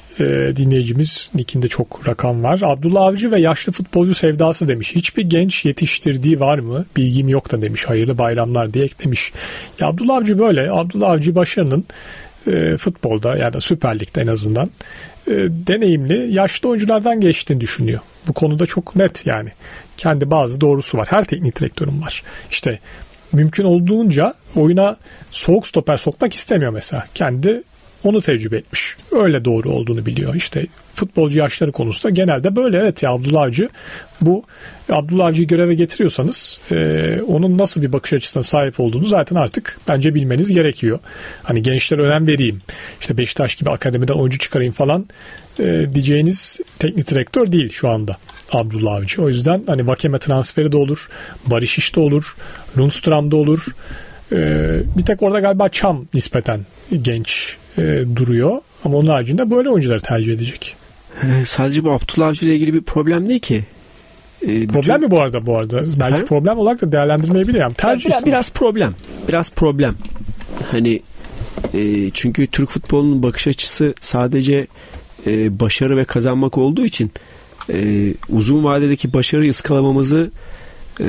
e, dinleyicimiz, nickinde çok rakam var. Abdullah Avcı ve yaşlı futbolcu sevdası demiş. Hiçbir genç yetiştirdiği var mı? Bilgim yok da demiş. Hayırlı bayramlar diye eklemiş. Ya Abdullah Avcı böyle. Abdullah Avcı başarının e, futbolda ya da Süper Lig'de en azından e, deneyimli yaşlı oyunculardan geçtiğini düşünüyor. Bu konuda çok net yani. Kendi bazı doğrusu var. Her teknik direktörün var. İşte mümkün olduğunca oyuna soğuk stoper sokmak istemiyor mesela. Kendi onu tecrübe etmiş. Öyle doğru olduğunu biliyor. İşte futbolcu yaşları konusunda genelde böyle. Evet ya Abdullah Avcı, bu Abdullah Avcı'yı göreve getiriyorsanız e, onun nasıl bir bakış açısına sahip olduğunu zaten artık bence bilmeniz gerekiyor. Hani gençlere önem vereyim, İşte Beşiktaş gibi akademiden oyuncu çıkarayım falan e, diyeceğiniz teknik direktör değil şu anda Abdullah Avcı. O yüzden hani Vakeme transferi de olur, Barış İş de olur, Lundstram da olur. E, bir tek orada galiba Çam nispeten genç e, duruyor. Ama onun haricinde böyle oyuncuları tercih edecek. Ee, sadece bu Abdullah Avcı ile ilgili bir problem değil ki. Ee, problem bütün... mi bu arada bu arada? Belki Efendim? problem olarak da değerlendirmeyebilir. Yani tercih biraz, biraz problem. Biraz problem. Hani e, çünkü Türk futbolunun bakış açısı sadece e, başarı ve kazanmak olduğu için e, uzun vadedeki başarıyı ıskalamamızı e,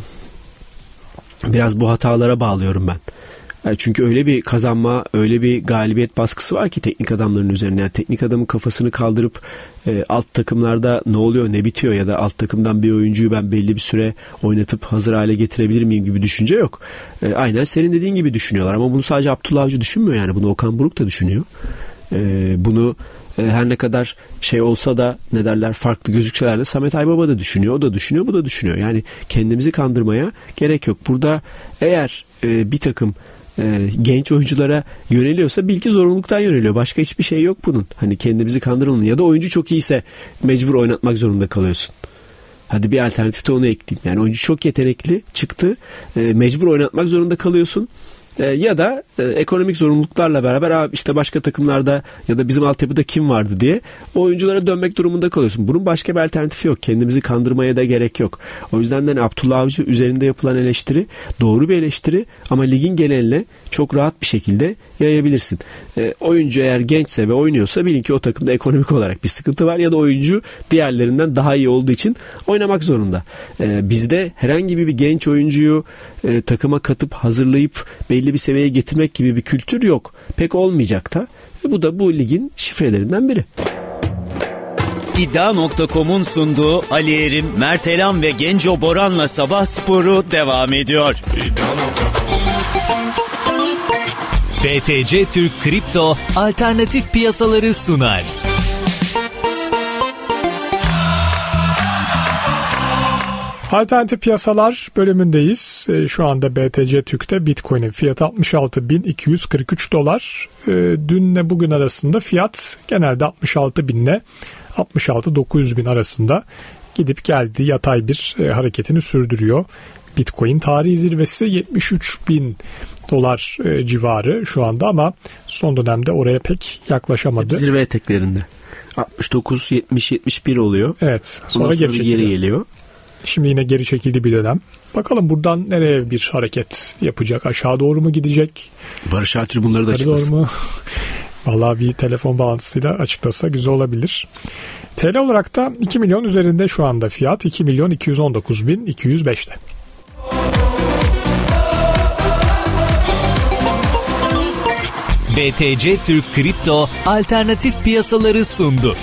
biraz bu hatalara bağlıyorum ben. Çünkü öyle bir kazanma, öyle bir galibiyet baskısı var ki teknik adamların üzerine. Yani teknik adamın kafasını kaldırıp e, alt takımlarda ne oluyor, ne bitiyor ya da alt takımdan bir oyuncuyu ben belli bir süre oynatıp hazır hale getirebilir miyim gibi düşünce yok. E, aynen senin dediğin gibi düşünüyorlar ama bunu sadece Abdullah Avcı düşünmüyor yani. Bunu Okan Buruk da düşünüyor. E, bunu e, her ne kadar şey olsa da ne derler farklı gözükseler de Samet Aybaba da düşünüyor, o da düşünüyor, bu da düşünüyor. Yani kendimizi kandırmaya gerek yok. Burada eğer e, bir takım E, genç oyunculara yöneliyorsa bil ki zorunluluktan yöneliyor. Başka hiçbir şey yok bunun. Hani kendimizi kandıralım. Ya da oyuncu çok iyiyse mecbur oynatmak zorunda kalıyorsun. Hadi bir alternatif de onu ekleyeyim. Yani oyuncu çok yetenekli çıktı. E, mecbur oynatmak zorunda kalıyorsun. E, ya da e, ekonomik zorunluluklarla beraber abi işte başka takımlarda ya da bizim altyapıda kim vardı diye o oyunculara dönmek durumunda kalıyorsun. Bunun başka bir alternatifi yok. Kendimizi kandırmaya da gerek yok. O yüzden de hani Abdullah Avcı üzerinde yapılan eleştiri doğru bir eleştiri ama ligin geneline çok rahat bir şekilde yayabilirsin. E, oyuncu eğer gençse ve oynuyorsa bilin ki o takımda ekonomik olarak bir sıkıntı var ya da oyuncu diğerlerinden daha iyi olduğu için oynamak zorunda. E, bizde herhangi bir genç oyuncuyu e, takıma katıp hazırlayıp belli bir seviyeye getirmek gibi bir kültür yok. Pek olmayacak da. E, bu da bu ligin şifrelerinden biri. İddia nokta com'un sunduğu Ali Erim, Mert Elam ve Genco Boran'la Sabah Sporu devam ediyor. B T C Türk Kripto alternatif piyasaları sunar. Alternatif piyasalar bölümündeyiz. E, şu anda B T C Türk'te Bitcoin'in fiyatı altmış altı bin iki yüz kırk üç dolar. E, dünle bugün arasında fiyat genelde altmış altı bin ile altmış altı bin dokuz yüz bin arasında gidip geldi. Yatay bir e, hareketini sürdürüyor. Bitcoin tarihi zirvesi yetmiş üç bin dolar e, civarı şu anda ama son dönemde oraya pek yaklaşamadı. Zirve eteklerinde. altmış dokuz, yetmiş, yetmiş bir oluyor. Evet. Sonra, sonra geri, geri geliyor. Şimdi yine geri çekildi bir dönem. Bakalım buradan nereye bir hareket yapacak? Aşağı doğru mu gidecek? Barış Alper bunları da açıklasın. Doğru mu? Vallahi bir telefon bağlantısıyla açıklasa güzel olabilir. T L olarak da iki milyon üzerinde şu anda fiyat. iki milyon iki yüz on dokuz bin iki yüz beşte. B T C Türk Kripto alternatif piyasaları sundu.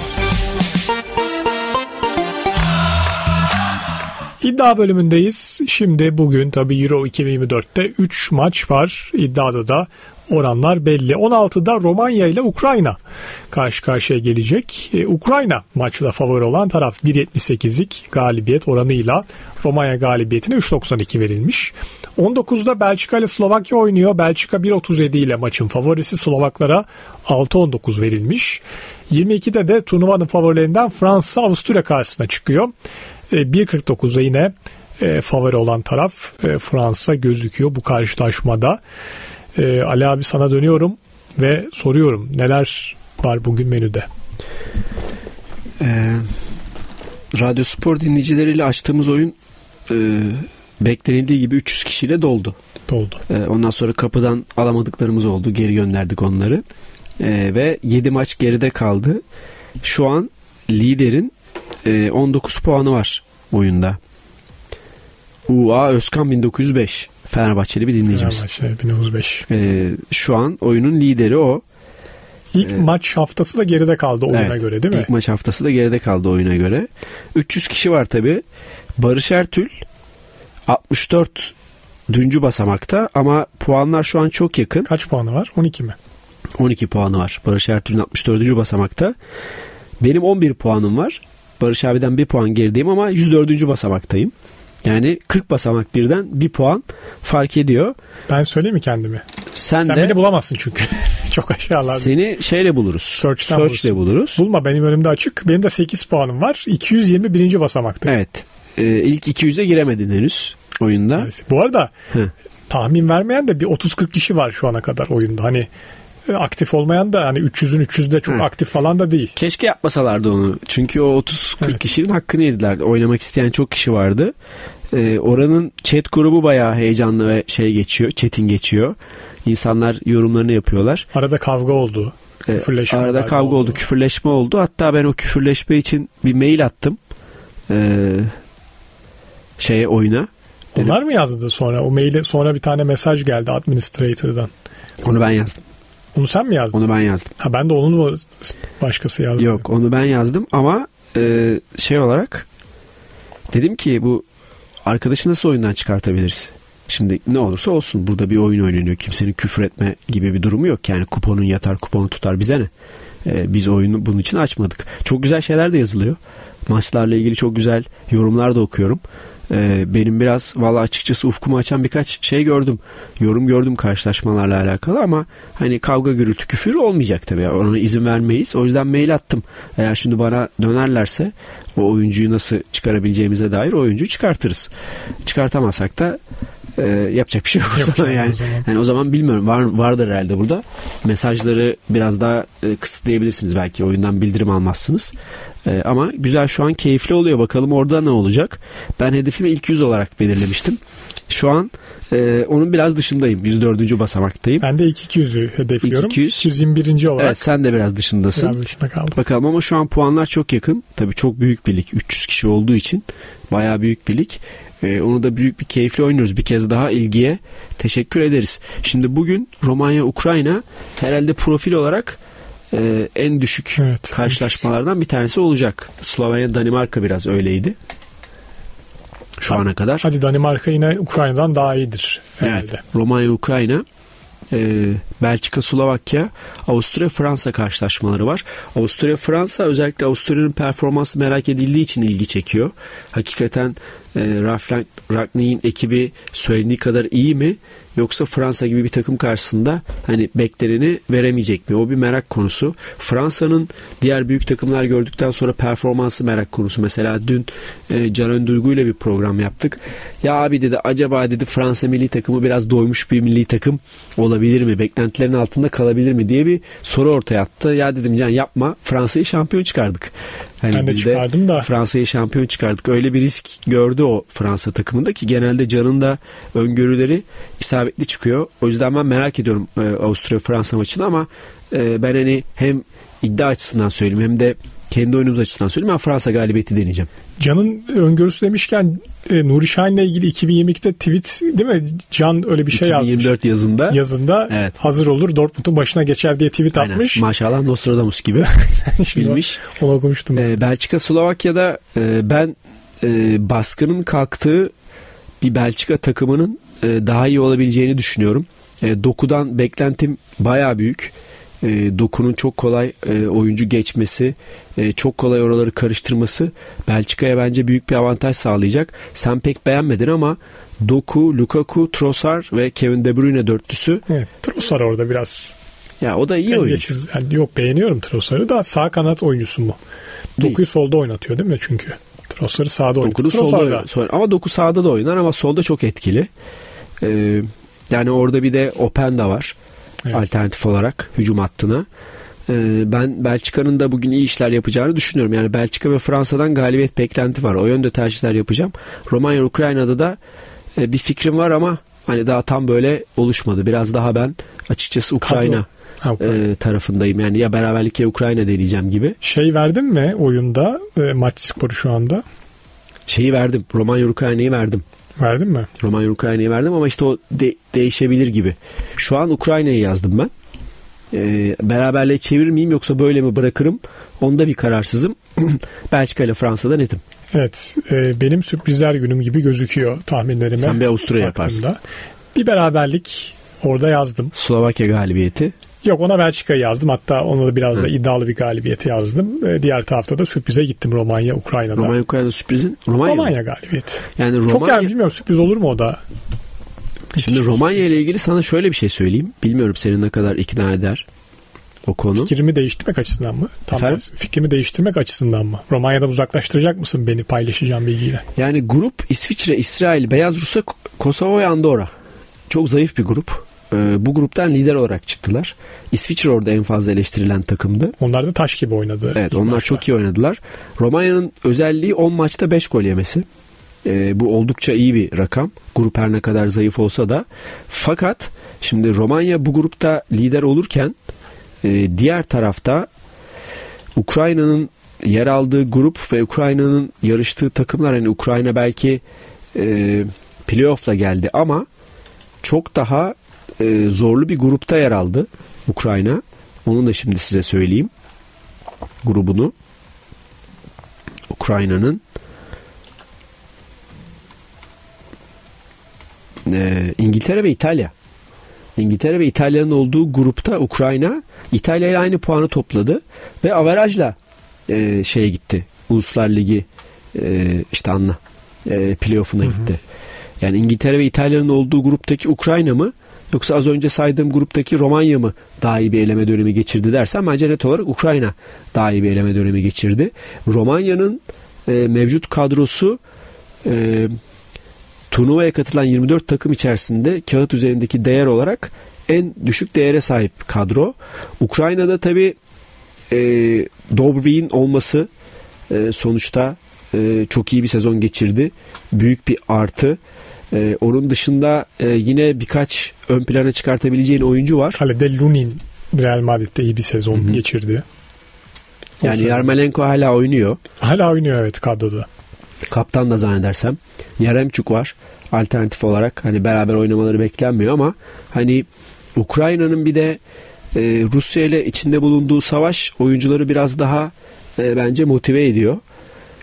İddia bölümündeyiz. Şimdi bugün tabii Euro iki bin yirmi dörtte üç maç var. İddiada da oranlar belli. on altıda Romanya ile Ukrayna karşı karşıya gelecek. Ee, Ukrayna maçta favori olan taraf. bir yetmiş sekizlik galibiyet oranıyla Romanya galibiyetine üç doksan iki verilmiş. on dokuzda Belçika ile Slovakya oynuyor. Belçika bir otuz yedi ile maçın favorisi. Slovaklara altı on dokuz verilmiş. yirmi ikide de turnuvanın favorilerinden Fransa Avusturya karşısına çıkıyor. bir kırk dokuzda yine e, favori olan taraf e, Fransa gözüküyor bu karşılaşmada. E, Ali abi sana dönüyorum ve soruyorum neler var bugün menüde? Ee, Radyo Spor dinleyicileriyle açtığımız oyun e, beklenildiği gibi üç yüz kişiyle doldu. Doldu. E, ondan sonra kapıdan alamadıklarımız oldu. Geri gönderdik onları. E, ve yedi maç geride kaldı. Şu an liderin on dokuz puanı var oyunda. U A Özkan bin dokuz yüz beş Fenerbahçeli bir dinleyicimiz. Fenerbahçe bin dokuz yüz beş. Ee, şu an oyunun lideri o. İlk ee, maç haftası da geride kaldı oyuna evet, göre değil mi? İlk maç haftası da geride kaldı oyuna göre. üç yüz kişi var tabi. Barış Ertül altmış dördüncü basamakta ama puanlar şu an çok yakın. Kaç puanı var? on iki mi? on iki puanı var. Barış Ertül'ün altmış dördüncü basamakta. Benim on bir puanım var. Barış abiden bir puan gerideyim ama yüz dördüncü basamaktayım. Yani kırk basamak birden bir puan fark ediyor. Ben söyleyeyim mi kendimi? Sen, Sen de, beni bulamazsın çünkü. Çok aşağılarda. Seni şeyle buluruz. Search'ten Search'le buluruz. Bulma, benim önümde açık. Benim de sekiz puanım var. iki yüz yirmi birinci basamaktayım. Evet. Ee, ilk iki yüze giremedin henüz oyunda. Evet. Bu arada Hı. tahmin vermeyen de bir otuz kırk kişi var şu ana kadar oyunda. Hani aktif olmayan da hani üç yüzün üç yüzde çok Hı. aktif falan da değil. Keşke yapmasalardı onu. Çünkü o otuz kırk evet. kişinin hakkını yediler. Oynamak isteyen çok kişi vardı. Ee, oranın chat grubu bayağı heyecanlı ve şey geçiyor. Chat'in geçiyor. İnsanlar yorumlarını yapıyorlar. Arada kavga oldu. Küfürleşme ee, arada kavga oldu. oldu. Küfürleşme oldu. Hatta ben o küfürleşme için bir mail attım. Ee, şeye oyuna. Onlar Dedim, mı yazdı sonra? O maile sonra bir tane mesaj geldi administrator'dan. Onu ben yazdım. Onu sen mi yazdın? Onu ben yazdım. Ha, ben de onun mu başkası yazdı? Yok, onu ben yazdım ama e, şey olarak dedim ki bu arkadaşı nasıl oyundan çıkartabiliriz? Şimdi ne olursa olsun burada bir oyun oynanıyor. Kimsenin küfür etme gibi bir durumu yok. Yani kuponun yatar, kuponu tutar, bize ne? E, biz oyunu bunun için açmadık. Çok güzel şeyler de yazılıyor. Maçlarla ilgili çok güzel yorumlar da okuyorum. Benim biraz valla açıkçası ufkumu açan birkaç şey gördüm. Yorum gördüm karşılaşmalarla alakalı ama hani kavga, gürültü, küfür olmayacak tabii. Ona izin vermeyiz. O yüzden mail attım. Eğer şimdi bana dönerlerse o oyuncuyu nasıl çıkarabileceğimize dair o oyuncuyu çıkartırız. Çıkartamazsak da e, yapacak bir şey yok. yok yani. O zaman. Yani o zaman bilmiyorum. Var, vardır herhalde burada. Mesajları biraz daha e, kısıtlayabilirsiniz. Belki oyundan bildirim almazsınız. Ee, ama güzel, şu an keyifli oluyor. Bakalım orada ne olacak. Ben hedefimi ilk yüz olarak belirlemiştim. Şu an e, onun biraz dışındayım. yüz dördüncü basamaktayım. Ben de ilk iki yüzü hedefliyorum. iki yüz. iki yüz yirmi birinci olarak. Evet, sen de biraz dışındasın. Biraz dışında kaldım. Bakalım ama şu an puanlar çok yakın. Tabii çok büyük bir lig. üç yüz kişi olduğu için bayağı büyük bir lig. Ee, onu da büyük bir keyifle oynuyoruz. Bir kez daha ilgiye teşekkür ederiz. Şimdi bugün Romanya-Ukrayna herhalde profil olarak Ee, en düşük evet, karşılaşmalardan bir tanesi olacak. Slovenya-Danimarka biraz öyleydi şu hadi, ana kadar. Hadi Danimarka yine Ukrayna'dan daha iyidir herhalde. Evet. Romanya-Ukrayna e, Belçika, Slovakya, Avusturya, Fransa karşılaşmaları var. Avusturya, Fransa, özellikle Avusturya'nın performansı merak edildiği için ilgi çekiyor. Hakikaten e, Ralf Rangnick'in ekibi söylediği kadar iyi mi? Yoksa Fransa gibi bir takım karşısında hani beklerini veremeyecek mi? O bir merak konusu. Fransa'nın diğer büyük takımlar gördükten sonra performansı merak konusu. Mesela dün e, Can Öndurgu ile bir program yaptık. Ya abi dedi, acaba dedi Fransa milli takımı biraz doymuş bir milli takım olabilir mi? Beklentilerin altında kalabilir mi diye bir soru ortaya attı. Ya dedim Can, yapma. Fransa'yı şampiyon çıkardık. Hani ben de çıkardım da. Fransa'yı şampiyon çıkardık. Öyle bir risk gördü o Fransa takımında ki genelde Can'ın da öngörüleri isabetli çıkıyor. O yüzden ben merak ediyorum e, Avusturya-Fransa maçını ama e, ben hani hem iddia açısından söyleyeyim hem de kendi oyunumuz açısından söyleyeyim, ben Fransa galibiyeti deneyeceğim. Can'ın öngörüsü demişken e, Nuri Şahin'le ilgili iki bin yirmi ikide tweet değil mi? Can öyle bir şey yazmış. iki bin yirmi dört yazında. Yazında evet. Hazır olur Dortmund'un başına geçer diye tweet Aynen. atmış. Maşallah Nostradamus gibi bilmiş. Onu okumuştum. Ee, Belçika Slovakya'da e, ben e, baskının kalktığı bir Belçika takımının e, daha iyi olabileceğini düşünüyorum. E, Doku'dan beklentim bayağı büyük. E, Doku'nun çok kolay e, oyuncu geçmesi, e, çok kolay oraları karıştırması Belçika'ya bence büyük bir avantaj sağlayacak. Sen pek beğenmedin ama Doku, Lukaku, Trossard ve Kevin De Bruyne dörtlüsü. Evet, Trossard orada biraz. Ya o da iyi oyuncu. Yani yok, beğeniyorum Trossard'ı da sağ kanat oyuncusu mu? Doku'yu solda oynatıyor değil mi çünkü? Trossard'ı sağda oynatıyor. Doku'yu solda oynatıyor. Ama Doku sağda da oynar ama solda çok etkili. Ee, yani orada bir de Openda var. Evet. Alternatif olarak hücum hattına. Ee, ben Belçika'nın da bugün iyi işler yapacağını düşünüyorum. Yani Belçika ve Fransa'dan galibiyet beklenti var. O yönde tercihler yapacağım. Romanya Ukrayna'da da e, bir fikrim var ama hani daha tam böyle oluşmadı. Biraz daha ben açıkçası Ukrayna ha, e, tarafındayım. Yani ya beraberlik ya Ukrayna deneyeceğim gibi. Şey verdin mi oyunda e, maç skoru şu anda? Şeyi verdim. Romanya Ukrayna'yı verdim. Verdin mi? Romanya Ukrayna'yı verdim ama işte o de- değişebilir gibi. Şu an Ukrayna'yı yazdım ben. Ee, beraberliğe çevirir miyim yoksa böyle mi bırakırım? Onda bir kararsızım. Belçika ile Fransa'da netim. Evet. E, benim sürprizler günüm gibi gözüküyor tahminlerime. Sen bir Avusturya yaparsın. Bir beraberlik orada yazdım. Slovakya galibiyeti. Yok, ona Belçika'yı yazdım. Hatta ona da biraz Hı. da iddialı bir galibiyeti yazdım. E, diğer tarafta da sürprize gittim Romanya Ukrayna'da. Romanya Ukrayna'da sürprizin? Romanya, Romanya galibiyeti. Yani Romanya... Çok yani bilmiyorum sürpriz olur mu o da? Şimdi Hiç Romanya ile ilgili sana şöyle bir şey söyleyeyim. Bilmiyorum seni ne kadar ikna eder o konu. Fikrimi değiştirmek açısından mı? Tam tersi. Fikrimi değiştirmek açısından mı? Romanya'dan uzaklaştıracak mısın beni paylaşacağım bilgiyle? Yani grup İsviçre, İsrail, Beyaz Rusya, Kosova ve Andorra. Çok zayıf bir grup. Ee, bu gruptan lider olarak çıktılar. İsviçre orada en fazla eleştirilen takımdı. Onlar da taş gibi oynadı. Evet, onlar maçta. Çok iyi oynadılar. Romanya'nın özelliği on maçta beş gol yemesi. Ee, bu oldukça iyi bir rakam. Grup her ne kadar zayıf olsa da. Fakat şimdi Romanya bu grupta lider olurken e, diğer tarafta Ukrayna'nın yer aldığı grup ve Ukrayna'nın yarıştığı takımlar, hani Ukrayna belki e, playoff'la geldi ama çok daha e, zorlu bir grupta yer aldı Ukrayna. Onu da şimdi size söyleyeyim. Grubunu. Ukrayna'nın e, İngiltere ve İtalya. İngiltere ve İtalya'nın olduğu grupta Ukrayna İtalya ile aynı puanı topladı ve averajla e, şeye gitti. Uluslar Ligi e, işte anla e, playoff'una gitti. Yani İngiltere ve İtalya'nın olduğu gruptaki Ukrayna mı yoksa az önce saydığım gruptaki Romanya mı daha iyi bir eleme dönemi geçirdi dersen bence net olarak Ukrayna daha iyi bir eleme dönemi geçirdi. Romanya'nın e, mevcut kadrosu e, turnuvaya katılan yirmi dört takım içerisinde kağıt üzerindeki değer olarak en düşük değere sahip kadro. Ukrayna'da tabii e, Dobrik'in olması e, sonuçta e, çok iyi bir sezon geçirdi. Büyük bir artı. E, onun dışında e, yine birkaç ön plana çıkartabileceğin oyuncu var. Kalede Lunin Real Madrid'de iyi bir sezon Hı-hı. geçirdi. O yani Yarmolenko hala oynuyor. Hala oynuyor evet kadroda. Kaptan da zannedersem. Yaremchuk var alternatif olarak. Hani beraber oynamaları beklenmiyor ama hani Ukrayna'nın bir de e, Rusya ile içinde bulunduğu savaş oyuncuları biraz daha e, bence motive ediyor.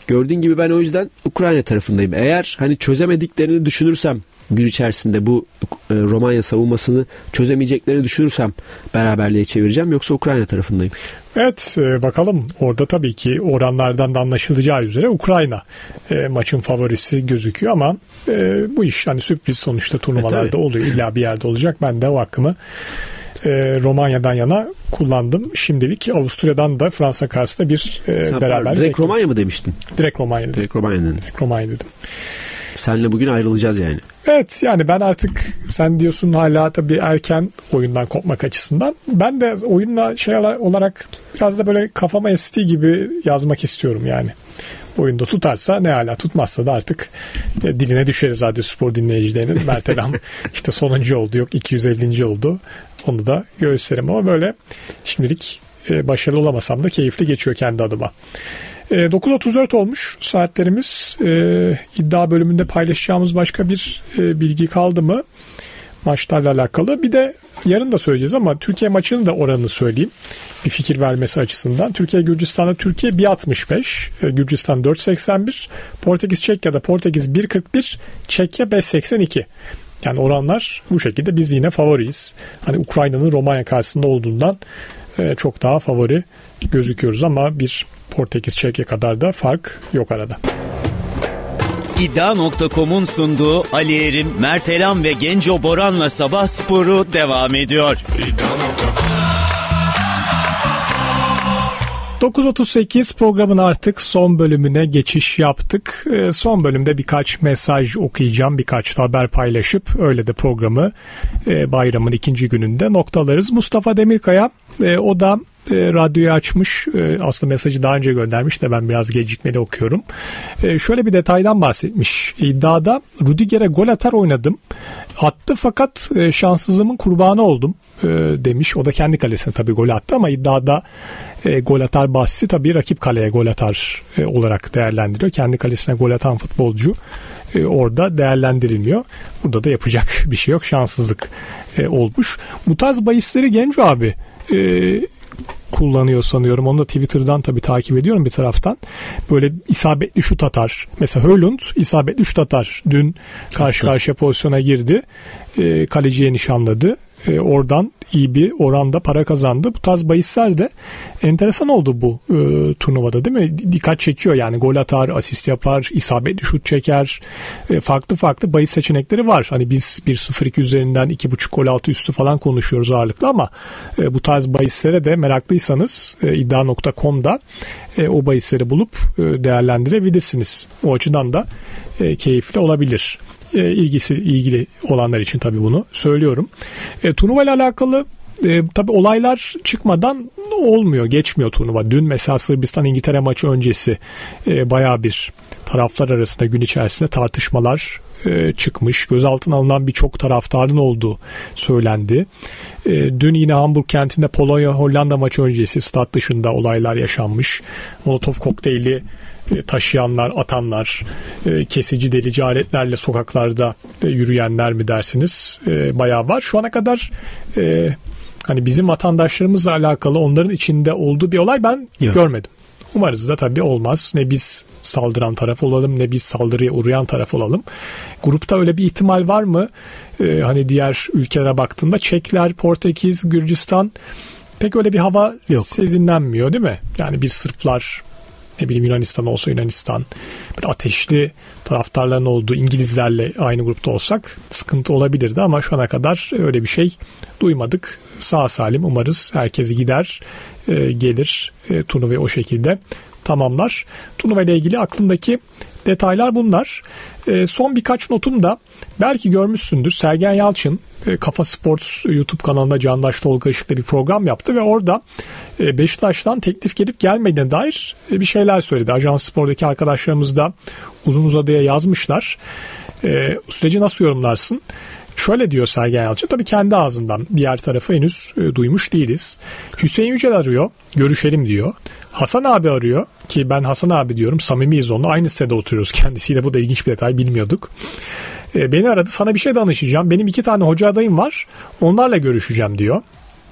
Gördüğün gibi ben o yüzden Ukrayna tarafındayım. Eğer hani çözemediklerini düşünürsem gün içerisinde bu e, Romanya savunmasını çözemeyeceklerini düşünürsem beraberliğe çevireceğim. Yoksa Ukrayna tarafındayım. Evet, e, bakalım orada tabii ki oranlardan da anlaşılacağı üzere Ukrayna e, maçın favorisi gözüküyor ama e, bu iş hani sürpriz sonuçta turnuvalarda e, oluyor. İlla bir yerde olacak. Ben de o hakkımı e, Romanya'dan yana kullandım. Şimdilik Avusturya'dan da Fransa karşısında bir e, beraber. Direkt Romanya mı demiştin? Direkt Romanya dedim. Direkt Romanya dedim. Direkt Romanya dedim. Seninle bugün ayrılacağız yani. Evet, yani ben artık sen diyorsun hala tabii erken oyundan kopmak açısından. Ben de oyunla şey olarak biraz da böyle kafama estiği gibi yazmak istiyorum yani. Oyunda tutarsa ne hala, tutmazsa da artık diline düşeriz Radyo Spor dinleyicilerinin. Mertelam işte sonuncu oldu, yok iki yüz ellinci oldu. Onu da gösterim ama böyle şimdilik başarılı olamasam da keyifli geçiyor kendi adıma. dokuz otuz dört olmuş saatlerimiz. Ee, iddia bölümünde paylaşacağımız başka bir e, bilgi kaldı mı? Maçlarla alakalı. Bir de yarın da söyleyeceğiz ama Türkiye maçının da oranını söyleyeyim. Bir fikir vermesi açısından. Türkiye Gürcistan'da Türkiye bir altmış beş, Gürcistan dört seksen bir, Portekiz Çekya'da Portekiz bir kırk bir, Çekya beş seksen iki. Yani oranlar bu şekilde, biz yine favoriyiz. Hani Ukrayna'nın Romanya karşısında olduğundan e, çok daha favori gözüküyoruz ama bir Portekiz Çekya kadar da fark yok arada. İddia nokta com'un sunduğu Ali Erim, Mertelam ve Genco Boran'la Sabah Sporu devam ediyor. dokuz otuz sekiz programın artık son bölümüne geçiş yaptık. Ee, son bölümde birkaç mesaj okuyacağım, birkaç haber paylaşıp öyle de programı e, bayramın ikinci gününde noktalarız. Mustafa Demirkaya, e, o da E, radyoyu açmış. E, aslında mesajı daha önce göndermiş de ben biraz gecikmeli okuyorum. E, şöyle bir detaydan bahsetmiş. İddiada Rudiger'e gol atar oynadım. Attı fakat e, şanssızlığımın kurbanı oldum e, demiş. O da kendi kalesine tabii gol attı ama iddiada e, gol atar bahsi tabii rakip kaleye gol atar e, olarak değerlendiriyor. Kendi kalesine gol atan futbolcu e, orada değerlendirilmiyor. Burada da yapacak bir şey yok. Şanssızlık e, olmuş. Bu tarz bahisleri Genco abi e, kullanıyor sanıyorum. Onu da Twitter'dan tabii takip ediyorum bir taraftan. Böyle isabetli şut atar. Mesela Hölund isabetli şut atar. Dün karşı karşıya pozisyona girdi. E, kaleciye nişanladı. E, oradan iyi bir oranda para kazandı. Bu tarz bahisler de enteresan oldu bu e, turnuvada, değil mi? Dikkat çekiyor yani. Gol atar, asist yapar, isabetli şut çeker. E, farklı farklı bahis seçenekleri var. Hani biz bir sıfır iki üzerinden iki buçuk gol altı üstü falan konuşuyoruz ağırlıklı ama e, bu tarz bahislere de meraklıysanız e, iddia nokta com'da e, o bahisleri bulup e, değerlendirebilirsiniz. O açıdan da e, keyifli olabilir. E, ilgisi ilgili olanlar için tabii bunu söylüyorum. E, turnuva ile alakalı e, tabii olaylar çıkmadan olmuyor, geçmiyor turnuva. Dün mesela Sırbistan İngiltere maçı öncesi e, bayağı bir taraflar arasında gün içerisinde tartışmalar e, çıkmış. Gözaltına alınan birçok taraftarın olduğu söylendi. E, dün yine Hamburg kentinde Polonya-Hollanda maçı öncesi stat dışında olaylar yaşanmış. Molotov kokteyli taşıyanlar, atanlar, kesici delici aletlerle sokaklarda yürüyenler mi dersiniz? Bayağı var. Şu ana kadar hani bizim vatandaşlarımızla alakalı onların içinde olduğu bir olay ben Yok. görmedim. Umarız da tabii olmaz. Ne biz saldıran taraf olalım, ne biz saldırıya uğrayan taraf olalım. Grupta öyle bir ihtimal var mı? Hani diğer ülkelere baktığında Çekler, Portekiz, Gürcistan pek öyle bir hava Yok. sezinlenmiyor, değil mi? Yani bir Sırplar, ne bileyim Yunanistan olsa Yunanistan, böyle ateşli taraftarların olduğu İngilizlerle aynı grupta olsak sıkıntı olabilirdi ama şu ana kadar öyle bir şey duymadık. Sağ salim umarız herkesi gider e, gelir e, turnuvayı o şekilde tamamlar. Turnuva ile ilgili aklımdaki detaylar bunlar. E, son birkaç notum da belki görmüşsündür. Sergen Yalçın e, Kafa Sports YouTube kanalında Candaş Tolga Işık'la bir program yaptı ve orada e, Beşiktaş'tan teklif gelip gelmediğine dair e, bir şeyler söyledi. Ajans Spor'daki arkadaşlarımız da uzun uzadıya yazmışlar. E, süreci nasıl yorumlarsın? Şöyle diyor Sergen Yalçın, tabii kendi ağzından, diğer tarafı henüz e, duymuş değiliz. Hüseyin Yücel arıyor, görüşelim diyor. Hasan abi arıyor ki ben Hasan abi diyorum, samimiyiz onunla, aynı sitede oturuyoruz kendisiyle, bu da ilginç bir detay, bilmiyorduk. E, beni aradı, sana bir şey danışacağım, benim iki tane hoca adayım var, onlarla görüşeceğim diyor.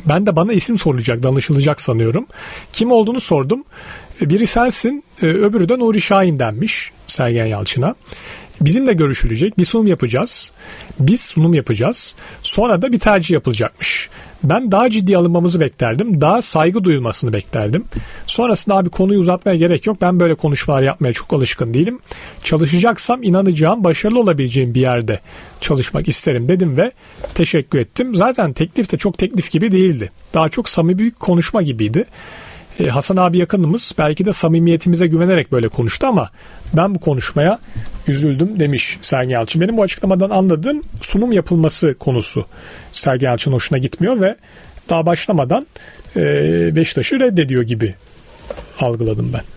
Ben de bana isim sorulacak, danışılacak sanıyorum. Kim olduğunu sordum. Biri sensin, öbürü de Nuri Şahin denmiş Sergen Yalçın'a. Bizimle görüşülecek, bir sunum yapacağız. Biz sunum yapacağız. Sonra da bir tercih yapılacakmış. Ben daha ciddi alınmamızı beklerdim. Daha saygı duyulmasını beklerdim. Sonrasında abi konuyu uzatmaya gerek yok. Ben böyle konuşmalar yapmaya çok alışkın değilim. Çalışacaksam inanacağım, başarılı olabileceğim bir yerde çalışmak isterim dedim ve teşekkür ettim. Zaten teklif de çok teklif gibi değildi. Daha çok samimi bir konuşma gibiydi. Ee, Hasan abi yakınımız, belki de samimiyetimize güvenerek böyle konuştu ama ben bu konuşmaya üzüldüm demiş Sergen Yalçın. Benim bu açıklamadan anladığım sunum yapılması konusu Sergen Yalçın hoşuna gitmiyor ve daha başlamadan e, Beşiktaş'ı reddediyor gibi algıladım ben.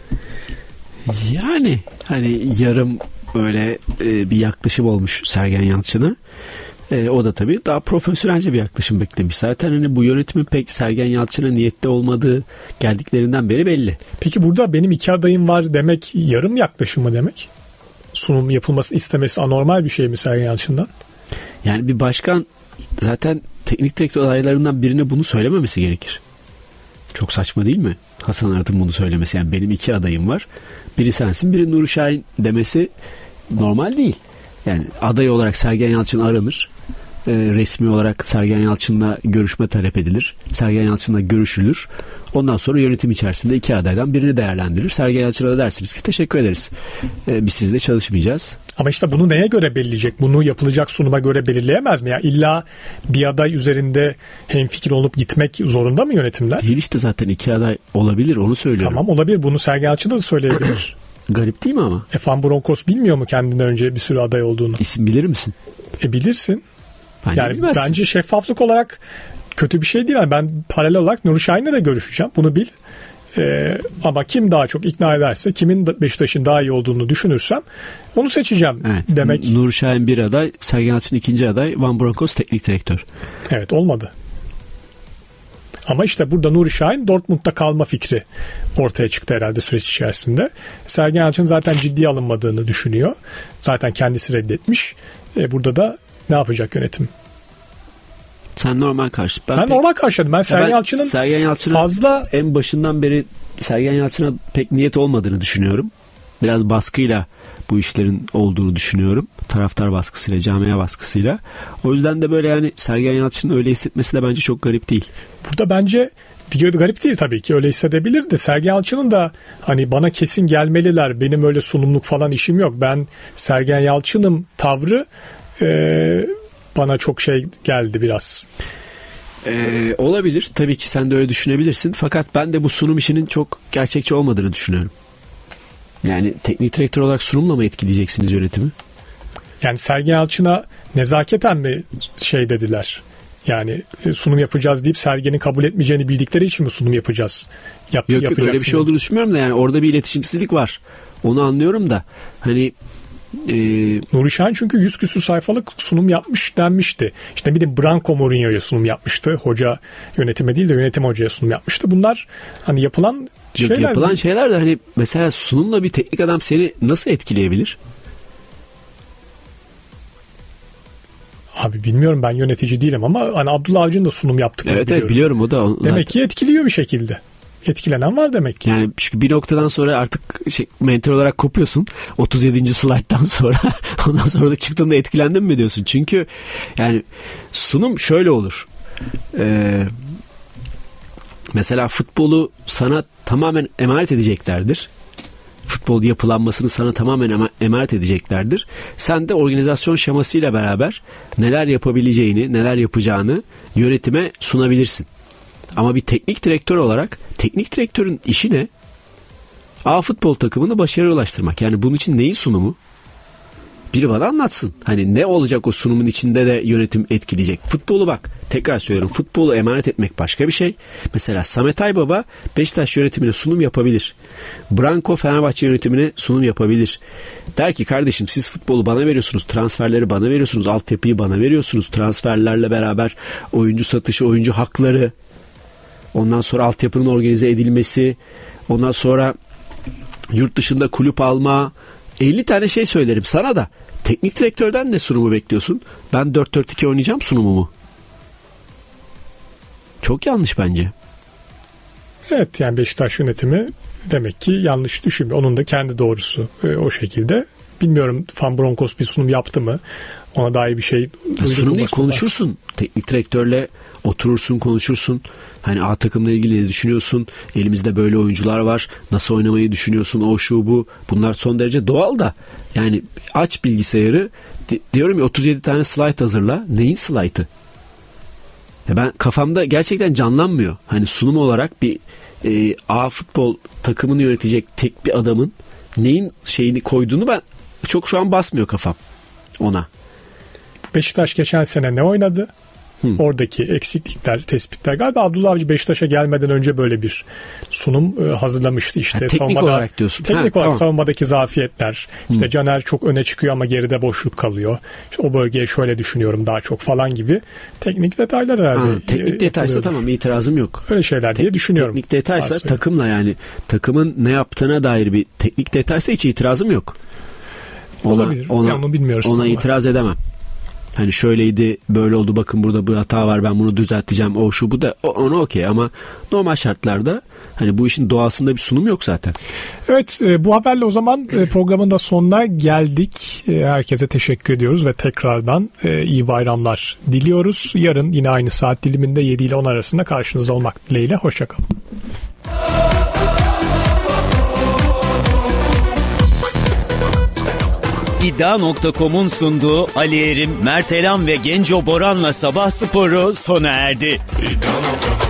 Yani hani yarım böyle e, bir yaklaşım olmuş Sergen Yalçın'a. E, o da tabii daha profesyonelce bir yaklaşım beklemiş. Zaten hani bu yönetimin pek Sergen Yalçın'a niyetli olmadığı geldiklerinden beri belli. Peki burada benim iki adayım var demek yarım yaklaşım mı demek? Sunum yapılmasını istemesi anormal bir şey mi Sergen Yalçın'dan? Yani bir başkan zaten teknik direktör adaylarından birine bunu söylememesi gerekir. Çok saçma değil mi? Hasan Arat'ın bunu söylemesi. Yani benim iki adayım var. Biri sensin, biri Nuri Şahin demesi normal değil. Yani aday olarak Sergen Yalçın aranır. E, resmi olarak Sergen Yalçın'la görüşme talep edilir. Sergen Yalçın'la görüşülür. Ondan sonra yönetim içerisinde iki adaydan birini değerlendirir. Sergen Yalçın'a da dersiniz ki teşekkür ederiz. E, biz sizle çalışmayacağız. Ama işte bunu neye göre belirleyecek? Bunu yapılacak sunuma göre belirleyemez mi? Ya illa bir aday üzerinde hemfikir olup gitmek zorunda mı yönetimler? Değil işte, zaten iki aday olabilir, onu söylüyorum. Tamam, olabilir. Bunu Sergen Yalçın da söyleyebilir. Garip değil mi ama? E Van Bronckhorst bilmiyor mu kendinden önce bir sürü aday olduğunu? İsim bilir misin? E bilirsin. Bence yani bilmezsin. Bence şeffaflık olarak kötü bir şey değil. Yani ben paralel olarak Nuri Şahin'le de görüşeceğim. Bunu bil. Ee, ama kim daha çok ikna ederse, kimin Beşiktaş'ın daha iyi olduğunu düşünürsem onu seçeceğim evet, demek. Nuri Şahin bir aday, Sergen Yalçın ikinci aday, Van Bronckhorst teknik direktör. Evet, olmadı. Ama işte burada Nuri Şahin Dortmund'da kalma fikri ortaya çıktı herhalde süreç içerisinde. Sergen Yalçın zaten ciddiye alınmadığını düşünüyor. Zaten kendisi reddetmiş. E burada da ne yapacak yönetim? Sen normal karşı. Ben, Ben ben normal karşıladım. Ben Sergen Yalçın'ın Sergen Yalçın'ın fazla en başından beri Sergen Yalçın'a pek niyet olmadığını düşünüyorum. Biraz baskıyla bu işlerin olduğunu düşünüyorum. Taraftar baskısıyla, camia baskısıyla. O yüzden de böyle yani Sergen Yalçın'ın öyle hissetmesi de bence çok garip değil. Burada bence garip değil tabii ki, öyle hissedebilir de Sergen Yalçın'ın da hani bana kesin gelmeliler, benim öyle sunumluk falan işim yok, ben Sergen Yalçın'ım tavrı e, bana çok şey geldi biraz. Ee, olabilir. Tabii ki sen de öyle düşünebilirsin. Fakat ben de bu sunum işinin çok gerçekçi olmadığını düşünüyorum. Yani teknik direktör olarak sunumla mı etkileyeceksiniz yönetimi? Yani Sergen Yalçın'a nezaketen mi şey dediler? Yani sunum yapacağız deyip Sergen'in kabul etmeyeceğini bildikleri için mi sunum yapacağız? Yap, yok yok öyle bir şey olduğunu düşünmüyorum da yani orada bir iletişimsizlik var. Onu anlıyorum da hani e... Nuri Şahin çünkü yüz küsur sayfalık sunum yapmış denmişti. İşte bir de Branco Mourinho'ya sunum yapmıştı. Hoca yönetime değil de yönetim hocaya sunum yapmıştı. Bunlar hani yapılan yok, şeyler. Yapılan değil. şeyler de hani mesela sunumla bir teknik adam seni nasıl etkileyebilir? Abi bilmiyorum, ben yönetici değilim ama hani Abdullah Avcı'nın da sunum yaptıklarını evet, biliyorum. Evet biliyorum o da. Demek zaten. ki etkiliyor bir şekilde. Etkilenen var demek ki. Yani çünkü bir noktadan sonra artık şey, mental olarak kopuyorsun. otuz yedinci slayttan sonra ondan sonra da çıktığında etkilendin mi diyorsun. Çünkü yani sunum şöyle olur. Ee, mesela futbolu sana tamamen emanet edeceklerdir. Futbol yapılanmasını sana tamamen emanet edeceklerdir. Sen de organizasyon şemasıyla beraber neler yapabileceğini, neler yapacağını yönetime sunabilirsin. Ama bir teknik direktör olarak teknik direktörün işi ne? A futbol takımını başarıya ulaştırmak. Yani bunun için neyin sunumu? Biri bana anlatsın. Hani ne olacak o sunumun içinde de yönetim etkileyecek. Futbolu bak tekrar söylüyorum. Futbolu emanet etmek başka bir şey. Mesela Samet Aybaba Beşiktaş yönetimine sunum yapabilir. Branco Fenerbahçe yönetimine sunum yapabilir. Der ki kardeşim siz futbolu bana veriyorsunuz. Transferleri bana veriyorsunuz. Altyapıyı bana veriyorsunuz. Transferlerle beraber oyuncu satışı, oyuncu hakları. Ondan sonra altyapının organize edilmesi. Ondan sonra yurt dışında kulüp alma. elli tane şey söylerim sana da. Teknik direktörden ne sunumu bekliyorsun? Ben dört dört iki oynayacağım sunumu mu? Çok yanlış bence. Evet, yani Beşiktaş yönetimi demek ki yanlış düşünmüyor. Onun da kendi doğrusu e, o şekilde. Bilmiyorum Van Bronckhorst bir sunum yaptı mı? Ona dair bir şey ya sunum değil, konuşursun. Lazım. Teknik direktörle oturursun, konuşursun. Hani A takımla ilgili ne düşünüyorsun? Elimizde böyle oyuncular var. Nasıl oynamayı düşünüyorsun? O şu bu. Bunlar son derece doğal da. Yani aç bilgisayarı, di- diyorum ya otuz yedi tane slide hazırla. Neyin slide'ı? Ya ben kafamda gerçekten canlanmıyor. Hani sunum olarak bir e, A futbol takımını yönetecek tek bir adamın neyin şeyini koyduğunu ben çok şu an basmıyor kafam ona. Beşiktaş geçen sene ne oynadı? Hı. Oradaki eksiklikler, tespitler. Galiba Abdullah Avcı Beşiktaş'a gelmeden önce böyle bir sunum e, hazırlamıştı. İşte ha, teknik olarak diyorsun. Teknik ha, olarak tamam. savunmadaki zafiyetler. İşte Hı. Caner çok öne çıkıyor ama geride boşluk kalıyor. İşte o bölgeye şöyle düşünüyorum daha çok falan gibi. Teknik detaylar herhalde. Ha, teknik detaysa tamam, itirazım yok. Öyle şeyler diye Tek, düşünüyorum. Teknik detaysa aslında takımla, yani takımın ne yaptığına dair bir teknik detaysa hiç itirazım yok. Ona, olabilir. Ona, onu bilmiyoruz. Ona itiraz edemem. Hani şöyleydi, böyle oldu, bakın burada bir hata var, ben bunu düzelteceğim, o şu bu da, ona okey, ama normal şartlarda hani bu işin doğasında bir sunum yok zaten. Evet, bu haberle o zaman programın da sonuna geldik. Herkese teşekkür ediyoruz ve tekrardan iyi bayramlar diliyoruz. Yarın yine aynı saat diliminde yedi ile on arasında karşınızda olmak dileğiyle. Hoşçakalın. İddia nokta com'un sunduğu Ali Erim, Mert Elam ve Genco Boran'la Sabah Sporu sona erdi. İddia nokta com